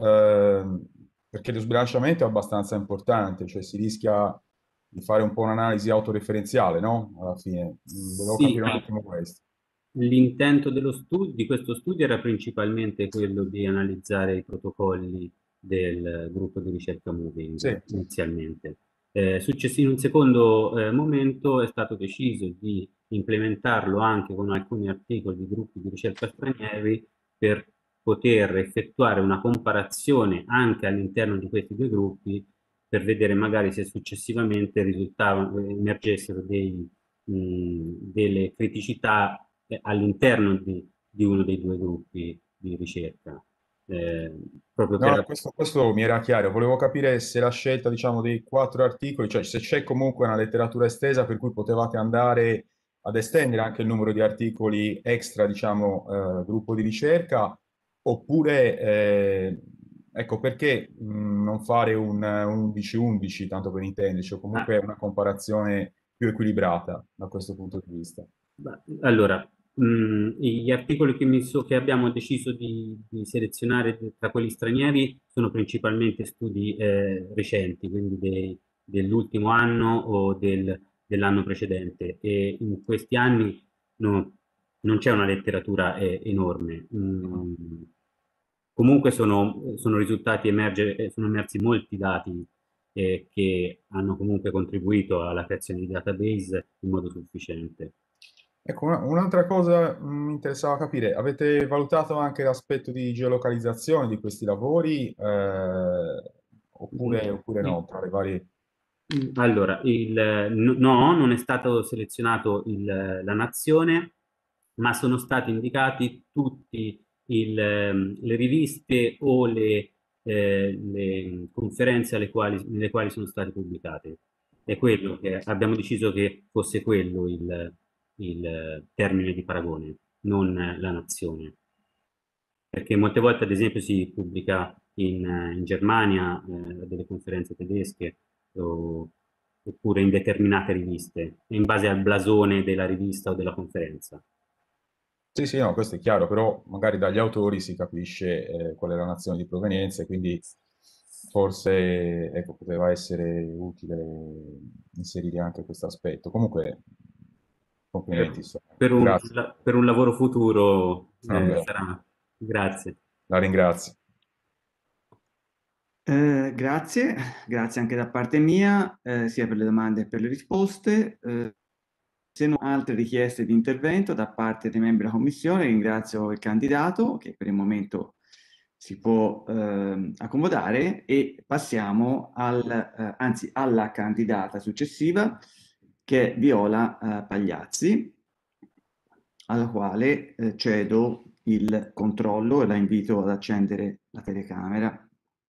ehm, perché lo sbilanciamento è abbastanza importante, cioè si rischia di fare un po' un'analisi autoreferenziale, no? Alla fine. Mm, Volevo Sì, capire un attimo questo. l'intento dello studio, di questo studio era principalmente quello di analizzare i protocolli del gruppo di ricerca Moving Sì. inizialmente. Eh, successi- in un secondo eh, momento è stato deciso di implementarlo anche con alcuni articoli di gruppi di ricerca stranieri per poter effettuare una comparazione anche all'interno di questi due gruppi per vedere magari se successivamente risultavano, emergessero dei, mh, delle criticità all'interno di, di uno dei due gruppi di ricerca. Eh, proprio No, no, per... questo, questo mi era chiaro. Volevo capire se la scelta, diciamo, dei quattro articoli, cioè se c'è comunque una letteratura estesa per cui potevate andare ad estendere anche il numero di articoli extra, diciamo, eh, gruppo di ricerca, oppure, eh, ecco, perché mh, non fare un undici undici, tanto per intenderci, o comunque una comparazione più equilibrata da questo punto di vista. Allora, mh, gli articoli che, mi so, che abbiamo deciso di, di selezionare tra quelli stranieri sono principalmente studi eh, recenti, quindi dei- dell'ultimo anno o del, dell'anno precedente. E in questi anni no, non c'è una letteratura eh, enorme. Mm, comunque sono, sono risultati emergere, eh, sono emersi molti dati eh, che hanno comunque contribuito alla creazione di database in modo sufficiente. Ecco, una- un'altra cosa mm, mi interessava capire, avete valutato anche l'aspetto di geolocalizzazione di questi lavori, eh, oppure, oppure no, tra le varie... Allora, il, no, no, non è stato selezionato il- la nazione, ma sono stati indicati tutte le riviste o le, eh, le conferenze alle quali, nelle quali sono state pubblicate. È quello che abbiamo deciso che fosse quello il, il termine di paragone, non la nazione. Perché molte volte, ad esempio, si pubblica in, in Germania eh, delle conferenze tedesche o- oppure in determinate riviste, in base al blasone della rivista o della conferenza. Sì, sì, no, questo è chiaro, però magari dagli autori si capisce eh, qual è la nazione di provenienza e quindi forse ecco, poteva essere utile inserire anche questo aspetto. Comunque, complimenti. Per, per un, Grazie. per un lavoro futuro eh, Vabbè, sarà. Grazie. la ringrazio. Eh, grazie, grazie anche da parte mia, eh, sia per le domande che per le risposte. Eh, se non altre richieste di intervento da parte dei membri della Commissione, ringrazio il candidato che per il momento si può eh, accomodare e passiamo al, eh, anzi, alla candidata successiva che è Viola eh, Pagliazzi, alla quale eh, cedo il controllo e la invito ad accendere la telecamera.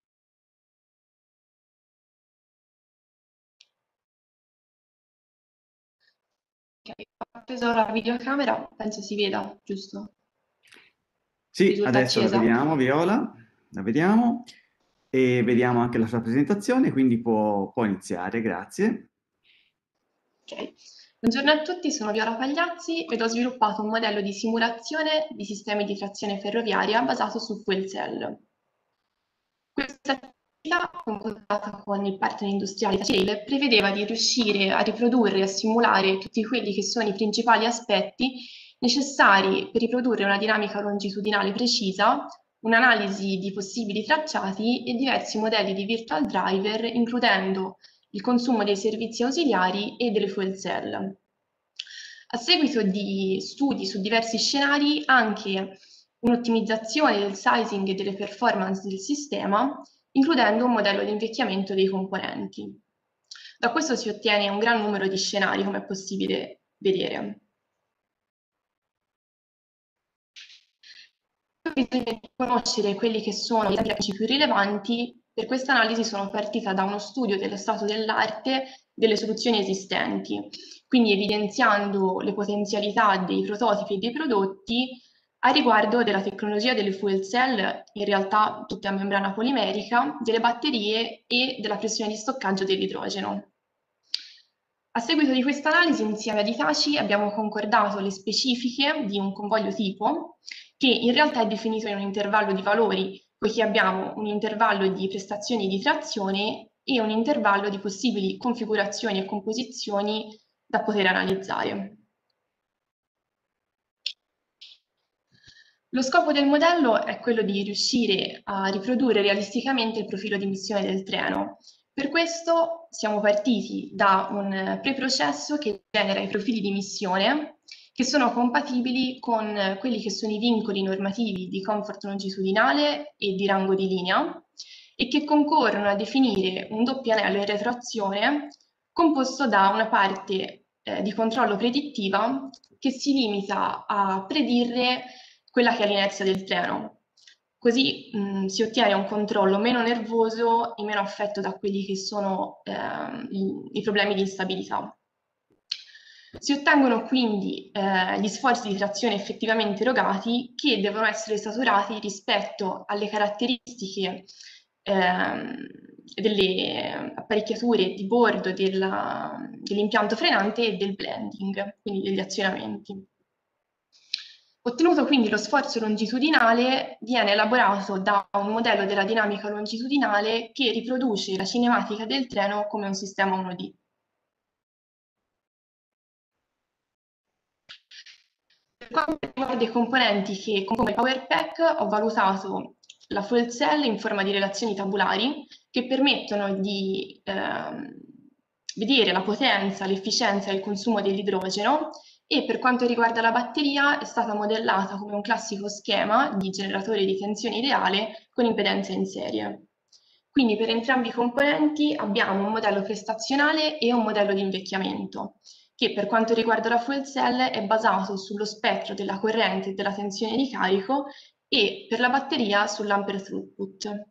Ok, ho preso la videocamera, penso si veda, giusto? Sì, Risulta adesso accesa? la vediamo, Viola, la vediamo e vediamo anche la sua presentazione, quindi può, può iniziare, grazie. Ok, buongiorno a tutti, sono Viola Pagliazzi ed ho sviluppato un modello di simulazione di sistemi di trazione ferroviaria basato su fuel cell. Questa attività, concordata con il partner industriale Tacile, prevedeva di riuscire a riprodurre e a simulare tutti quelli che sono i principali aspetti necessari per riprodurre una dinamica longitudinale precisa, un'analisi di possibili tracciati e diversi modelli di virtual driver, includendo il consumo dei servizi ausiliari e delle fuel cell. A seguito di studi su diversi scenari, anche un'ottimizzazione del sizing e delle performance del sistema includendo un modello di invecchiamento dei componenti. Da questo si ottiene un gran numero di scenari, come è possibile vedere. Bisogna conoscere quelli che sono i tecnici più rilevanti. Per questa analisi sono partita da uno studio dello stato dell'arte delle soluzioni esistenti, quindi evidenziando le potenzialità dei prototipi e dei prodotti a riguardo della tecnologia delle fuel cell, in realtà tutte a membrana polimerica, delle batterie e della pressione di stoccaggio dell'idrogeno. A seguito di questa analisi, insieme ad Hitachi abbiamo concordato le specifiche di un convoglio tipo, che in realtà è definito in un intervallo di valori, poiché abbiamo un intervallo di prestazioni di trazione e un intervallo di possibili configurazioni e composizioni da poter analizzare. Lo scopo del modello è quello di riuscire a riprodurre realisticamente il profilo di missione del treno. Per questo siamo partiti da un preprocesso che genera i profili di missione che sono compatibili con quelli che sono i vincoli normativi di comfort longitudinale e di rango di linea e che concorrono a definire un doppio anello in retroazione composto da una parte eh, di controllo predittiva che si limita a predire quella che è l'inerzia del treno. Così mh, si ottiene un controllo meno nervoso e meno affetto da quelli che sono eh, i, i problemi di instabilità. Si ottengono quindi eh, gli sforzi di trazione effettivamente erogati che devono essere saturati rispetto alle caratteristiche eh, delle apparecchiature di bordo dell'impianto frenante e del blending, quindi degli azionamenti. Ottenuto quindi lo sforzo longitudinale, viene elaborato da un modello della dinamica longitudinale che riproduce la cinematica del treno come un sistema uno D. Per quanto riguarda i componenti che compongono il Power Pack, ho valutato la fuel cell in forma di relazioni tabulari che permettono di eh, vedere la potenza, l'efficienza e il consumo dell'idrogeno. E per quanto riguarda la batteria è stata modellata come un classico schema di generatore di tensione ideale con impedenza in serie. Quindi per entrambi i componenti abbiamo un modello prestazionale e un modello di invecchiamento, che per quanto riguarda la fuel cell è basato sullo spettro della corrente e della tensione di carico e per la batteria sull'ampere throughput.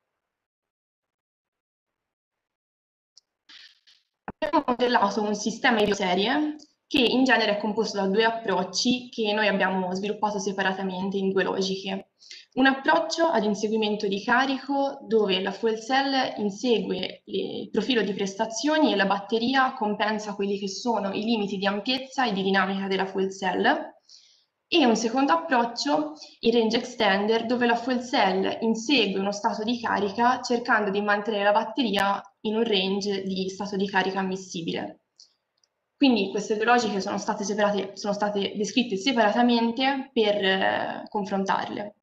Abbiamo modellato un sistema di bioserie che in genere è composto da due approcci che noi abbiamo sviluppato separatamente in due logiche. Un approccio ad inseguimento di carico dove la fuel cell insegue il profilo di prestazioni e la batteria compensa quelli che sono i limiti di ampiezza e di dinamica della fuel cell. E un secondo approccio, il range extender, dove la fuel cell insegue uno stato di carica cercando di mantenere la batteria in un range di stato di carica ammissibile. Quindi queste due logiche sono state, separate, sono state descritte separatamente per eh, confrontarle.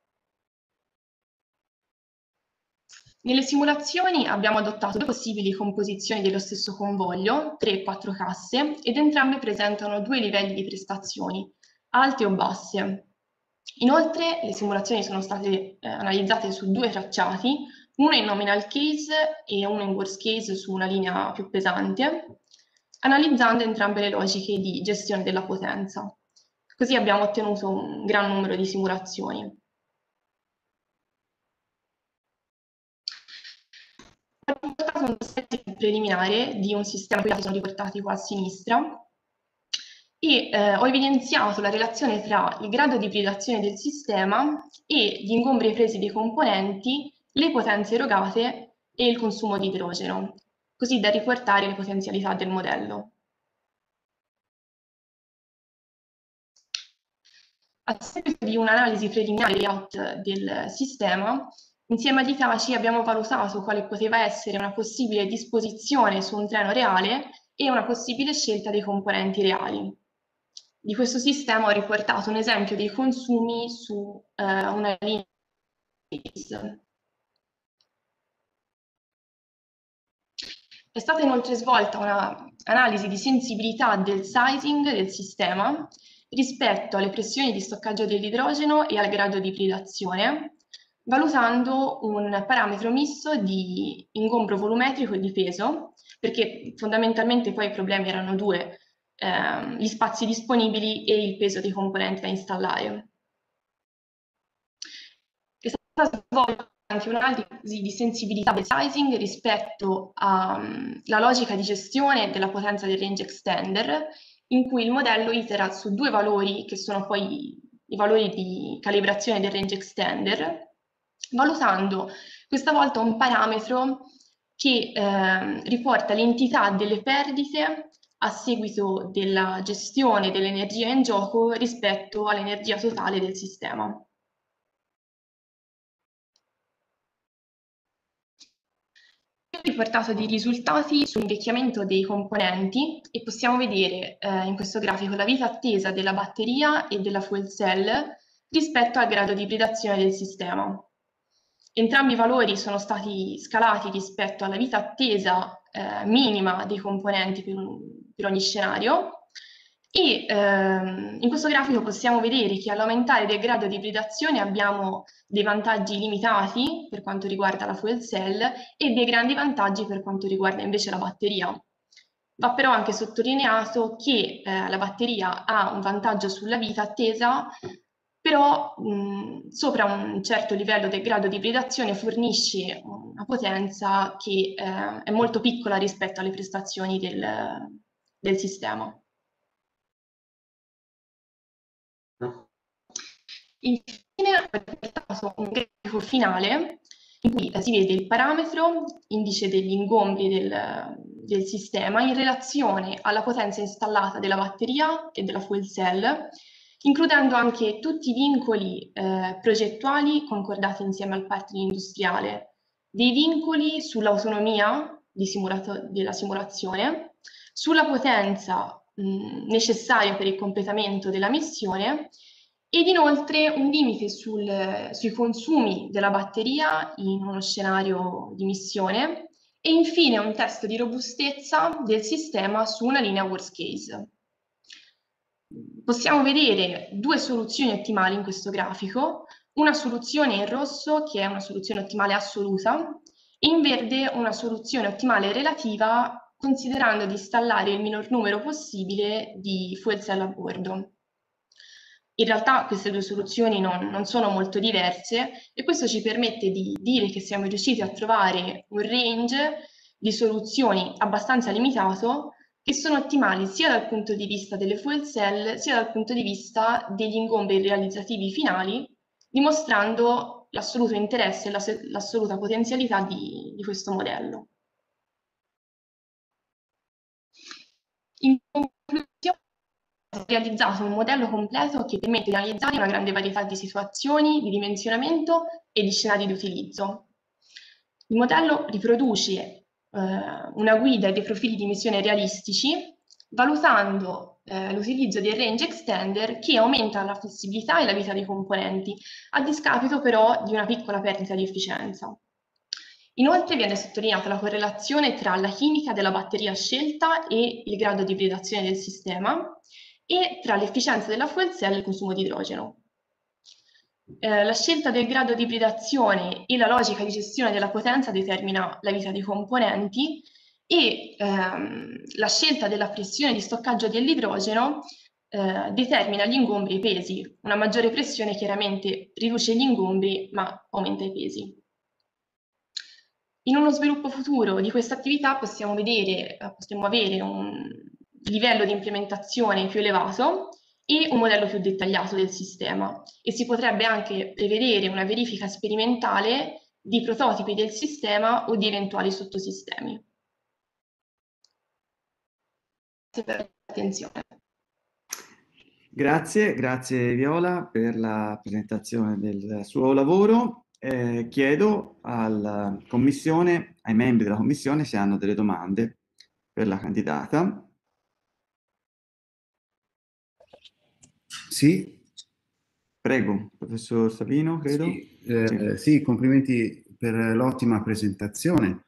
Nelle simulazioni abbiamo adottato due possibili composizioni dello stesso convoglio, tre e quattro casse, ed entrambe presentano due livelli di prestazioni, alte o basse. Inoltre le simulazioni sono state eh, analizzate su due tracciati, uno in nominal case e uno in worst case su una linea più pesante, analizzando entrambe le logiche di gestione della potenza. Così abbiamo ottenuto un gran numero di simulazioni. Ho riportato un set preliminare di un sistema che sono riportati qua a sinistra e eh, ho evidenziato la relazione tra il grado di ibridazione del sistema e gli ingombri presi dei componenti, le potenze erogate e il consumo di idrogeno, così da riportare le potenzialità del modello. A seguito di un'analisi preliminare del layout del sistema, insieme ad Hitachi abbiamo valutato quale poteva essere una possibile disposizione su un treno reale e una possibile scelta dei componenti reali. Di questo sistema ho riportato un esempio dei consumi su eh, una linea. È stata inoltre svolta un'analisi di sensibilità del sizing del sistema rispetto alle pressioni di stoccaggio dell'idrogeno e al grado di ibridazione, valutando un parametro misto di ingombro volumetrico e di peso, perché fondamentalmente poi i problemi erano due, ehm, gli spazi disponibili e il peso dei componenti da installare. È stata svolta anche un'analisi di sensibilità del sizing rispetto alla logica di gestione della potenza del range extender, in cui il modello itera su due valori che sono poi i valori di calibrazione del range extender, valutando questa volta un parametro che eh, riporta l'entità delle perdite a seguito della gestione dell'energia in gioco rispetto all'energia totale del sistema. Ho riportato dei risultati sull'invecchiamento dei componenti e possiamo vedere eh, in questo grafico la vita attesa della batteria e della fuel cell rispetto al grado di ibridazione del sistema. Entrambi i valori sono stati scalati rispetto alla vita attesa eh, minima dei componenti per, un, per ogni scenario e ehm, in questo grafico possiamo vedere che all'aumentare del grado di ibridazione abbiamo dei vantaggi limitati per quanto riguarda la fuel cell e dei grandi vantaggi per quanto riguarda invece la batteria. Va però anche sottolineato che eh, la batteria ha un vantaggio sulla vita attesa, però mh, sopra un certo livello del grado di ibridazione fornisce una potenza che eh, è molto piccola rispetto alle prestazioni del, del sistema. Infine ho riportato un grafico finale in cui si vede il parametro indice degli ingombri del, del sistema in relazione alla potenza installata della batteria e della fuel cell, includendo anche tutti i vincoli eh, progettuali concordati insieme al partner industriale, dei vincoli sull'autonomia di simulato- della simulazione, sulla potenza mh, necessaria per il completamento della missione ed inoltre un limite sul, sui consumi della batteria in uno scenario di missione e infine un test di robustezza del sistema su una linea worst case. Possiamo vedere due soluzioni ottimali in questo grafico, una soluzione in rosso che è una soluzione ottimale assoluta e in verde una soluzione ottimale relativa considerando di installare il minor numero possibile di fuel cell a bordo. In realtà queste due soluzioni non, non sono molto diverse e questo ci permette di dire che siamo riusciti a trovare un range di soluzioni abbastanza limitato che sono ottimali sia dal punto di vista delle fuel cell sia dal punto di vista degli ingombri realizzativi finali, dimostrando l'assoluto interesse e l'assoluta potenzialità di, di questo modello. In conclusione, ho realizzato un modello completo che permette di analizzare una grande varietà di situazioni, di dimensionamento e di scenari di utilizzo. Il modello riproduce eh, una guida e dei profili di missione realistici, valutando eh, l'utilizzo del range extender che aumenta la flessibilità e la vita dei componenti, a discapito però di una piccola perdita di efficienza. Inoltre viene sottolineata la correlazione tra la chimica della batteria scelta e il grado di ibridazione del sistema e tra l'efficienza della fuel cell e il consumo di idrogeno. Eh, la scelta del grado di ibridazione e la logica di gestione della potenza determina la vita dei componenti e ehm, la scelta della pressione di stoccaggio dell'idrogeno eh, determina gli ingombri e i pesi. Una maggiore pressione chiaramente riduce gli ingombri ma aumenta i pesi. In uno sviluppo futuro di questa attività possiamo vedere, possiamo avere un livello di implementazione più elevato e un modello più dettagliato del sistema e si potrebbe anche prevedere una verifica sperimentale di prototipi del sistema o di eventuali sottosistemi. Grazie per l'attenzione. Grazie, grazie Viola per la presentazione del suo lavoro. Eh, chiedo alla commissione, ai membri della commissione se hanno delle domande per la candidata. Sì. Prego, professor Savino, credo. Sì, eh, sì, complimenti per l'ottima presentazione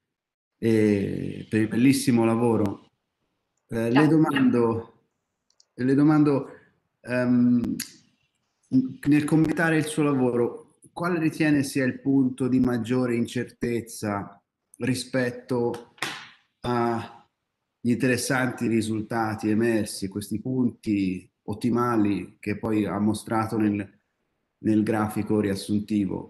e per il bellissimo lavoro. Eh, le domando, le domando um, nel commentare il suo lavoro, quale ritiene sia il punto di maggiore incertezza rispetto agli interessanti risultati emersi, questi punti ottimali che poi ha mostrato nel, nel grafico riassuntivo?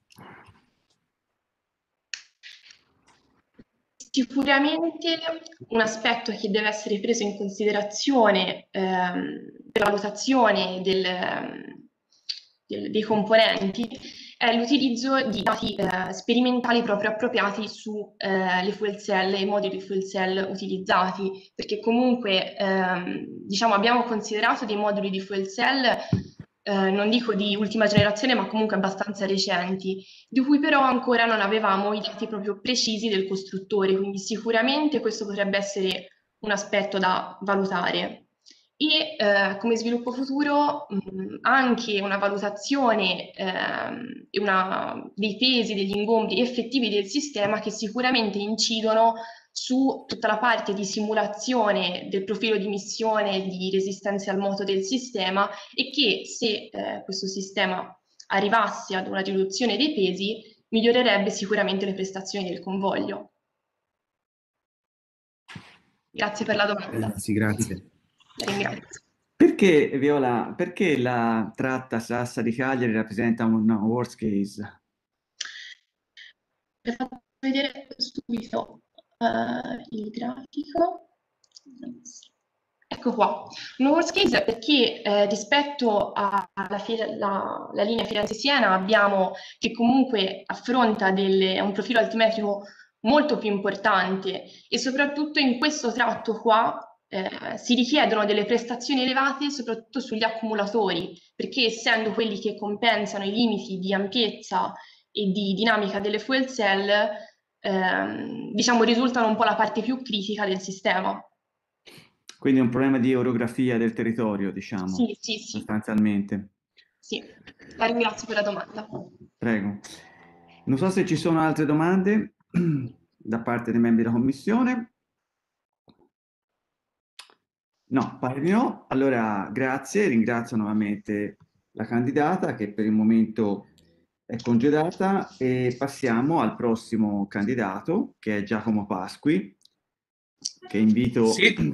Sicuramente un aspetto che deve essere preso in considerazione ehm, per la valutazione del, del, dei componenti è l'utilizzo di dati eh, sperimentali proprio appropriati sulle eh, fuel cell e i modi di fuel cell utilizzati, perché comunque ehm, diciamo, abbiamo considerato dei moduli di fuel cell Eh, non dico di ultima generazione, ma comunque abbastanza recenti, di cui però ancora non avevamo i dati proprio precisi del costruttore, quindi sicuramente questo potrebbe essere un aspetto da valutare. E eh, come sviluppo futuro mh, anche una valutazione eh, e una, dei pesi, degli ingombri effettivi del sistema che sicuramente incidono su tutta la parte di simulazione del profilo di missione di resistenza al moto del sistema e che se eh, questo sistema arrivasse ad una riduzione dei pesi migliorerebbe sicuramente le prestazioni del convoglio. Grazie per la domanda. Grazie, grazie. La ringrazio. Perché, Viola, perché la tratta Sassa di Cagliari rappresenta un worst case? Per far vedere subito Uh, il grafico, ecco qua, un worst case perché eh, rispetto alla la, la linea Firenze-Siena abbiamo che comunque affronta delle, un profilo altimetrico molto più importante e soprattutto in questo tratto qua eh, si richiedono delle prestazioni elevate soprattutto sugli accumulatori, perché essendo quelli che compensano i limiti di ampiezza e di dinamica delle fuel cell Ehm, diciamo risultano un po' la parte più critica del sistema. Quindi è un problema di orografia del territorio, diciamo, sì, sì, sì. sostanzialmente. Sì, la ringrazio per la domanda. Prego. Non so se ci sono altre domande da parte dei membri della Commissione. No, pare di no. Allora, grazie, ringrazio nuovamente la candidata che per il momento è congedata e passiamo al prossimo candidato che è Giacomo Pasqui, che invito sì.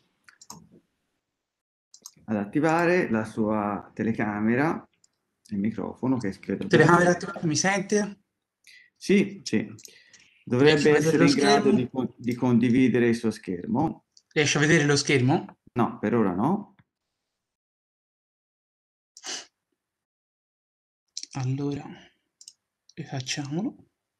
ad attivare la sua telecamera, il microfono che credo... Telecamera, mi sente? Sì, sì. Dovrebbe essere in grado di, di condividere il suo schermo. Riesce a vedere lo schermo? No, per ora no. Allora, rifacciamolo.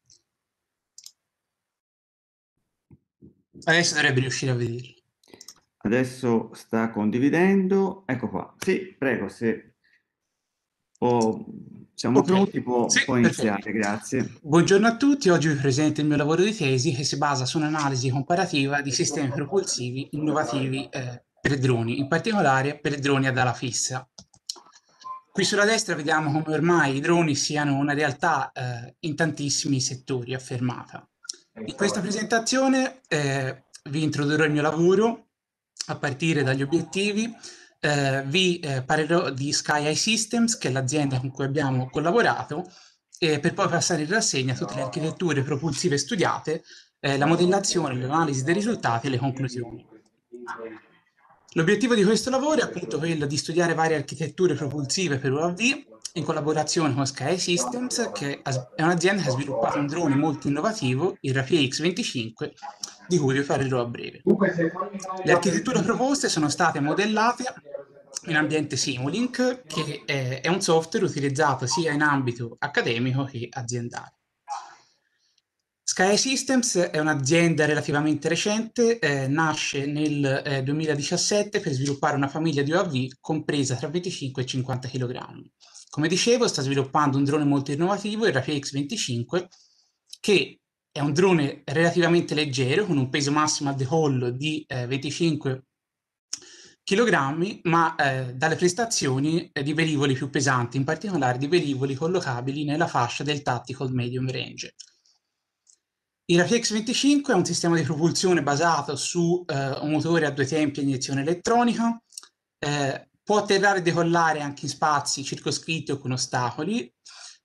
Adesso dovrebbe riuscire a vederlo. Adesso sta condividendo. Ecco qua. Sì, prego, se oh, siamo okay. pronti, può, sì, può iniziare, perfetto. Grazie. Buongiorno a tutti, oggi vi presento il mio lavoro di tesi che si basa su un'analisi comparativa di sistemi propulsivi innovativi eh, per droni, in particolare per droni ad ala fissa. Qui sulla destra vediamo come ormai i droni siano una realtà eh, in tantissimi settori affermata. In questa presentazione eh, vi introdurrò il mio lavoro a partire dagli obiettivi, eh, vi eh, parlerò di SkyEye Systems, che è l'azienda con cui abbiamo collaborato, eh, per poi passare in rassegna tutte le architetture propulsive studiate, eh, la modellazione, l'analisi dei risultati e le conclusioni. L'obiettivo di questo lavoro è appunto quello di studiare varie architetture propulsive per U A V in collaborazione con SkyEye Systems, che è un'azienda che ha sviluppato un drone molto innovativo, il Rafale X venticinque, di cui vi parlerò a breve. Le architetture proposte sono state modellate in ambiente Simulink, che è un software utilizzato sia in ambito accademico che aziendale. SkyEye Systems è un'azienda relativamente recente, eh, nasce nel eh, duemiladiciassette per sviluppare una famiglia di U A V compresa tra venticinque e cinquanta chilogrammi. Come dicevo, sta sviluppando un drone molto innovativo, il Rafale X venticinque, che è un drone relativamente leggero, con un peso massimo a decollo di eh, venticinque chilogrammi, ma eh, dalle prestazioni eh, di velivoli più pesanti, in particolare di velivoli collocabili nella fascia del Tactical Medium Range. Il Rafale X venticinque è un sistema di propulsione basato su eh, un motore a due tempi a iniezione elettronica, eh, può atterrare e decollare anche in spazi circoscritti o con ostacoli,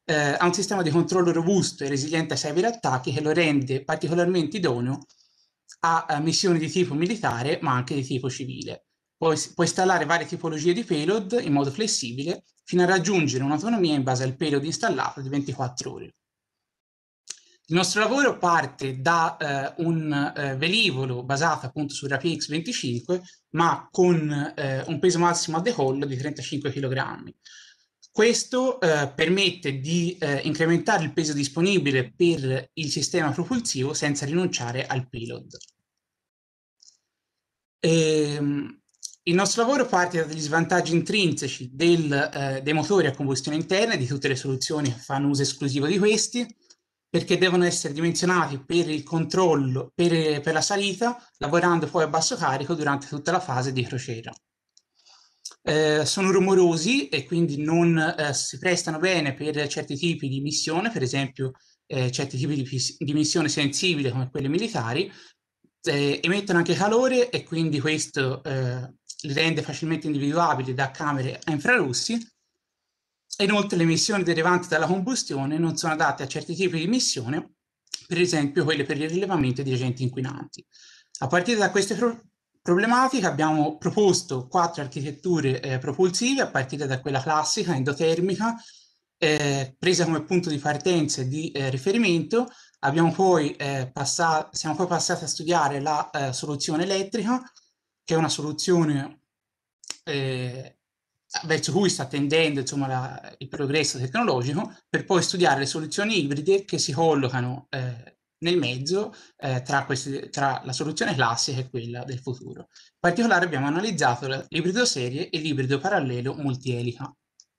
eh, ha un sistema di controllo robusto e resiliente ai cyberattacchi che lo rende particolarmente idoneo a, a missioni di tipo militare, ma anche di tipo civile. Può, può installare varie tipologie di payload in modo flessibile fino a raggiungere un'autonomia in base al payload installato di ventiquattro ore. Il nostro lavoro parte da eh, un eh, velivolo basato appunto su R P X venticinque, ma con eh, un peso massimo a decollo di trentacinque chilogrammi. Questo eh, permette di eh, incrementare il peso disponibile per il sistema propulsivo senza rinunciare al payload. Ehm, il nostro lavoro parte da degli svantaggi intrinseci del, eh, dei motori a combustione interna e di tutte le soluzioni che fanno uso esclusivo di questi, perché devono essere dimensionati per il controllo, per, per la salita, lavorando poi a basso carico durante tutta la fase di crociera. Eh, sono rumorosi e quindi non eh, si prestano bene per certi tipi di missione, per esempio eh, certi tipi di, di missione sensibili come quelle militari, eh, emettono anche calore e quindi questo eh, li rende facilmente individuabili da camere a infrarossi. Inoltre le emissioni derivanti dalla combustione non sono adatte a certi tipi di missione, per esempio quelle per il rilevamento di agenti inquinanti. A partire da queste pro problematiche abbiamo proposto quattro architetture eh, propulsive, a partire da quella classica, endotermica, eh, presa come punto di partenza e di eh, riferimento. Abbiamo poi, eh, siamo poi passati a studiare la eh, soluzione elettrica, che è una soluzione eh, verso cui sta tendendo insomma, la, il progresso tecnologico, per poi studiare le soluzioni ibride che si collocano eh, nel mezzo eh, tra, queste, tra la soluzione classica e quella del futuro. In particolare abbiamo analizzato l'ibrido serie e l'ibrido parallelo multielica.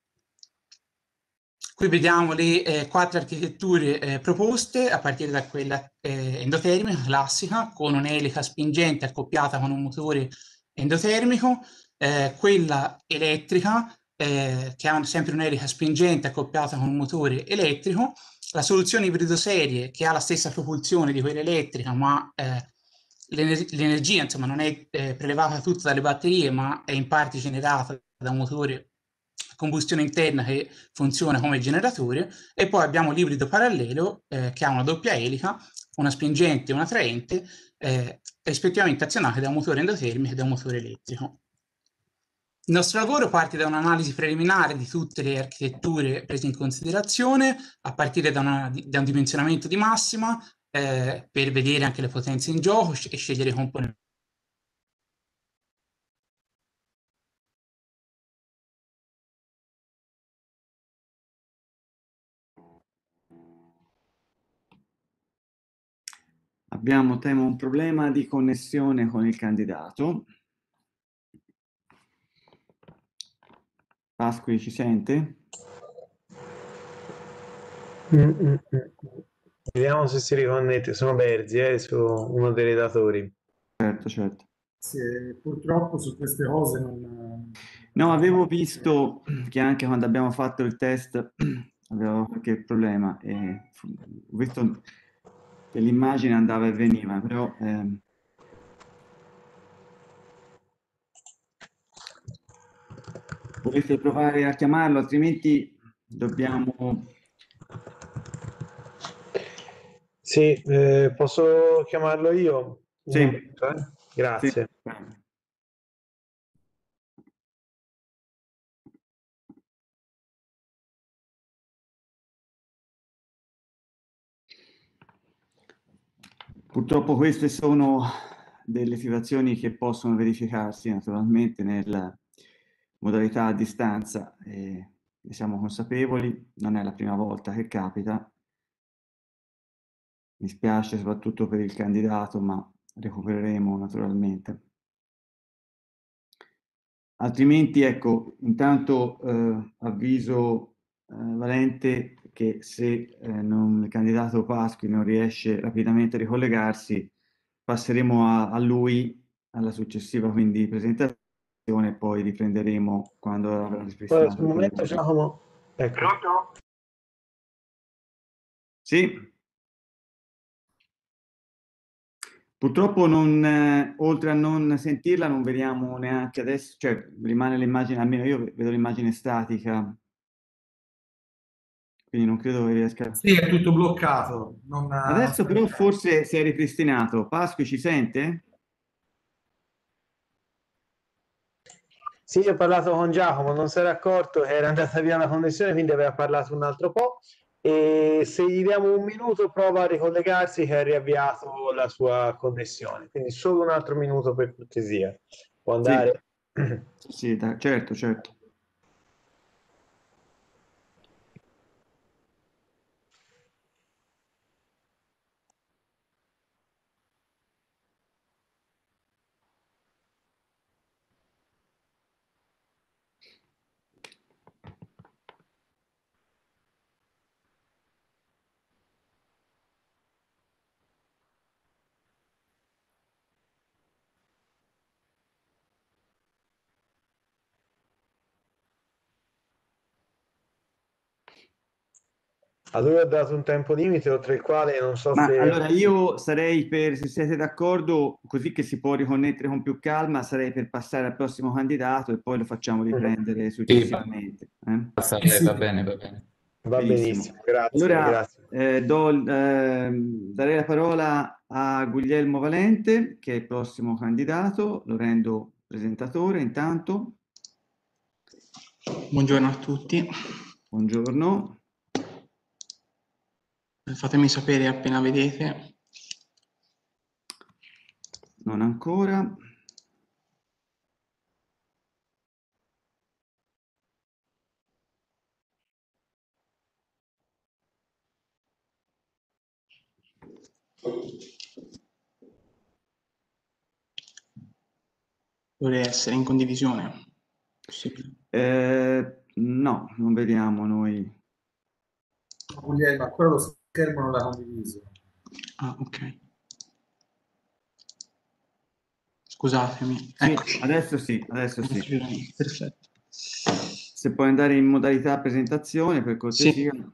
Qui vediamo le eh, quattro architetture eh, proposte, a partire da quella eh, endotermica classica, con un'elica spingente accoppiata con un motore endotermico, eh, quella elettrica, eh, che ha sempre un'elica spingente accoppiata con un motore elettrico, la soluzione ibrido serie, che ha la stessa propulsione di quella elettrica, ma eh, l'energia insomma non è eh, prelevata tutta dalle batterie, ma è in parte generata da un motore a combustione interna che funziona come generatore. E poi abbiamo l'ibrido parallelo eh, che ha una doppia elica, una spingente e una traente, eh, rispettivamente azionate da un motore endotermico e da un motore elettrico. Il nostro lavoro parte da un'analisi preliminare di tutte le architetture prese in considerazione, a partire da, una, da un dimensionamento di massima, eh, per vedere anche le potenze in gioco e scegliere i componenti. Abbiamo, temo, un problema di connessione con il candidato. Pasqui, ci sente? Mm, mm, mm. Vediamo se si riconnette. Sono Berzi, eh, sono uno dei relatori. Certo, certo. Sì, purtroppo su queste cose non... No, avevo visto che anche quando abbiamo fatto il test avevo qualche problema e ho visto che l'immagine andava e veniva, però ehm... volete provare a chiamarlo, altrimenti dobbiamo... Sì, eh, posso chiamarlo io? Un sì. momento, eh? Grazie. Sì. Purtroppo queste sono delle situazioni che possono verificarsi naturalmente nella modalità a distanza, e ne siamo consapevoli, non è la prima volta che capita. Mi spiace soprattutto per il candidato, ma recupereremo naturalmente. Altrimenti, ecco, intanto eh, avviso eh, Valente che se eh, non, il candidato Pasqui non riesce rapidamente a ricollegarsi, passeremo a, a lui alla successiva quindi presentazione e poi riprenderemo quando avrà risposto. Sul momento, Giacomo, ecco. Pronto? Sì. Purtroppo non, eh, oltre a non sentirla non vediamo neanche adesso, cioè rimane l'immagine, almeno io vedo l'immagine statica. quindi non credo che riesca... Sì, è tutto bloccato. Non, Adesso non però forse si è ripristinato. Pasqui ci sente? Sì, ho parlato con Giacomo, non si era accorto che era andata via la connessione, quindi aveva parlato un altro po'. E se gli diamo un minuto prova a ricollegarsi che ha riavviato la sua connessione. Quindi solo un altro minuto per cortesia. Può andare? Sì, sì, da- certo, certo. A lui ho dato un tempo limite oltre il quale non so Ma se... allora io sarei per, se siete d'accordo, così che si può riconnettere con più calma, sarei per passare al prossimo candidato e poi lo facciamo riprendere successivamente. eh? Passare, va bene, va bene. Va benissimo, grazie. Allora, grazie. eh, do, ehm, darei la parola a Guglielmo Valente, che è il prossimo candidato, lo rendo presentatore intanto. Buongiorno a tutti. Buongiorno. Fatemi sapere appena vedete. Non ancora. Dovrei essere in condivisione. Possibile. Eh, no, non vediamo noi. Guglielmo, ancora lo schermo non l'ha condiviso. Ah, ok. Scusatemi. Sì, Eccoci. adesso sì, adesso sì. Perfetto. Se puoi andare in modalità presentazione, per cortesia. Sì.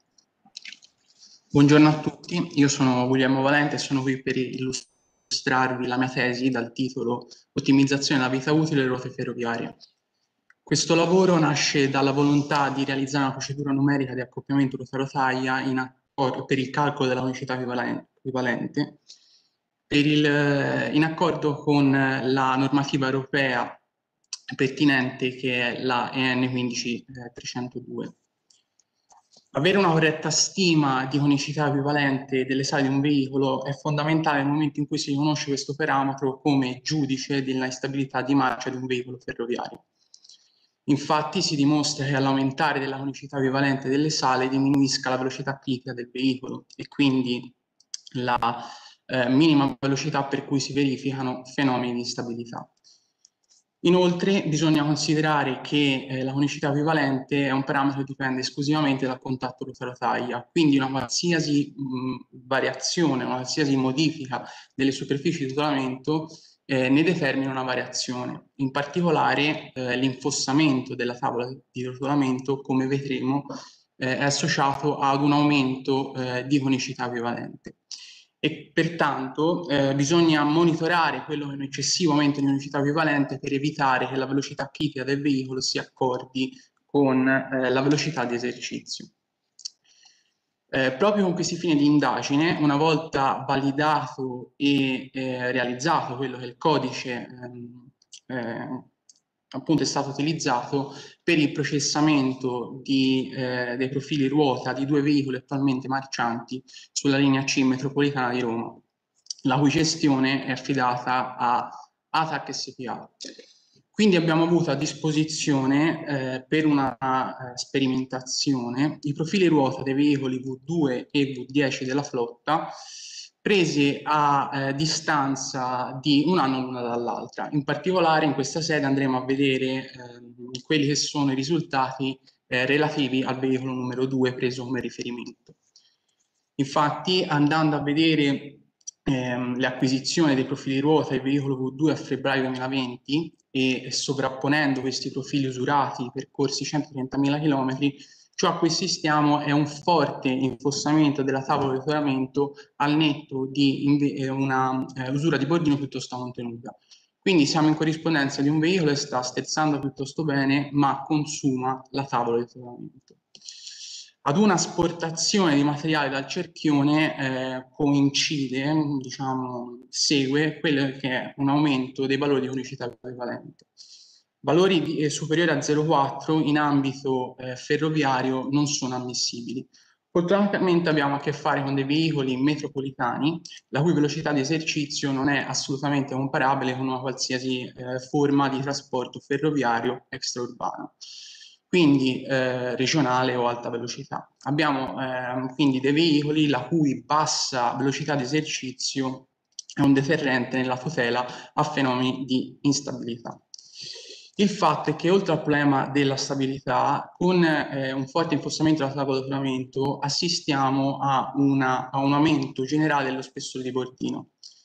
Buongiorno a tutti, io sono Guglielmo Valente e sono qui per illustrarvi la mia tesi dal titolo Ottimizzazione della vita utile delle ruote ferroviarie. Questo lavoro nasce dalla volontà di realizzare una procedura numerica di accoppiamento ruota-rotaia in accordo, per il calcolo della unicità equivalente, per il, in accordo con la normativa europea pertinente che è la E N quindici trecentodue. Avere una corretta stima di conicità equivalente delle sale di un veicolo è fondamentale nel momento in cui si riconosce questo parametro come giudice della instabilità di marcia di un veicolo ferroviario. Infatti si dimostra che all'aumentare della conicità equivalente delle sale diminuisca la velocità critica del veicolo e quindi la eh, minima velocità per cui si verificano fenomeni di instabilità. Inoltre bisogna considerare che eh, la conicità equivalente è un parametro che dipende esclusivamente dal contatto ruota-rotaia, quindi una qualsiasi mh, variazione, una qualsiasi modifica delle superfici di rotolamento eh, ne determina una variazione. In particolare eh, l'infossamento della tavola di rotolamento, come vedremo, eh, è associato ad un aumento eh, di conicità equivalente. E pertanto eh, bisogna monitorare quello che è un eccessivo aumento di unicità equivalente per evitare che la velocità critica del veicolo si accordi con eh, la velocità di esercizio. Eh, proprio con questi fini di indagine, una volta validato e eh, realizzato quello che è il codice ehm, eh, appunto è stato utilizzato per il processamento di, eh, dei profili ruota di due veicoli attualmente marcianti sulla linea C metropolitana di Roma, la cui gestione è affidata a ATAC S P A. Quindi abbiamo avuto a disposizione eh, per una uh, sperimentazione i profili ruota dei veicoli V due e V dieci della flotta presi a eh, distanza di un anno l'una dall'altra. In particolare in questa sede andremo a vedere eh, quelli che sono i risultati eh, relativi al veicolo numero due preso come riferimento. Infatti, andando a vedere ehm, le acquisizioni dei profili ruota del veicolo V due a febbraio duemilaventi e sovrapponendo questi profili usurati percorsi centotrentamila chilometri, ciò a cui assistiamo è un forte infossamento della tavola di rotolamento al netto di eh, una eh, usura di bordino piuttosto contenuta. Quindi siamo in corrispondenza di un veicolo che sta sterzando piuttosto bene, ma consuma la tavola di rotolamento. ad una asportazione di materiale dal cerchione eh, coincide, diciamo, segue quello che è un aumento dei valori di conicità equivalente. Valori di, eh, superiori a zero virgola quattro in ambito eh, ferroviario non sono ammissibili. Fortunatamente abbiamo a che fare con dei veicoli metropolitani la cui velocità di esercizio non è assolutamente comparabile con una qualsiasi eh, forma di trasporto ferroviario extraurbano, quindi eh, regionale o alta velocità. Abbiamo eh, quindi dei veicoli la cui bassa velocità di esercizio è un deterrente nella tutela a fenomeni di instabilità. Il fatto è che oltre al problema della stabilità, con eh, un forte infossamento della tavola di rotolamento assistiamo a, una, a un aumento generale dello spessore di bordino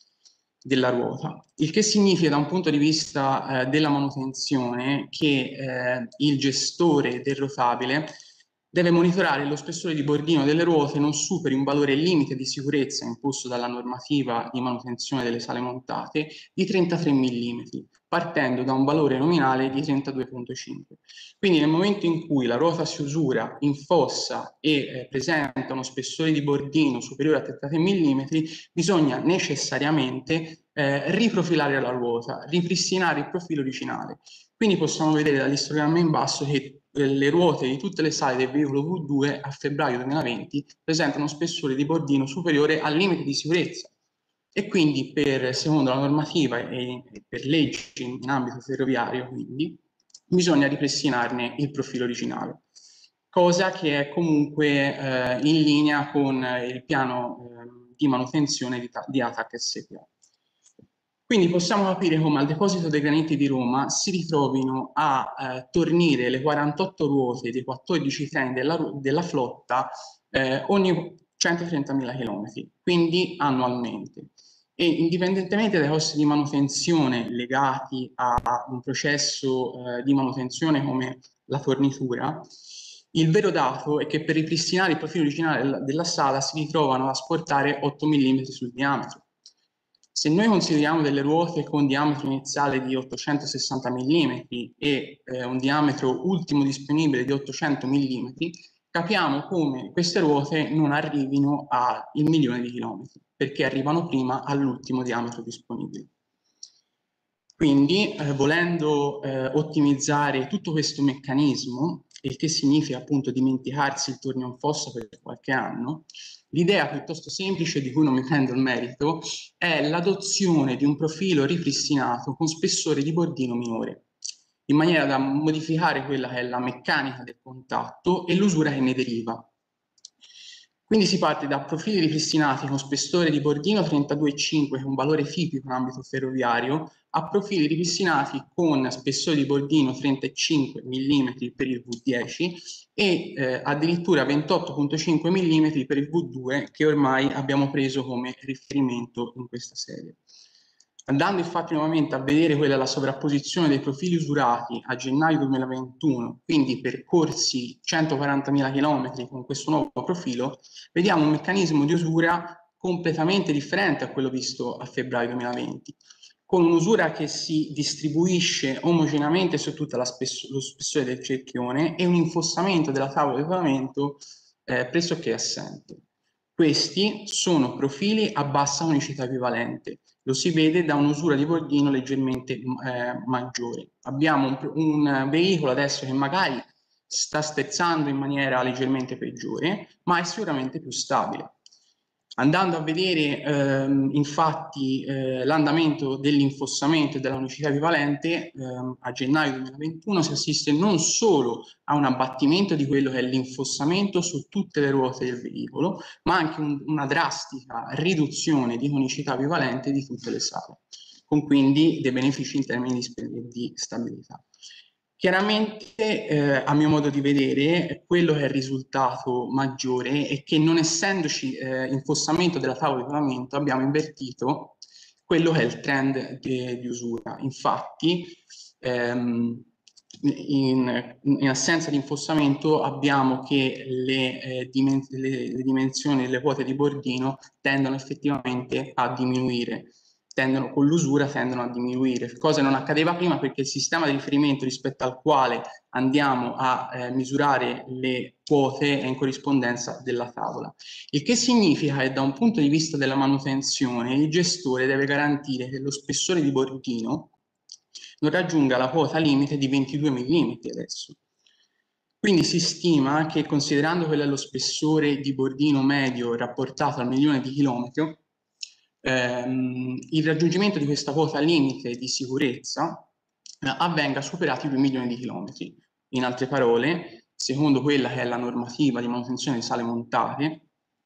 della ruota, il che significa da un punto di vista eh, della manutenzione che eh, il gestore del rotabile deve monitorare lo spessore di bordino delle ruote non superi un valore limite di sicurezza imposto dalla normativa di manutenzione delle sale montate di trentatré millimetri, partendo da un valore nominale di trentadue virgola cinque. Quindi nel momento in cui la ruota si usura, infossa e eh, presenta uno spessore di bordino superiore a trentatré millimetri, bisogna necessariamente eh, riprofilare la ruota, ripristinare il profilo originale. Quindi possiamo vedere dall'istogramma in basso che le ruote di tutte le sale del veicolo V due a febbraio duemilaventi presentano uno spessore di bordino superiore al limite di sicurezza e quindi per, secondo la normativa e per leggi in ambito ferroviario, quindi, bisogna ripristinarne il profilo originale, cosa che è comunque eh, in linea con il piano eh, di manutenzione di, di A T A C S P A. Quindi possiamo capire come al deposito dei graniti di Roma si ritrovino a eh, tornire le quarantotto ruote dei quattordici treni della, della flotta eh, ogni centotrentamila chilometri, quindi annualmente. E indipendentemente dai costi di manutenzione legati a un processo eh, di manutenzione come la fornitura, il vero dato è che per ripristinare il profilo originale della, della sala si ritrovano a asportare otto millimetri sul diametro. Se noi consideriamo delle ruote con diametro iniziale di ottocentosessanta millimetri e eh, un diametro ultimo disponibile di ottocento millimetri, capiamo come queste ruote non arrivino al milione di chilometri, perché arrivano prima all'ultimo diametro disponibile. Quindi, eh, volendo eh, ottimizzare tutto questo meccanismo, il che significa appunto dimenticarsi il tornio in fossa per qualche anno, l'idea piuttosto semplice, di cui non mi prendo il merito, è l'adozione di un profilo ripristinato con spessore di bordino minore, in maniera da modificare quella che è la meccanica del contatto e l'usura che ne deriva. Quindi si parte da profili ripristinati con spessore di bordino trentadue virgola cinque, che è un valore tipico in ambito ferroviario, a profili ripristinati con spessore di bordino trenta virgola cinque millimetri per il V dieci e eh, addirittura ventotto virgola cinque millimetri per il V due, che ormai abbiamo preso come riferimento in questa serie. Andando infatti nuovamente a vedere quella è la sovrapposizione dei profili usurati a gennaio duemilaventuno, quindi percorsi centoquarantamila chilometri con questo nuovo profilo, vediamo un meccanismo di usura completamente differente a quello visto a febbraio duemilaventi, con un'usura che si distribuisce omogeneamente su tutto spesso, lo spessore del cerchione e un infossamento della tavola di rotolamento eh, pressoché assente. Questi sono profili a bassa unicità equivalente. Lo si vede da un'usura di bordino leggermente eh, maggiore. Abbiamo un, un veicolo adesso che magari sta sterzando in maniera leggermente peggiore, ma è sicuramente più stabile. Andando a vedere ehm, infatti eh, l'andamento dell'infossamento e della unicità equivalente, ehm, a gennaio duemilaventuno si assiste non solo a un abbattimento di quello che è l'infossamento su tutte le ruote del veicolo, ma anche un, una drastica riduzione di unicità equivalente di tutte le sale, con quindi dei benefici in termini di, di stabilità. Chiaramente, eh, a mio modo di vedere, quello che è il risultato maggiore è che non essendoci eh, infossamento della tavola di rotolamento abbiamo invertito quello che è il trend di, di usura. Infatti, ehm, in, in assenza di infossamento abbiamo che le, eh, dimens le, le dimensioni delle quote di bordino tendono effettivamente a diminuire tendono, con l'usura tendono a diminuire, cosa che non accadeva prima perché il sistema di riferimento rispetto al quale andiamo a eh, misurare le quote è in corrispondenza della tavola. Il che significa che da un punto di vista della manutenzione il gestore deve garantire che lo spessore di bordino non raggiunga la quota limite di ventidue millimetri adesso. Quindi si stima che, considerando quello è lo spessore di bordino medio rapportato al milione di chilometri, ehm, il raggiungimento di questa quota limite di sicurezza eh, avvenga superati i due milioni di chilometri. In altre parole, secondo quella che è la normativa di manutenzione di sale montate,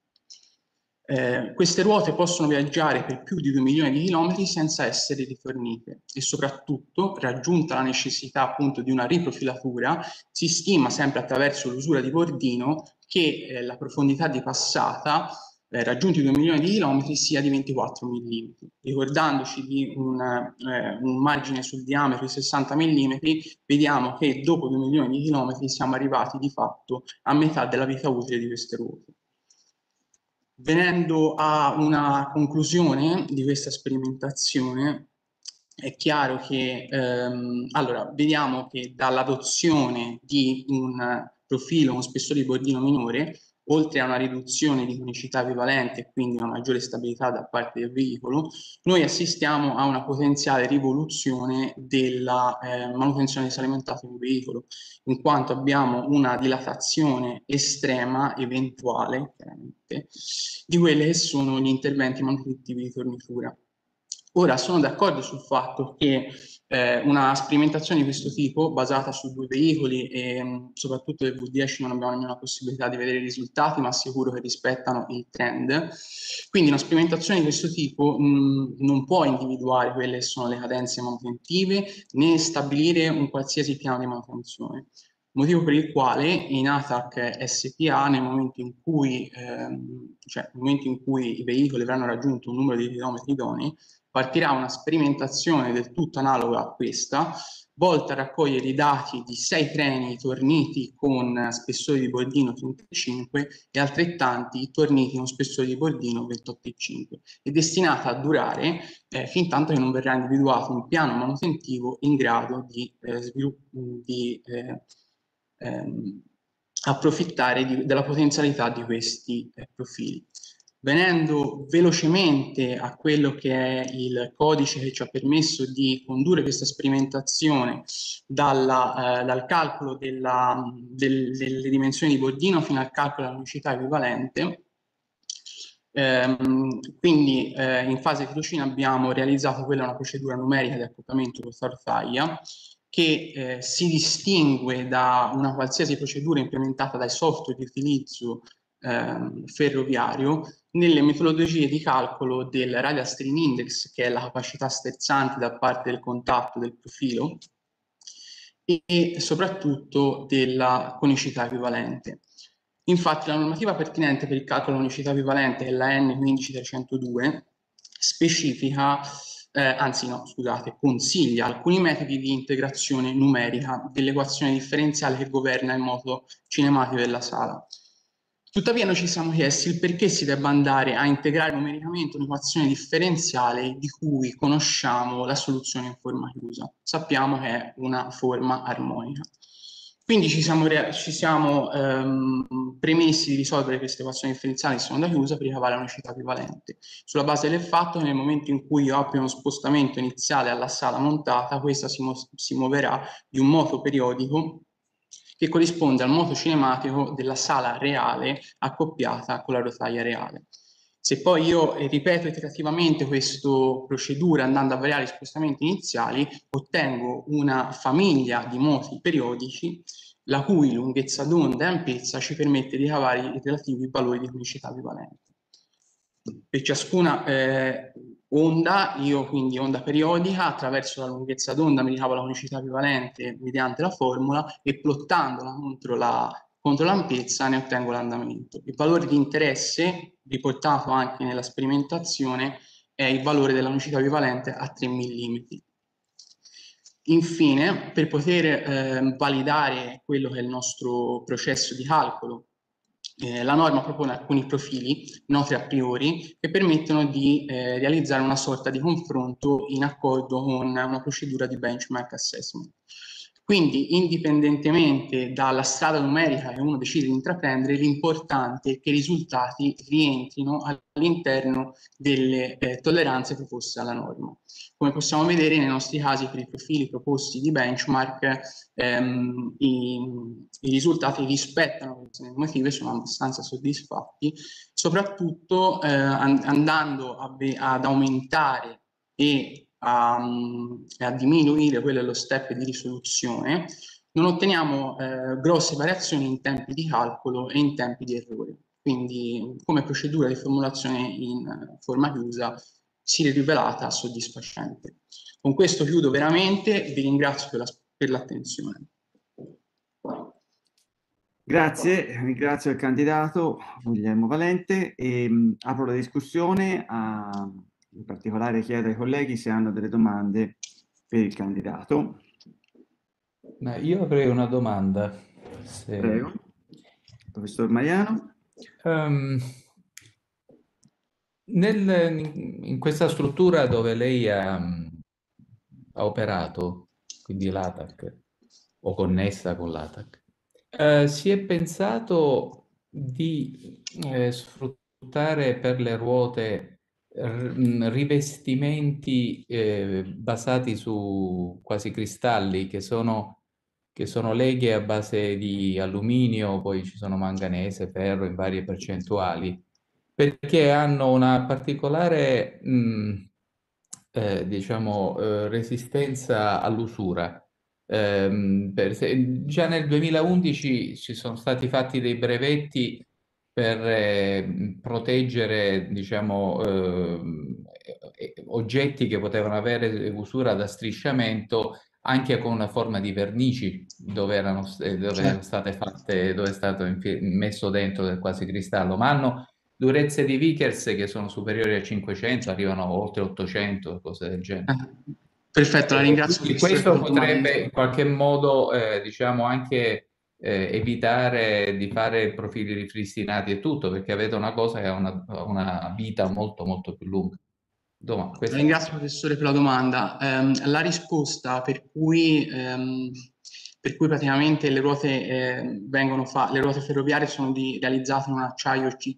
Eh, queste ruote possono viaggiare per più di due milioni di chilometri senza essere rifornite e soprattutto, raggiunta la necessità appunto di una riprofilatura, si stima sempre attraverso l'usura di bordino che eh, la profondità di passata eh, raggiunti due milioni di chilometri sia di ventiquattro millimetri. Ricordandoci di un, eh, un margine sul diametro di sessanta millimetri, vediamo che dopo due milioni di chilometri siamo arrivati di fatto a metà della vita utile di queste ruote. Venendo a una conclusione di questa sperimentazione, è chiaro che, ehm, allora, vediamo che dall'adozione di un profilo, uno spessore di bordino minore, oltre a una riduzione di conicità equivalente e quindi una maggiore stabilità da parte del veicolo, noi assistiamo a una potenziale rivoluzione della eh, manutenzione di sale montato in veicolo, in quanto abbiamo una dilatazione estrema, eventuale, chiaramente, di quelli che sono gli interventi manutentivi di fornitura. Ora, sono d'accordo sul fatto che eh, una sperimentazione di questo tipo, basata su due veicoli e mh, soprattutto del V dieci non abbiamo nemmeno la possibilità di vedere i risultati, ma assicuro che rispettano il trend. Quindi una sperimentazione di questo tipo mh, non può individuare quelle che sono le cadenze manutentive né stabilire un qualsiasi piano di manutenzione. Motivo per il quale in A T A C S P A, nel momento in cui, ehm, cioè nel momento in cui i veicoli avranno raggiunto un numero di chilometri idonei, partirà una sperimentazione del tutto analoga a questa, volta a raccogliere i dati di sei treni torniti con spessore di bordino trentacinque e altrettanti torniti con spessore di bordino ventotto virgola cinque, e destinata a durare eh, fin tanto che non verrà individuato un piano manutentivo in grado di, eh, sviluppo, di eh, ehm, approfittare di, della potenzialità di questi eh, profili. Venendo velocemente a quello che è il codice che ci ha permesso di condurre questa sperimentazione dalla, eh, dal calcolo della, del, delle dimensioni di bordino fino al calcolo della velocità equivalente, ehm, quindi eh, in fase tirocina abbiamo realizzato quella una procedura numerica di accoppiamento con rotaia che eh, si distingue da una qualsiasi procedura implementata dai software di utilizzo eh, ferroviario nelle metodologie di calcolo del radial strain index, che è la capacità sterzante da parte del contatto del profilo, e, e soprattutto della conicità equivalente. Infatti la normativa pertinente per il calcolo dell'unicità equivalente, che è la N quindici trecentodue, specifica, eh, anzi no, scusate, consiglia alcuni metodi di integrazione numerica dell'equazione differenziale che governa il moto cinematico della sala. Tuttavia noi ci siamo chiesti il perché si debba andare a integrare numericamente un'equazione differenziale di cui conosciamo la soluzione in forma chiusa. Sappiamo che è una forma armonica. Quindi ci siamo, ci siamo ehm, premessi di risolvere queste equazioni differenziali in seconda chiusa per ricavare l'unicità equivalente, sulla base del fatto che nel momento in cui io apro uno spostamento iniziale alla sala montata, questa si, si muoverà di un moto periodico che corrisponde al moto cinematico della sala reale accoppiata con la rotaia reale. Se poi io ripeto iterativamente questa procedura andando a variare gli spostamenti iniziali, ottengo una famiglia di moti periodici la cui lunghezza d'onda e ampiezza ci permette di ricavare i relativi valori di conicità equivalente. Per ciascuna eh, onda, io quindi onda periodica, attraverso la lunghezza d'onda mi ricavo la conicità equivalente mediante la formula e plottandola contro la contro l'ampiezza ne ottengo l'andamento. Il valore di interesse, riportato anche nella sperimentazione, è il valore della unicità equivalente a tre millimetri. Infine, per poter eh, validare quello che è il nostro processo di calcolo eh, la norma propone alcuni profili noti a priori che permettono di eh, realizzare una sorta di confronto in accordo con una procedura di benchmark assessment. Quindi, indipendentemente dalla strada numerica che uno decide di intraprendere, l'importante è che i risultati rientrino all'interno delle eh, tolleranze proposte alla norma. Come possiamo vedere nei nostri casi per i profili proposti di benchmark, ehm, i, i risultati rispettano queste normative e sono abbastanza soddisfatti, soprattutto eh, and andando a ad aumentare e A, a diminuire quello è lo step di risoluzione, non otteniamo eh, grosse variazioni in tempi di calcolo e in tempi di errore. Quindi come procedura di formulazione in forma chiusa si è rivelata soddisfacente. Con questo chiudo veramente, vi ringrazio per l'attenzione. Grazie, ringrazio il candidato Guglielmo Valente e mh, apro la discussione a... In particolare chiedo ai colleghi se hanno delle domande per il candidato. Ma io avrei una domanda. Se... Prego. Professor Mariano. Um, nel, in questa struttura dove lei ha, ha operato, quindi l'A T A C, o connessa con l'A T A C, eh, si è pensato di eh, sfruttare per le ruote rivestimenti eh, basati su quasi cristalli che sono, che sono leghe a base di alluminio, poi ci sono manganese, ferro in varie percentuali, perché hanno una particolare mh, eh, diciamo, eh, resistenza all'usura. Eh, per se, già nel duemilaundici ci sono stati fatti dei brevetti per eh, proteggere, diciamo, eh, oggetti che potevano avere usura da strisciamento anche con una forma di vernici dove erano, dove erano state fatte, dove è stato messo dentro del quasi cristallo, ma hanno durezze di Vickers che sono superiori a cinquecento, arrivano a oltre ottocento, cose del genere. Perfetto, la ringrazio. E questo potrebbe in qualche modo, eh, diciamo, anche eh, evitare di fare profili ripristinati e tutto, perché avete una cosa che ha una, una vita molto molto più lunga. Domani, questa... Ringrazio professore per la domanda. Um, la risposta per cui, um, per cui praticamente le ruote, eh, vengono fa le ruote ferroviarie sono di, realizzate in un acciaio C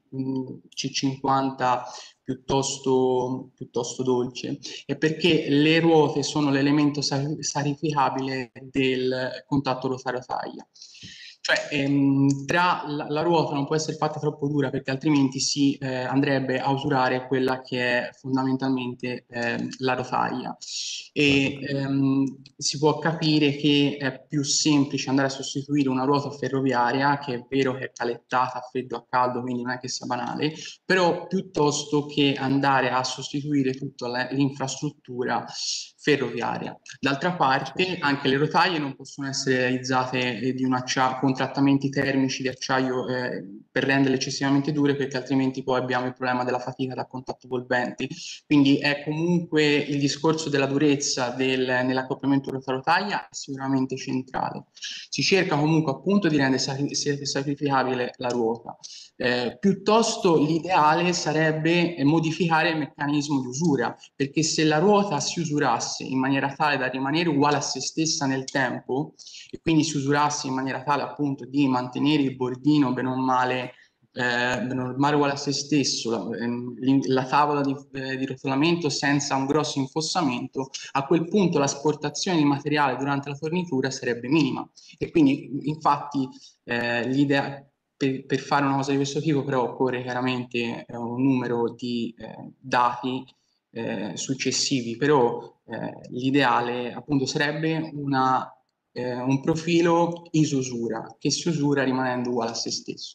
cinquanta piuttosto, piuttosto dolce, è perché le ruote sono l'elemento sanificabile del contatto rotario-taglia. Cioè, ehm, tra la, la ruota non può essere fatta troppo dura perché altrimenti si eh, andrebbe a usurare quella che è fondamentalmente eh, la rotaia. E ehm, si può capire che è più semplice andare a sostituire una ruota ferroviaria, che è vero che è calettata a freddo a caldo, quindi non è che sia banale, però piuttosto che andare a sostituire tutta l'infrastruttura ferroviaria. D'altra parte anche le rotaie non possono essere realizzate eh, di un acciaio con trattamenti termici di acciaio eh, per renderle eccessivamente dure, perché altrimenti poi abbiamo il problema della fatica da contatto col venti. Quindi è comunque il discorso della durezza del, nell'accoppiamento rotaia è sicuramente centrale. Si cerca comunque appunto di rendere sacrificabile la ruota. Eh, piuttosto l'ideale sarebbe modificare il meccanismo di usura, perché se la ruota si usurasse in maniera tale da rimanere uguale a se stessa nel tempo e quindi si usurasse in maniera tale appunto di mantenere il bordino bene o male eh, bene o male uguale a se stesso, la, la tavola di, eh, di rotolamento senza un grosso infossamento, a quel punto l'asportazione di materiale durante la fornitura sarebbe minima e quindi infatti eh, l'idea Per, per fare una cosa di questo tipo però occorre chiaramente eh, un numero di eh, dati eh, successivi, però eh, l'ideale appunto sarebbe una, eh, un profilo iso-usura che si usura rimanendo uguale a se stesso.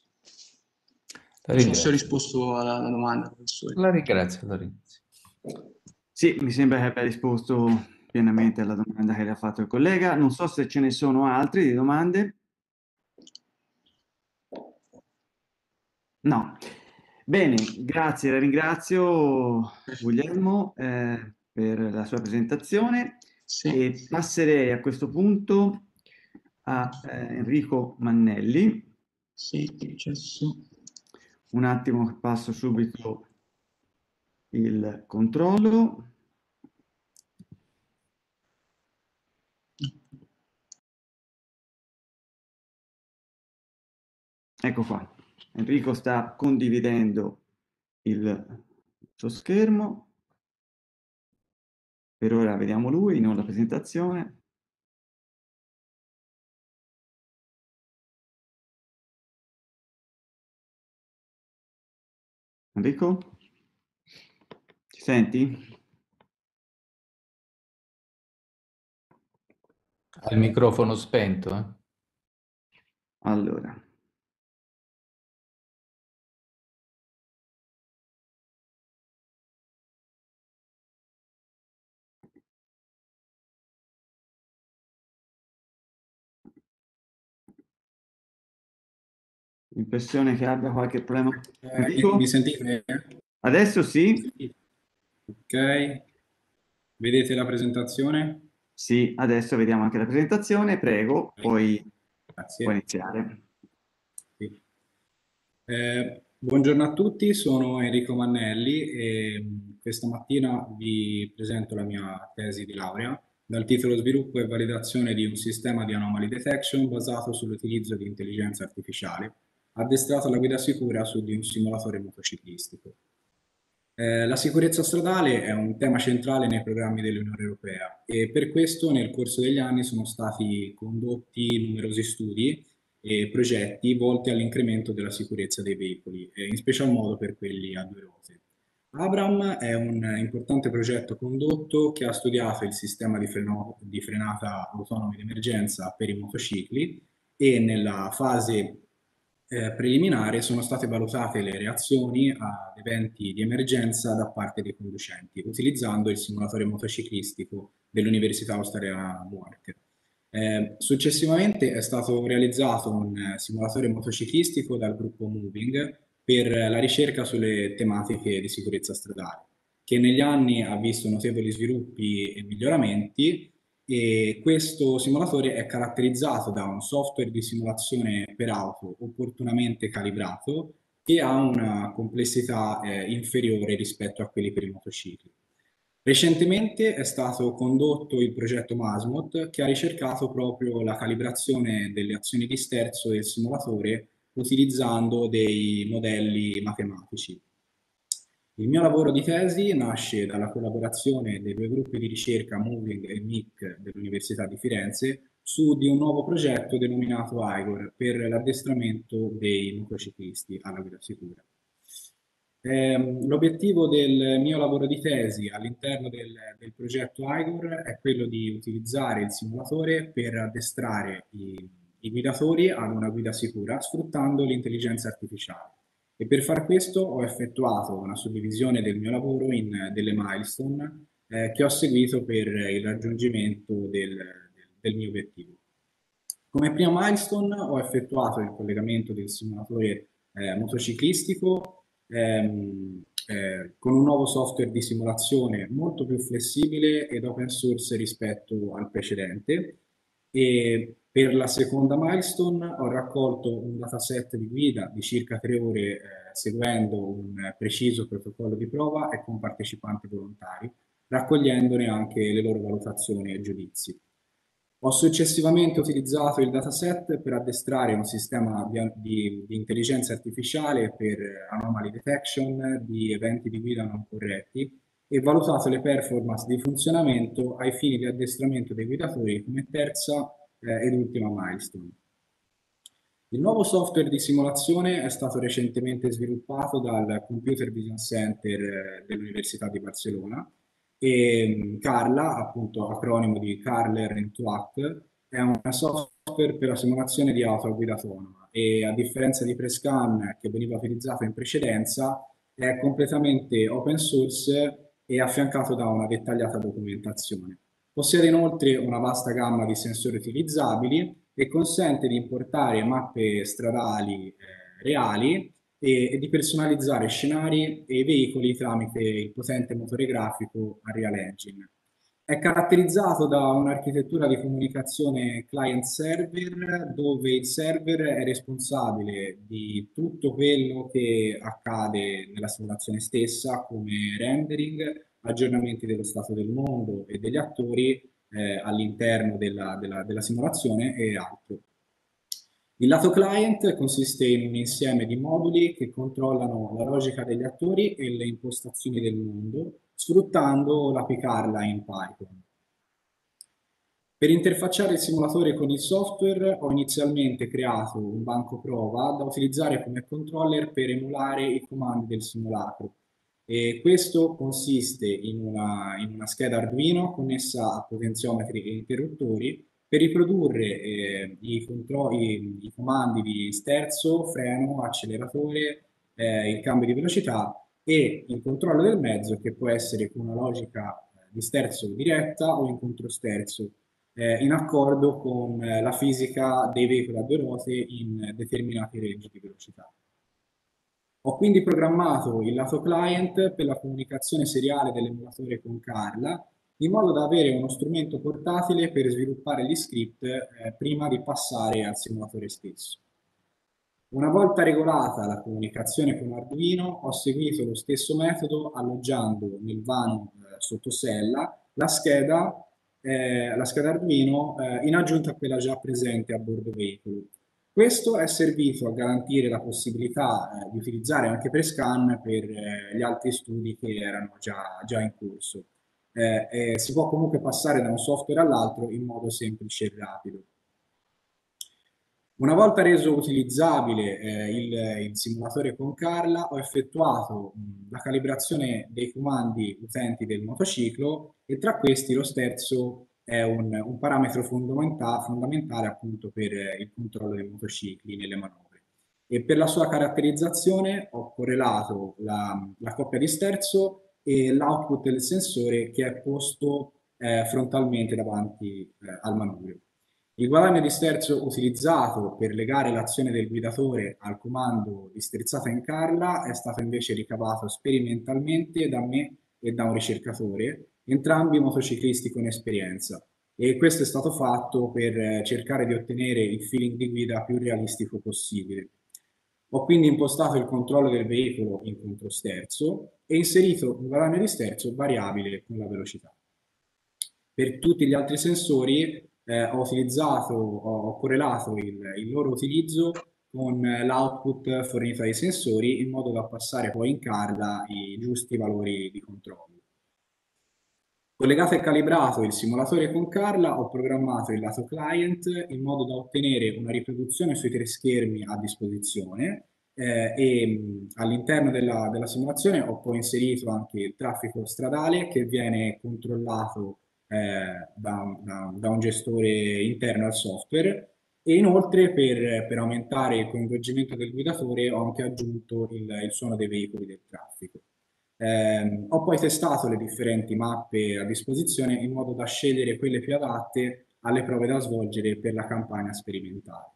Non so se ho risposto alla, alla domanda, professore. La ringrazio, la ringrazio. Sì, mi sembra che abbia risposto pienamente alla domanda che le ha fatto il collega. Non so se ce ne sono altri di domande. No. Bene, grazie, la ringrazio Guglielmo eh, per la sua presentazione sì. E passerei a questo punto a eh, Enrico Mannelli. Sì, un attimo, passo subito il controllo. Ecco qua, Enrico sta condividendo il suo schermo. Per ora vediamo lui, non la presentazione. Enrico? Ci senti? Ha il microfono spento, eh? Allora. Impressione che abbia qualche problema. Eh, mi, mi sentite? Adesso sì? Ok. Vedete la presentazione? Sì, adesso vediamo anche la presentazione. Prego, poi puoi iniziare. Sì. Eh, buongiorno a tutti, sono Enrico Mannelli e mh, questa mattina vi presento la mia tesi di laurea dal titolo Sviluppo e validazione di un sistema di anomaly detection basato sull'utilizzo di intelligenza artificiale addestrato alla guida sicura su di un simulatore motociclistico. Eh, la sicurezza stradale è un tema centrale nei programmi dell'Unione Europea e per questo nel corso degli anni sono stati condotti numerosi studi e progetti volti all'incremento della sicurezza dei veicoli, eh, in special modo per quelli a due ruote. Abram è un importante progetto condotto che ha studiato il sistema di, freno, di frenata autonoma di emergenza per i motocicli e nella fase eh, preliminare sono state valutate le reazioni ad eventi di emergenza da parte dei conducenti, utilizzando il simulatore motociclistico dell'Università Australiana Muark. Eh, successivamente è stato realizzato un eh, simulatore motociclistico dal gruppo Moving per la ricerca sulle tematiche di sicurezza stradale, che negli anni ha visto notevoli sviluppi e miglioramenti, e questo simulatore è caratterizzato da un software di simulazione per auto opportunamente calibrato che ha una complessità eh, inferiore rispetto a quelli per i motocicli. Recentemente è stato condotto il progetto Masmot che ha ricercato proprio la calibrazione delle azioni di sterzo del simulatore utilizzando dei modelli matematici. Il mio lavoro di tesi nasce dalla collaborazione dei due gruppi di ricerca Moving e M I C dell'Università di Firenze su di un nuovo progetto denominato IGOR per l'addestramento dei motociclisti alla guida sicura. L'obiettivo del mio lavoro di tesi all'interno del, del progetto IGOR è quello di utilizzare il simulatore per addestrare i, i guidatori ad una guida sicura sfruttando l'intelligenza artificiale. E per far questo ho effettuato una suddivisione del mio lavoro in delle milestone eh, che ho seguito per il raggiungimento del, del, del mio obiettivo. Come prima milestone ho effettuato il collegamento del simulatore eh, motociclistico ehm, eh, con un nuovo software di simulazione molto più flessibile ed open source rispetto al precedente. E per la seconda milestone ho raccolto un dataset di guida di circa tre ore eh, seguendo un preciso protocollo di prova e con partecipanti volontari, raccogliendone anche le loro valutazioni e giudizi. Ho successivamente utilizzato il dataset per addestrare un sistema di, di, di intelligenza artificiale per anomaly detection di eventi di guida non corretti e valutato le performance di funzionamento ai fini di addestramento dei guidatori come terza eh, ed ultima milestone. Il nuovo software di simulazione è stato recentemente sviluppato dal Computer Vision Center eh, dell'Università di Barcellona e Carla, appunto acronimo di Car Learning to Act, è un software per la simulazione di auto a guida autonoma e a differenza di Prescan che veniva utilizzato in precedenza è completamente open source e affiancato da una dettagliata documentazione. Possiede inoltre una vasta gamma di sensori utilizzabili e consente di importare mappe stradali eh, reali e, e di personalizzare scenari e veicoli tramite il potente motore grafico Unreal Engine. È caratterizzato da un'architettura di comunicazione client-server, dove il server è responsabile di tutto quello che accade nella simulazione stessa, come rendering, aggiornamenti dello stato del mondo e degli attori eh, all'interno della, della, della simulazione e altro. Il lato client consiste in un insieme di moduli che controllano la logica degli attori e le impostazioni del mondo, sfruttando l'A P I Carla in Python. Per interfacciare il simulatore con il software ho inizialmente creato un banco prova da utilizzare come controller per emulare i comandi del simulacro. E questo consiste in una, in una scheda Arduino connessa a potenziometri e interruttori per riprodurre eh, i, i, i comandi di sterzo, freno, acceleratore, eh, il cambio di velocità e il controllo del mezzo, che può essere con una logica di sterzo diretta o in controsterzo, eh, in accordo con eh, la fisica dei veicoli a due ruote in determinati range di velocità. Ho quindi programmato il lato client per la comunicazione seriale dell'emulatore con Carla, in modo da avere uno strumento portatile per sviluppare gli script eh, prima di passare al simulatore stesso. Una volta regolata la comunicazione con Arduino, ho seguito lo stesso metodo alloggiando nel vano eh, sotto sella la scheda, eh, la scheda Arduino eh, in aggiunta a quella già presente a bordo veicolo. Questo è servito a garantire la possibilità eh, di utilizzare anche per scan per eh, gli altri studi che erano già, già in corso. Eh, eh, si può comunque passare da un software all'altro in modo semplice e rapido. Una volta reso utilizzabile eh, il, il simulatore con Carla, ho effettuato mh, la calibrazione dei comandi utenti del motociclo e tra questi lo sterzo è un, un parametro fondamentale, fondamentale appunto per eh, il controllo dei motocicli nelle manovre. E per la sua caratterizzazione ho correlato la, la coppia di sterzo e l'output del sensore che è posto eh, frontalmente davanti eh, al manubrio. Il guadagno di sterzo utilizzato per legare l'azione del guidatore al comando di sterzata in Carla è stato invece ricavato sperimentalmente da me e da un ricercatore, entrambi motociclisti con esperienza, e questo è stato fatto per cercare di ottenere il feeling di guida più realistico possibile. Ho quindi impostato il controllo del veicolo in controsterzo e inserito un guadagno di sterzo variabile con la velocità. Per tutti gli altri sensori eh, ho utilizzato, ho correlato il, il loro utilizzo con l'output fornito dai sensori in modo da passare poi in Carla i giusti valori di controllo. Collegato e calibrato il simulatore con Carla, ho programmato il lato client in modo da ottenere una riproduzione sui tre schermi a disposizione eh, e all'interno della, della simulazione ho poi inserito anche il traffico stradale che viene controllato eh, da, da, da un gestore interno al software, e inoltre per, per aumentare il coinvolgimento del guidatore ho anche aggiunto il, il suono dei veicoli del traffico. Eh, ho poi testato le differenti mappe a disposizione in modo da scegliere quelle più adatte alle prove da svolgere per la campagna sperimentale.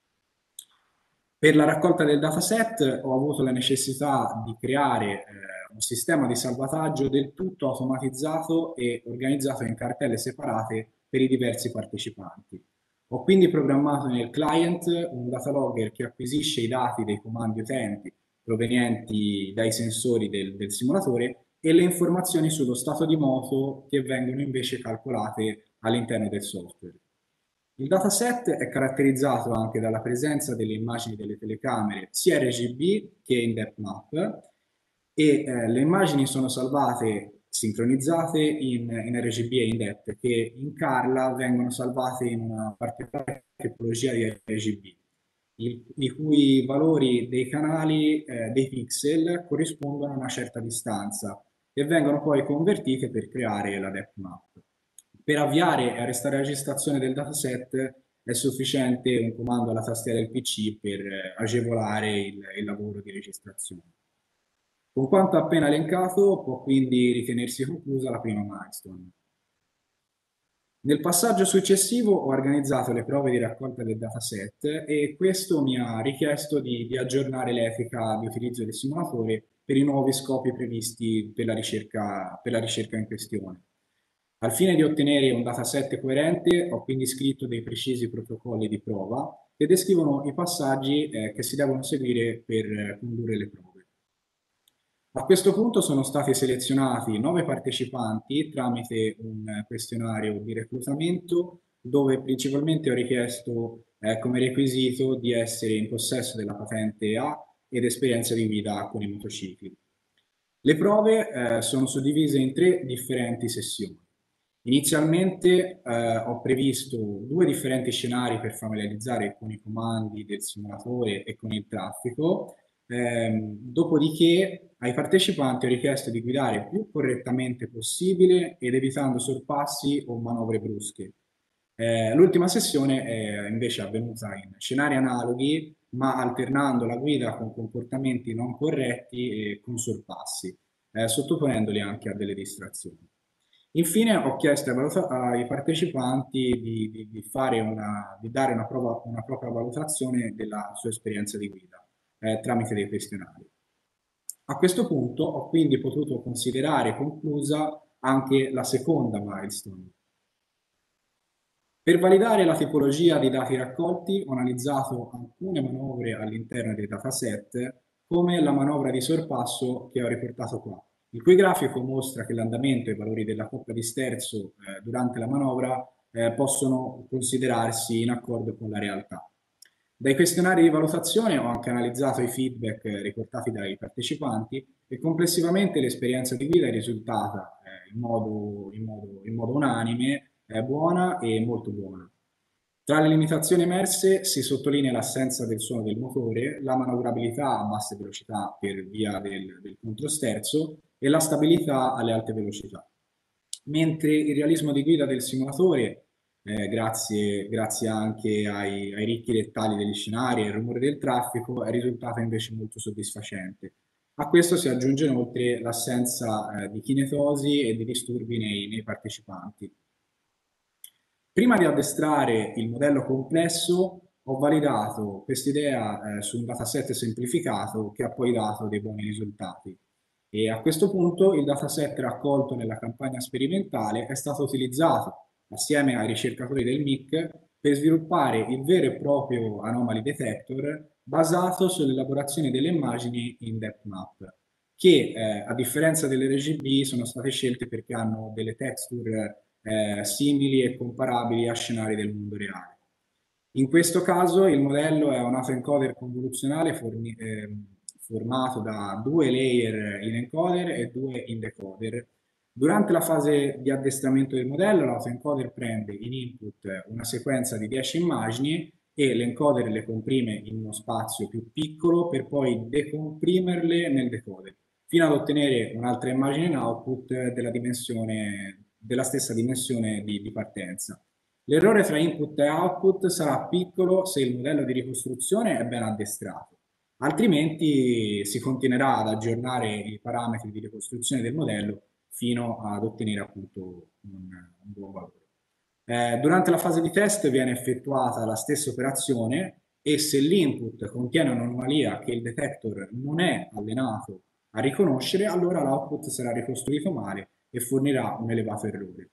Per la raccolta del dataset ho avuto la necessità di creare eh, un sistema di salvataggio del tutto automatizzato e organizzato in cartelle separate per i diversi partecipanti. Ho quindi programmato nel client un data logger che acquisisce i dati dei comandi utenti provenienti dai sensori del, del simulatore e le informazioni sullo stato di moto che vengono invece calcolate all'interno del software. Il dataset è caratterizzato anche dalla presenza delle immagini delle telecamere sia R G B che in depth map e eh, le immagini sono salvate sincronizzate in, in R G B e in depth, che in Carla vengono salvate in una particolare tipologia di R G B. Il, i cui valori dei canali eh, dei pixel corrispondono a una certa distanza e vengono poi convertite per creare la depth map. Per avviare e arrestare la registrazione del dataset è sufficiente un comando alla tastiera del P C per eh, agevolare il, il lavoro di registrazione. Con quanto appena elencato può quindi ritenersi conclusa la prima milestone. Nel passaggio successivo ho organizzato le prove di raccolta del dataset e questo mi ha richiesto di, di aggiornare l'etica di utilizzo del simulatore per i nuovi scopi previsti per la ricerca, per la ricerca in questione. Al fine di ottenere un dataset coerente, ho quindi scritto dei precisi protocolli di prova che descrivono i passaggi eh, che si devono seguire per eh, condurre le prove. A questo punto sono stati selezionati nove partecipanti tramite un questionario di reclutamento dove principalmente ho richiesto eh, come requisito di essere in possesso della patente A ed esperienza di guida con i motocicli. Le prove eh, sono suddivise in tre differenti sessioni. Inizialmente eh, ho previsto due differenti scenari per familiarizzare con i comandi del simulatore e con il traffico, ehm, dopodiché ai partecipanti ho richiesto di guidare il più correttamente possibile ed evitando sorpassi o manovre brusche. Eh, l'ultima sessione è invece avvenuta in scenari analoghi, ma alternando la guida con comportamenti non corretti e con sorpassi, eh, sottoponendoli anche a delle distrazioni. Infine ho chiesto ai partecipanti di, di, di, fare una, di dare una, prova, una propria valutazione della sua esperienza di guida eh, tramite dei questionari. A questo punto ho quindi potuto considerare conclusa anche la seconda milestone. Per validare la tipologia di dati raccolti ho analizzato alcune manovre all'interno dei dataset, come la manovra di sorpasso che ho riportato qua, il cui grafico mostra che l'andamento e i valori della coppa di sterzo eh, durante la manovra eh, possono considerarsi in accordo con la realtà. Dai questionari di valutazione ho anche analizzato i feedback eh, riportati dai partecipanti e complessivamente l'esperienza di guida è risultata eh, in, modo, in, modo, in modo unanime è buona e molto buona. Tra le limitazioni emerse si sottolinea l'assenza del suono del motore, la manovrabilità a basse velocità per via del, del controsterzo e la stabilità alle alte velocità. Mentre il realismo di guida del simulatore, eh, grazie, grazie anche ai, ai ricchi dettagli degli scenari e al rumore del traffico, è risultato invece molto soddisfacente. A questo si aggiunge inoltre l'assenza eh, di kinetosi e di disturbi nei, nei partecipanti. Prima di addestrare il modello complesso, ho validato quest'idea eh, su un dataset semplificato che ha poi dato dei buoni risultati. E a questo punto il dataset raccolto nella campagna sperimentale è stato utilizzato assieme ai ricercatori del M I C per sviluppare il vero e proprio Anomaly Detector basato sull'elaborazione delle immagini in depth map, che eh, a differenza delle R G B sono state scelte perché hanno delle texture Eh, simili e comparabili a scenari del mondo reale. In questo caso il modello è un autoencoder convoluzionale forni, eh, formato da due layer in encoder e due in decoder. Durante la fase di addestramento del modello l'autoencoder prende in input una sequenza di dieci immagini e l'encoder le comprime in uno spazio più piccolo per poi decomprimerle nel decoder, fino ad ottenere un'altra immagine in output della dimensione della stessa dimensione di, di partenza. L'errore tra input e output sarà piccolo se il modello di ricostruzione è ben addestrato, altrimenti si continuerà ad aggiornare i parametri di ricostruzione del modello fino ad ottenere appunto un, un buon valore. Eh, durante la fase di test viene effettuata la stessa operazione e se l'input contiene un'anomalia che il detector non è allenato a riconoscere, allora l'output sarà ricostruito male e fornirà un elevato errore.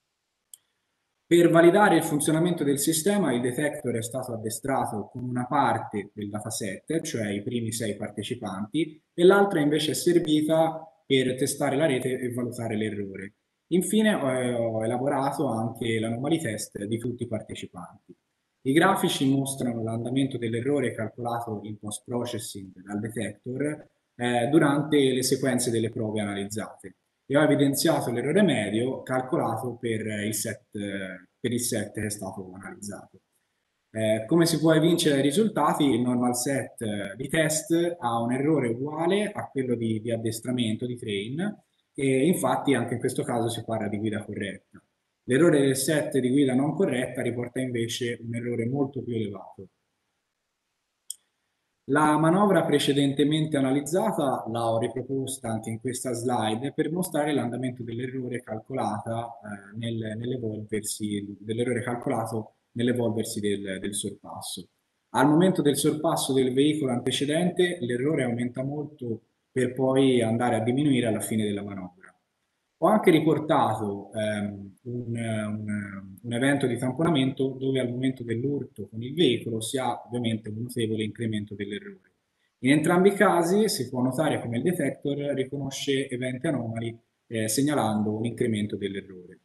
Per validare il funzionamento del sistema, il detector è stato addestrato con una parte del dataset, cioè i primi sei partecipanti, e l'altra invece è servita per testare la rete e valutare l'errore. Infine ho, ho elaborato anche l'anomaly test di tutti i partecipanti. I grafici mostrano l'andamento dell'errore calcolato in post-processing dal detector eh, durante le sequenze delle prove analizzate. E ho evidenziato l'errore medio calcolato per il set, per il set che è stato analizzato. Eh, come si può evincere dai risultati, il normal set di test ha un errore uguale a quello di, di addestramento, di train, e infatti anche in questo caso si parla di guida corretta. L'errore del set di guida non corretta riporta invece un errore molto più elevato. La manovra precedentemente analizzata l'ho riproposta anche in questa slide per mostrare l'andamento dell'errore calcolata eh, nel, nell'evolversi dell'errore calcolato nell'evolversi del, del sorpasso. Al momento del sorpasso del veicolo antecedente l'errore aumenta molto per poi andare a diminuire alla fine della manovra. Ho anche riportato ehm, un, un, un evento di tamponamento dove al momento dell'urto con il veicolo si ha ovviamente un notevole incremento dell'errore. In entrambi i casi si può notare come il detector riconosce eventi anomali eh, segnalando un incremento dell'errore.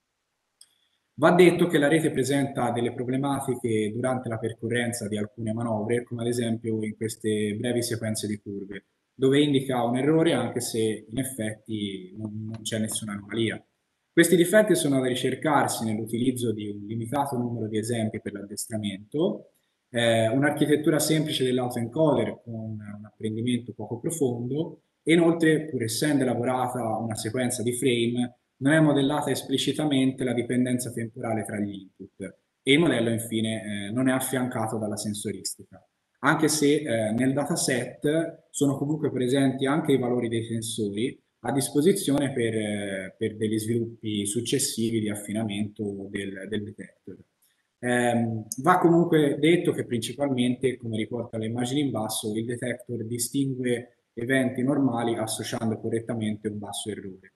Va detto che la rete presenta delle problematiche durante la percorrenza di alcune manovre, come ad esempio in queste brevi sequenze di curve, dove indica un errore anche se in effetti non, non c'è nessuna anomalia. Questi difetti sono da ricercarsi nell'utilizzo di un limitato numero di esempi per l'addestramento, eh, un'architettura semplice dell'autoencoder con un apprendimento poco profondo e inoltre, pur essendo elaborata una sequenza di frame, non è modellata esplicitamente la dipendenza temporale tra gli input e il modello infine eh, non è affiancato dalla sensoristica, anche se eh, nel dataset sono comunque presenti anche i valori dei sensori a disposizione per, eh, per degli sviluppi successivi di affinamento del, del detector. Eh, va comunque detto che principalmente, come riporta le immagini in basso, il detector distingue eventi normali associando correttamente un basso errore.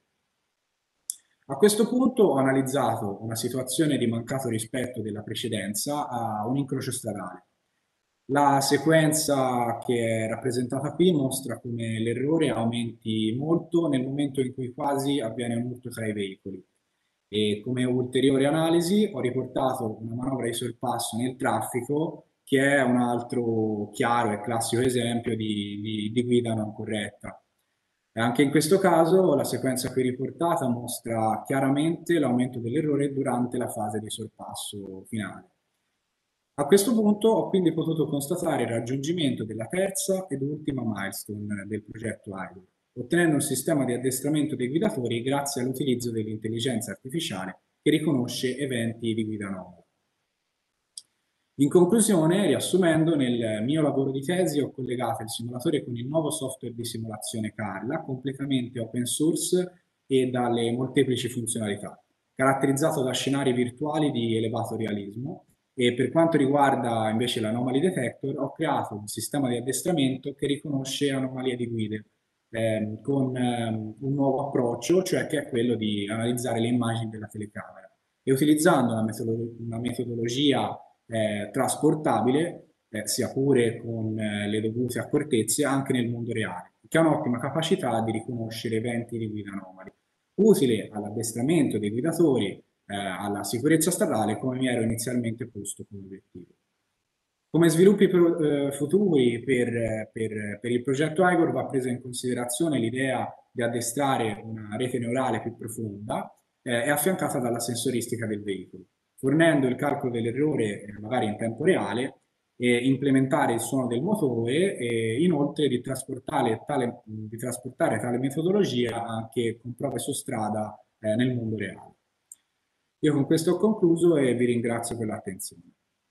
A questo punto ho analizzato una situazione di mancato rispetto della precedenza a un incrocio stradale. La sequenza che è rappresentata qui mostra come l'errore aumenti molto nel momento in cui quasi avviene un urto tra i veicoli. E come ulteriore analisi ho riportato una manovra di sorpasso nel traffico che è un altro chiaro e classico esempio di, di, di guida non corretta. Anche in questo caso la sequenza qui riportata mostra chiaramente l'aumento dell'errore durante la fase di sorpasso finale. A questo punto ho quindi potuto constatare il raggiungimento della terza ed ultima milestone del progetto AIDOR, ottenendo un sistema di addestramento dei guidatori grazie all'utilizzo dell'intelligenza artificiale che riconosce eventi di guida anomali. In conclusione, riassumendo, nel mio lavoro di tesi ho collegato il simulatore con il nuovo software di simulazione Carla, completamente open source e dalle molteplici funzionalità, caratterizzato da scenari virtuali di elevato realismo, e per quanto riguarda invece l'anomaly detector ho creato un sistema di addestramento che riconosce anomalie di guide ehm, con ehm, un nuovo approccio, cioè che è quello di analizzare le immagini della telecamera e utilizzando una, metodolo una metodologia eh, trasportabile, eh, sia pure con eh, le dovute accortezze anche nel mondo reale, che ha un'ottima capacità di riconoscere eventi di guida anomali, utile all'addestramento dei guidatori, eh, alla sicurezza stradale, come mi ero inizialmente posto come obiettivo. Come sviluppi pro, eh, futuri per, per, per il progetto AIDOR va presa in considerazione l'idea di addestrare una rete neurale più profonda eh, e affiancata dalla sensoristica del veicolo, fornendo il calcolo dell'errore eh, magari in tempo reale, e implementare il suono del motore e inoltre di trasportare tale, di trasportare tale metodologia anche con prove su strada eh, nel mondo reale. Io con questo ho concluso e vi ringrazio per l'attenzione.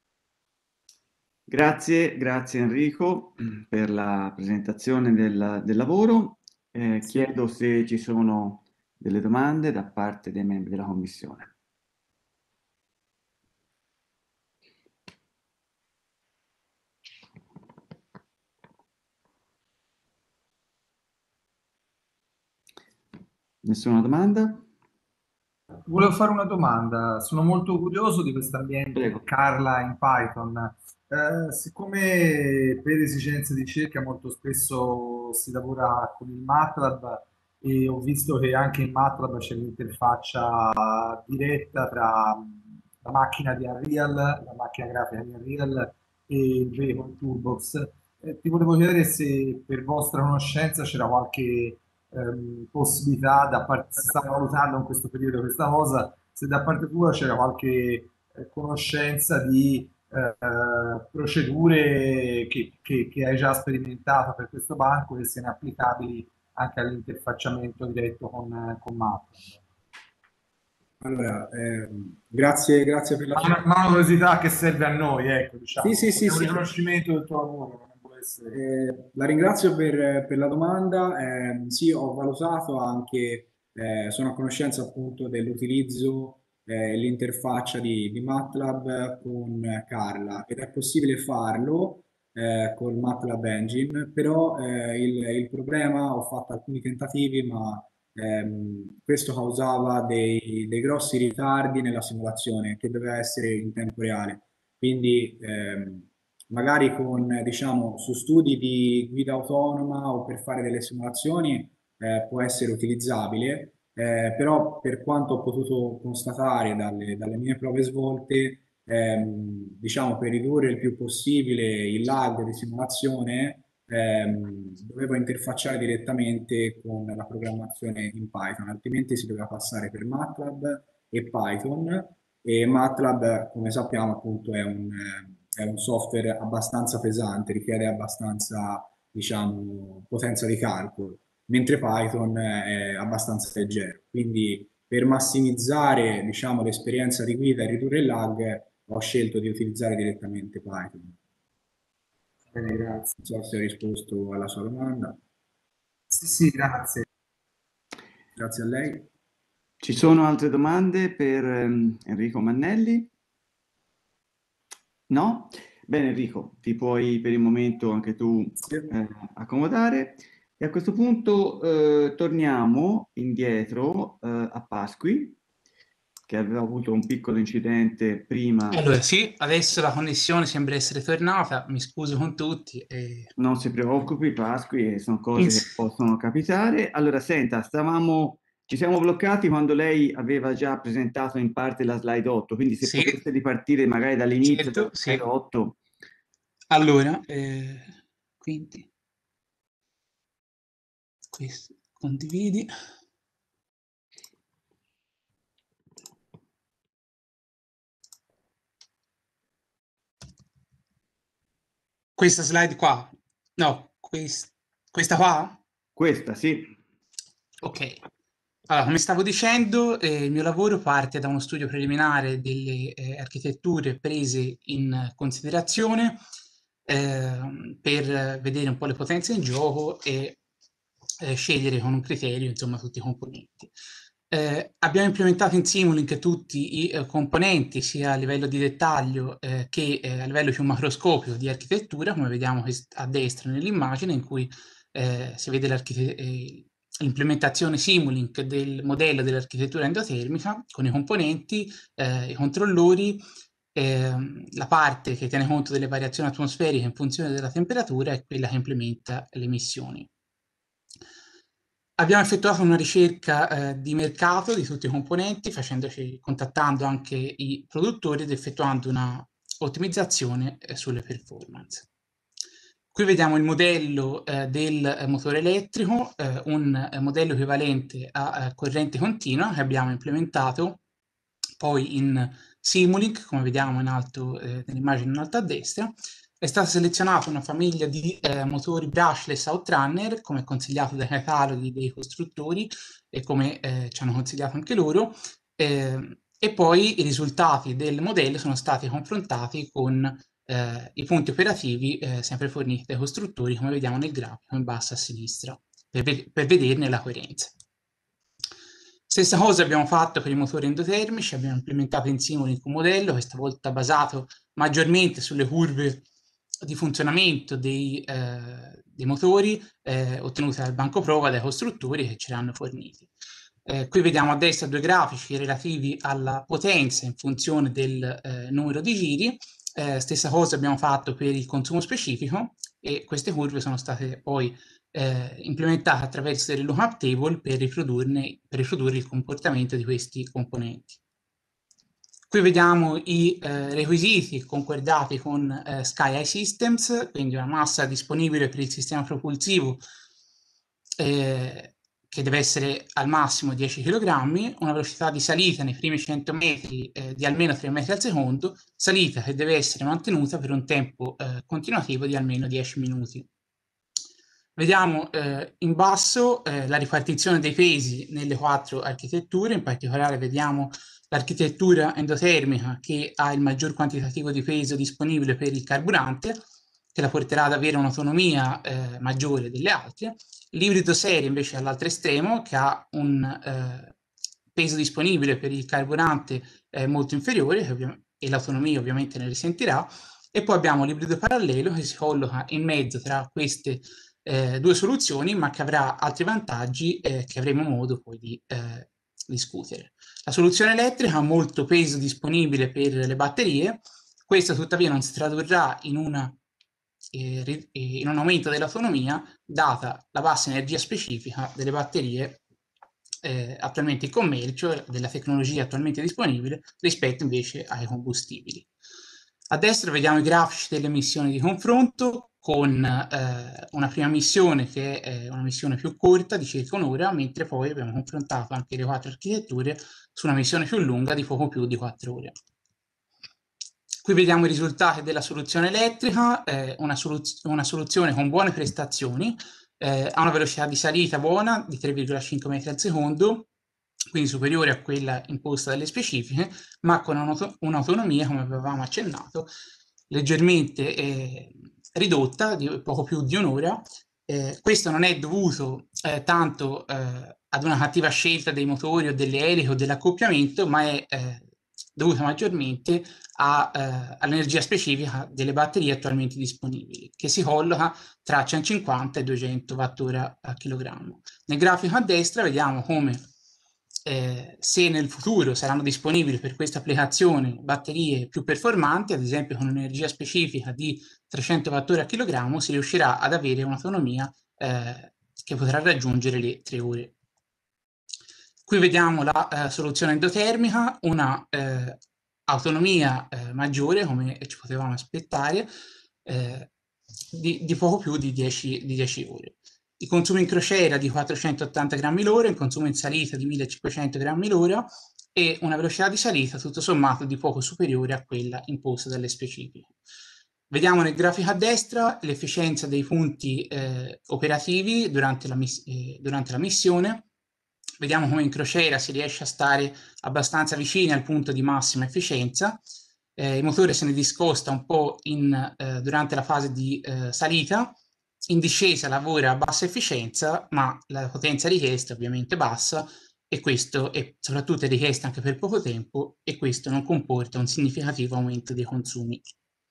Grazie, grazie Enrico per la presentazione del, del lavoro. Eh, chiedo se ci sono delle domande da parte dei membri della Commissione. Nessuna domanda? Volevo fare una domanda, sono molto curioso di questo ambiente Carla in Python. Eh, siccome per esigenze di ricerca molto spesso si lavora con il MATLAB e ho visto che anche in MATLAB c'è l'interfaccia diretta tra la macchina di Unreal, la macchina grafica di Unreal e il Vehicle Toolbox, eh, ti volevo chiedere se per vostra conoscenza c'era qualche Ehm, possibilità da parte, stavo valutando in questo periodo questa cosa, se da parte tua c'era qualche eh, conoscenza di eh, procedure che, che, che hai già sperimentato per questo banco e se ne applicabili anche all'interfacciamento diretto con, con MATLAB. Allora, ehm, grazie, grazie per la Ma una, una curiosità che serve a noi, ecco, diciamo, sì, sì, sì, è un sì. riconoscimento del tuo lavoro. Eh, la ringrazio per, per la domanda. Eh, sì, ho valutato anche, eh, sono a conoscenza appunto dell'utilizzo e eh, l'interfaccia di, di MATLAB con Carla ed è possibile farlo eh, con MATLAB Engine, però eh, il, il problema, ho fatto alcuni tentativi ma ehm, questo causava dei, dei grossi ritardi nella simulazione che doveva essere in tempo reale. Quindi ehm, magari con, diciamo, su studi di guida autonoma o per fare delle simulazioni eh, può essere utilizzabile, eh, però per quanto ho potuto constatare dalle, dalle mie prove svolte, ehm, diciamo per ridurre il più possibile il lag di simulazione, ehm, dovevo interfacciare direttamente con la programmazione in Python, altrimenti si doveva passare per MATLAB e Python, e MATLAB, come sappiamo, appunto è un, è un software abbastanza pesante, richiede abbastanza, diciamo, potenza di calcolo, mentre Python è abbastanza leggero. Quindi per massimizzare, diciamo, l'esperienza di guida e ridurre il lag, ho scelto di utilizzare direttamente Python. Bene, grazie. Non so se ho risposto alla sua domanda. Sì, sì, grazie. Grazie a lei. Ci sono altre domande per um, Enrico Mannelli? No? Bene Enrico, ti puoi per il momento anche tu eh, accomodare. E a questo punto eh, torniamo indietro eh, a Pasqui, che aveva avuto un piccolo incidente prima. Allora sì, adesso la connessione sembra essere tornata, mi scuso con tutti. E... Non si preoccupi Pasqui, sono cose che possono capitare. Allora senta, stavamo, ci siamo bloccati quando lei aveva già presentato in parte la slide otto, quindi se sì, poteste ripartire magari dall'inizio certo, della slide sì. otto. Allora, eh, quindi, questo, condividi. Questa slide qua? No, quest questa qua? Questa, sì. Ok. Allora, come stavo dicendo, eh, il mio lavoro parte da uno studio preliminare delle eh, architetture prese in considerazione eh, per vedere un po' le potenze in gioco e eh, scegliere con un criterio, insomma, tutti i componenti. Eh, abbiamo implementato in Simulink tutti i eh, componenti, sia a livello di dettaglio eh, che eh, a livello più macroscopico di architettura, come vediamo a destra nell'immagine, in cui eh, si vede l'implementazione Simulink del modello dell'architettura endotermica con i componenti, eh, i controllori, eh, la parte che tiene conto delle variazioni atmosferiche in funzione della temperatura e quella che implementa le emissioni. Abbiamo effettuato una ricerca eh, di mercato di tutti i componenti, facendoci, contattando anche i produttori ed effettuando una ottimizzazione eh, sulle performance. Qui vediamo il modello eh, del motore elettrico, eh, un eh, modello equivalente a eh, corrente continua che abbiamo implementato poi in Simulink, come vediamo in alto, eh, nell'immagine in alto a destra. È stata selezionata una famiglia di eh, motori brushless Outrunner, come consigliato dai cataloghi dei costruttori e come eh, ci hanno consigliato anche loro, eh, e poi i risultati del modello sono stati confrontati con eh, i punti operativi eh, sempre forniti dai costruttori, come vediamo nel grafico in basso a sinistra, per, per vederne la coerenza. Stessa cosa abbiamo fatto per i motori endotermici, abbiamo implementato in Simulink un modello, questa volta basato maggiormente sulle curve di funzionamento dei, eh, dei motori eh, ottenute dal banco prova dai costruttori che ce li hanno forniti. Eh, qui vediamo a destra due grafici relativi alla potenza in funzione del eh, numero di giri. Eh, stessa cosa abbiamo fatto per il consumo specifico e queste curve sono state poi eh, implementate attraverso delle lookup table per riprodurne, per riprodurre il comportamento di questi componenti. Qui vediamo i eh, requisiti concordati con eh, Sky Systems, quindi una massa disponibile per il sistema propulsivo eh, che deve essere al massimo dieci chilogrammi, una velocità di salita nei primi cento metri eh, di almeno tre metri al secondo, salita che deve essere mantenuta per un tempo eh, continuativo di almeno dieci minuti. Vediamo eh, in basso eh, la ripartizione dei pesi nelle quattro architetture, in particolare vediamo l'architettura endotermica che ha il maggior quantitativo di peso disponibile per il carburante, che la porterà ad avere un'autonomia eh, maggiore delle altre. L'ibrido serie invece all'altro estremo, che ha un eh, peso disponibile per il carburante eh, molto inferiore, che e l'autonomia ovviamente ne risentirà. E poi abbiamo l'ibrido parallelo che si colloca in mezzo tra queste eh, due soluzioni, ma che avrà altri vantaggi eh, che avremo modo poi di eh, discutere. La soluzione elettrica ha molto peso disponibile per le batterie, questo tuttavia non si tradurrà in, una, eh, in un aumento dell'autonomia, data la bassa energia specifica delle batterie eh, attualmente in commercio, della tecnologia attualmente disponibile, rispetto invece ai combustibili. A destra vediamo i grafici delle missioni di confronto, con eh, una prima missione che è una missione più corta di circa un'ora, mentre poi abbiamo confrontato anche le quattro architetture su una missione più lunga di poco più di quattro ore. Qui vediamo i risultati della soluzione elettrica, eh, una, soluz una soluzione con buone prestazioni, eh, ha una velocità di salita buona di tre virgola cinque metri al secondo, quindi superiore a quella imposta dalle specifiche, ma con un'autonomia, come avevamo accennato, leggermente eh, ridotta, di poco più di un'ora. Eh, questo non è dovuto eh, tanto eh, ad una cattiva scelta dei motori o delle eliche o dell'accoppiamento, ma è eh, dovuta maggiormente eh, all'energia specifica delle batterie attualmente disponibili, che si colloca tra centocinquanta e duecento watt-ora a chilogrammo. Nel grafico a destra vediamo come eh, se nel futuro saranno disponibili per questa applicazione batterie più performanti, ad esempio con un'energia specifica di trecento watt-ora a chilogrammo, si riuscirà ad avere un'autonomia eh, che potrà raggiungere le tre ore. Qui vediamo la eh, soluzione endotermica, una eh, autonomia eh, maggiore, come ci potevamo aspettare, eh, di, di poco più di dieci, di dieci ore. Il consumo in crociera di quattrocentottanta grammi l'ora, il consumo in salita di millecinquecento grammi l'ora e una velocità di salita tutto sommato di poco superiore a quella imposta dalle specifiche. Vediamo nel grafico a destra l'efficienza dei punti eh, operativi durante la, eh, durante la missione. Vediamo come in crociera si riesce a stare abbastanza vicini al punto di massima efficienza. Eh, il motore se ne discosta un po' in, eh, durante la fase di eh, salita. In discesa lavora a bassa efficienza, ma la potenza richiesta è ovviamente bassa, e questo è soprattutto è richiesta anche per poco tempo, e questo non comporta un significativo aumento dei consumi.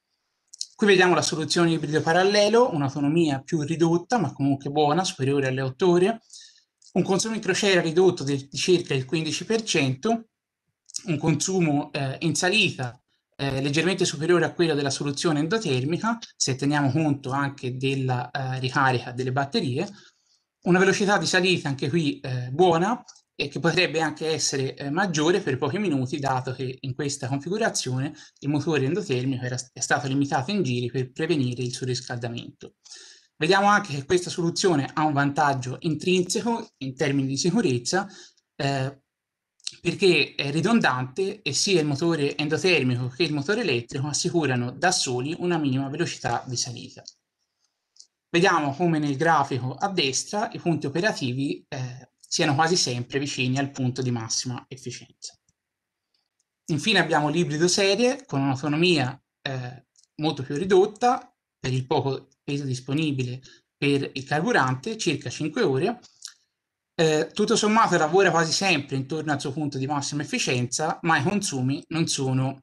Qui vediamo la soluzione ibrido parallelo, un'autonomia più ridotta, ma comunque buona, superiore alle otto ore, un consumo in crociera ridotto di circa il quindici per cento, un consumo eh, in salita eh, leggermente superiore a quello della soluzione endotermica, se teniamo conto anche della eh, ricarica delle batterie, una velocità di salita anche qui eh, buona, e che potrebbe anche essere eh, maggiore per pochi minuti, dato che in questa configurazione il motore endotermico era, è stato limitato in giri per prevenire il surriscaldamento. Vediamo anche che questa soluzione ha un vantaggio intrinseco in termini di sicurezza, eh, perché è ridondante e sia il motore endotermico che il motore elettrico assicurano da soli una minima velocità di salita. Vediamo come nel grafico a destra i punti operativi eh, siano quasi sempre vicini al punto di massima efficienza. Infine abbiamo l'ibrido serie con un'autonomia eh, molto più ridotta per il poco peso disponibile per il carburante, circa cinque ore. Eh, tutto sommato lavora quasi sempre intorno al suo punto di massima efficienza, ma i consumi non sono,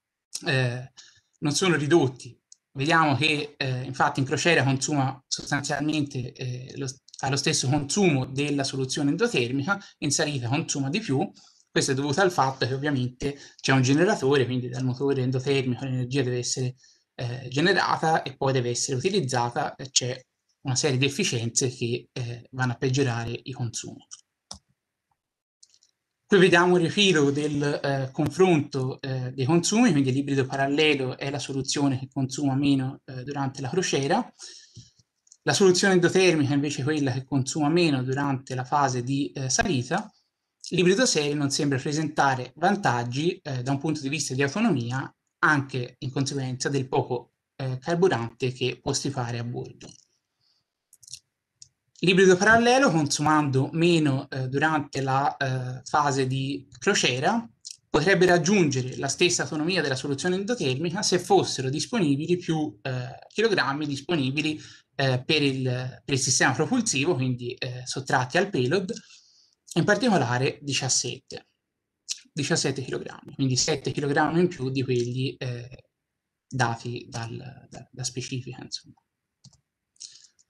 eh, non sono ridotti. Vediamo che eh, infatti in crociera consuma sostanzialmente eh, lo, ha lo stesso consumo della soluzione endotermica, in salita consuma di più. Questo è dovuto al fatto che ovviamente c'è un generatore, quindi dal motore endotermico l'energia deve essere eh, generata e poi deve essere utilizzata, e c'è una serie di efficienze che eh, vanno a peggiorare i consumi. Qui vediamo un riepilogo del eh, confronto eh, dei consumi, quindi l'ibrido parallelo è la soluzione che consuma meno eh, durante la crociera. La soluzione endotermica invece è quella che consuma meno durante la fase di eh, salita. L'ibrido serie non sembra presentare vantaggi eh, da un punto di vista di autonomia, anche in conseguenza del poco eh, carburante che può stipare a bordo. L'ibrido parallelo, consumando meno eh, durante la eh, fase di crociera, potrebbe raggiungere la stessa autonomia della soluzione endotermica se fossero disponibili più eh, chilogrammi disponibili eh, per, il, per il sistema propulsivo, quindi eh, sottratti al payload, in particolare diciassette chilogrammi, quindi sette chilogrammi in più di quelli eh, dati dal, da, da specifica, insomma.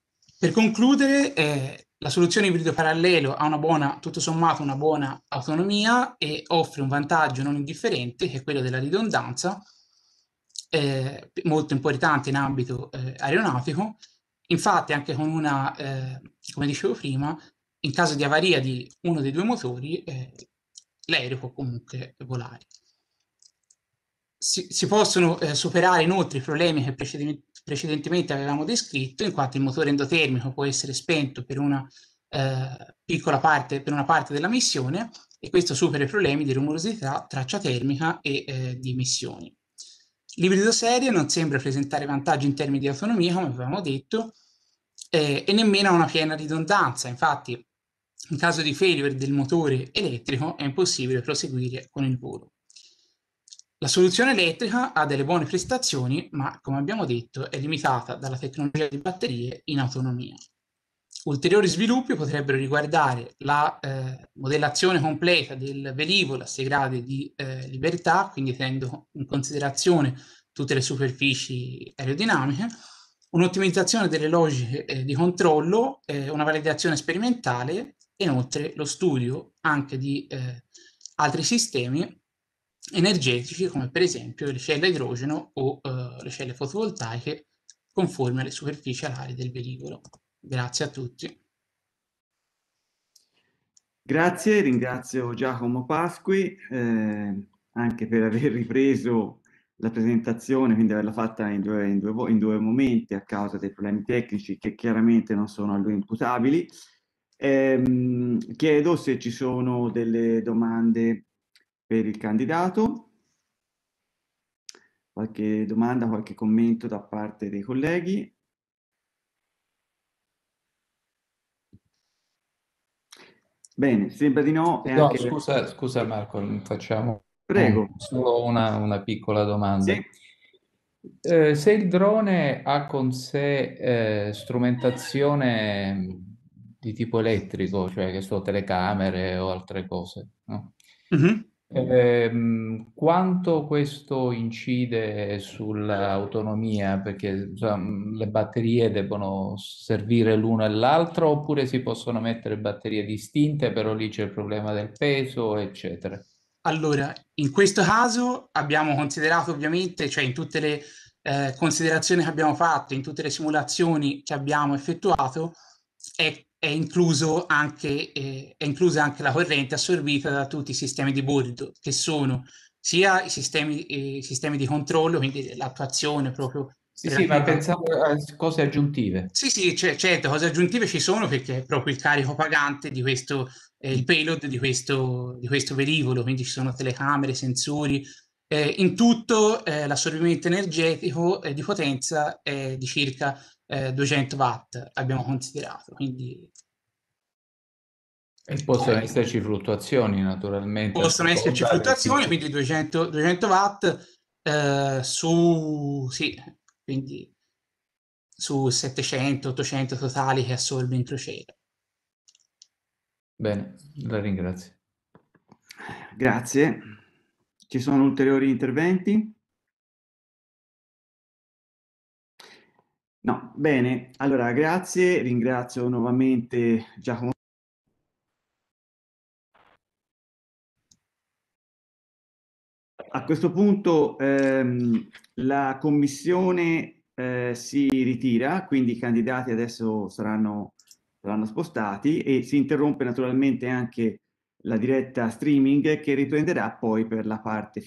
Per concludere, eh, la soluzione ibrido parallelo ha una buona, tutto sommato una buona autonomia e offre un vantaggio non indifferente, che è quello della ridondanza, eh, molto importante in ambito eh, aeronautico. Infatti, anche con una, eh, come dicevo prima, in caso di avaria di uno dei due motori, eh, l'aereo può comunque volare. Si, si possono eh, superare inoltre i problemi che precedenti, precedentemente avevamo descritto, in quanto il motore endotermico può essere spento per una eh, piccola parte, per una parte della missione, e questo supera i problemi di rumorosità, traccia termica e eh, di emissioni. L'ibrido serie non sembra presentare vantaggi in termini di autonomia, come avevamo detto, eh, e nemmeno ha una piena ridondanza. Infatti, in caso di failure del motore elettrico è impossibile proseguire con il volo. La soluzione elettrica ha delle buone prestazioni, ma come abbiamo detto è limitata dalla tecnologia di batterie in autonomia. Ulteriori sviluppi potrebbero riguardare la eh, modellazione completa del velivolo a sei gradi di eh, libertà, quindi tenendo in considerazione tutte le superfici aerodinamiche, un'ottimizzazione delle logiche eh, di controllo, eh, una validazione sperimentale e inoltre lo studio anche di eh, altri sistemi energetici, come per esempio le celle a idrogeno o eh, le celle fotovoltaiche conformi alle superfici alari del velivolo. Grazie a tutti. Grazie, ringrazio Giacomo Pasqui eh, anche per aver ripreso la presentazione, quindi averla fatta in due, in, due, in due momenti a causa dei problemi tecnici che chiaramente non sono a lui imputabili. Eh, chiedo se ci sono delle domande per il candidato. Qualche domanda, qualche commento da parte dei colleghi? Bene, sembra di no. No, anche... scusa, scusa Marco, facciamo Prego. solo una, una piccola domanda. Sì. Eh, se il drone ha con sé eh, strumentazione di tipo elettrico, cioè che so, telecamere o altre cose, no? Mm-hmm. Ehm, quanto questo incide sull'autonomia? Perché insomma, le batterie debbono servire l'uno e l'altro, oppure si possono mettere batterie distinte, però lì c'è il problema del peso, eccetera. Allora, in questo caso abbiamo considerato ovviamente, cioè in tutte le eh, considerazioni che abbiamo fatto, in tutte le simulazioni che abbiamo effettuato, è È, incluso anche, eh, è inclusa anche la corrente assorbita da tutti i sistemi di bordo, che sono sia i sistemi, eh, i sistemi di controllo, quindi l'attuazione proprio. Sì, sì, ma pensavo a cose aggiuntive. Sì, sì, certo, cose aggiuntive ci sono, perché è proprio il carico pagante di questo, eh, il payload di questo, di questo velivolo, quindi ci sono telecamere, sensori. Eh, in tutto eh, l'assorbimento energetico eh, di potenza è di circa eh, duecento watt, abbiamo considerato. Quindi... E possono eh, esserci fluttuazioni, naturalmente. Possono esserci fluttuazioni, quindi duecento, duecento watt eh, su, sì, quindi su settecento ottocento totali che assorbe in crociera. Bene, la ringrazio. Grazie. Ci sono ulteriori interventi? No, bene. Allora, grazie. Ringrazio nuovamente Giacomo. A questo punto ehm, la commissione eh, si ritira, quindi i candidati adesso saranno, saranno spostati e si interrompe naturalmente anche la diretta streaming che riprenderà poi per la parte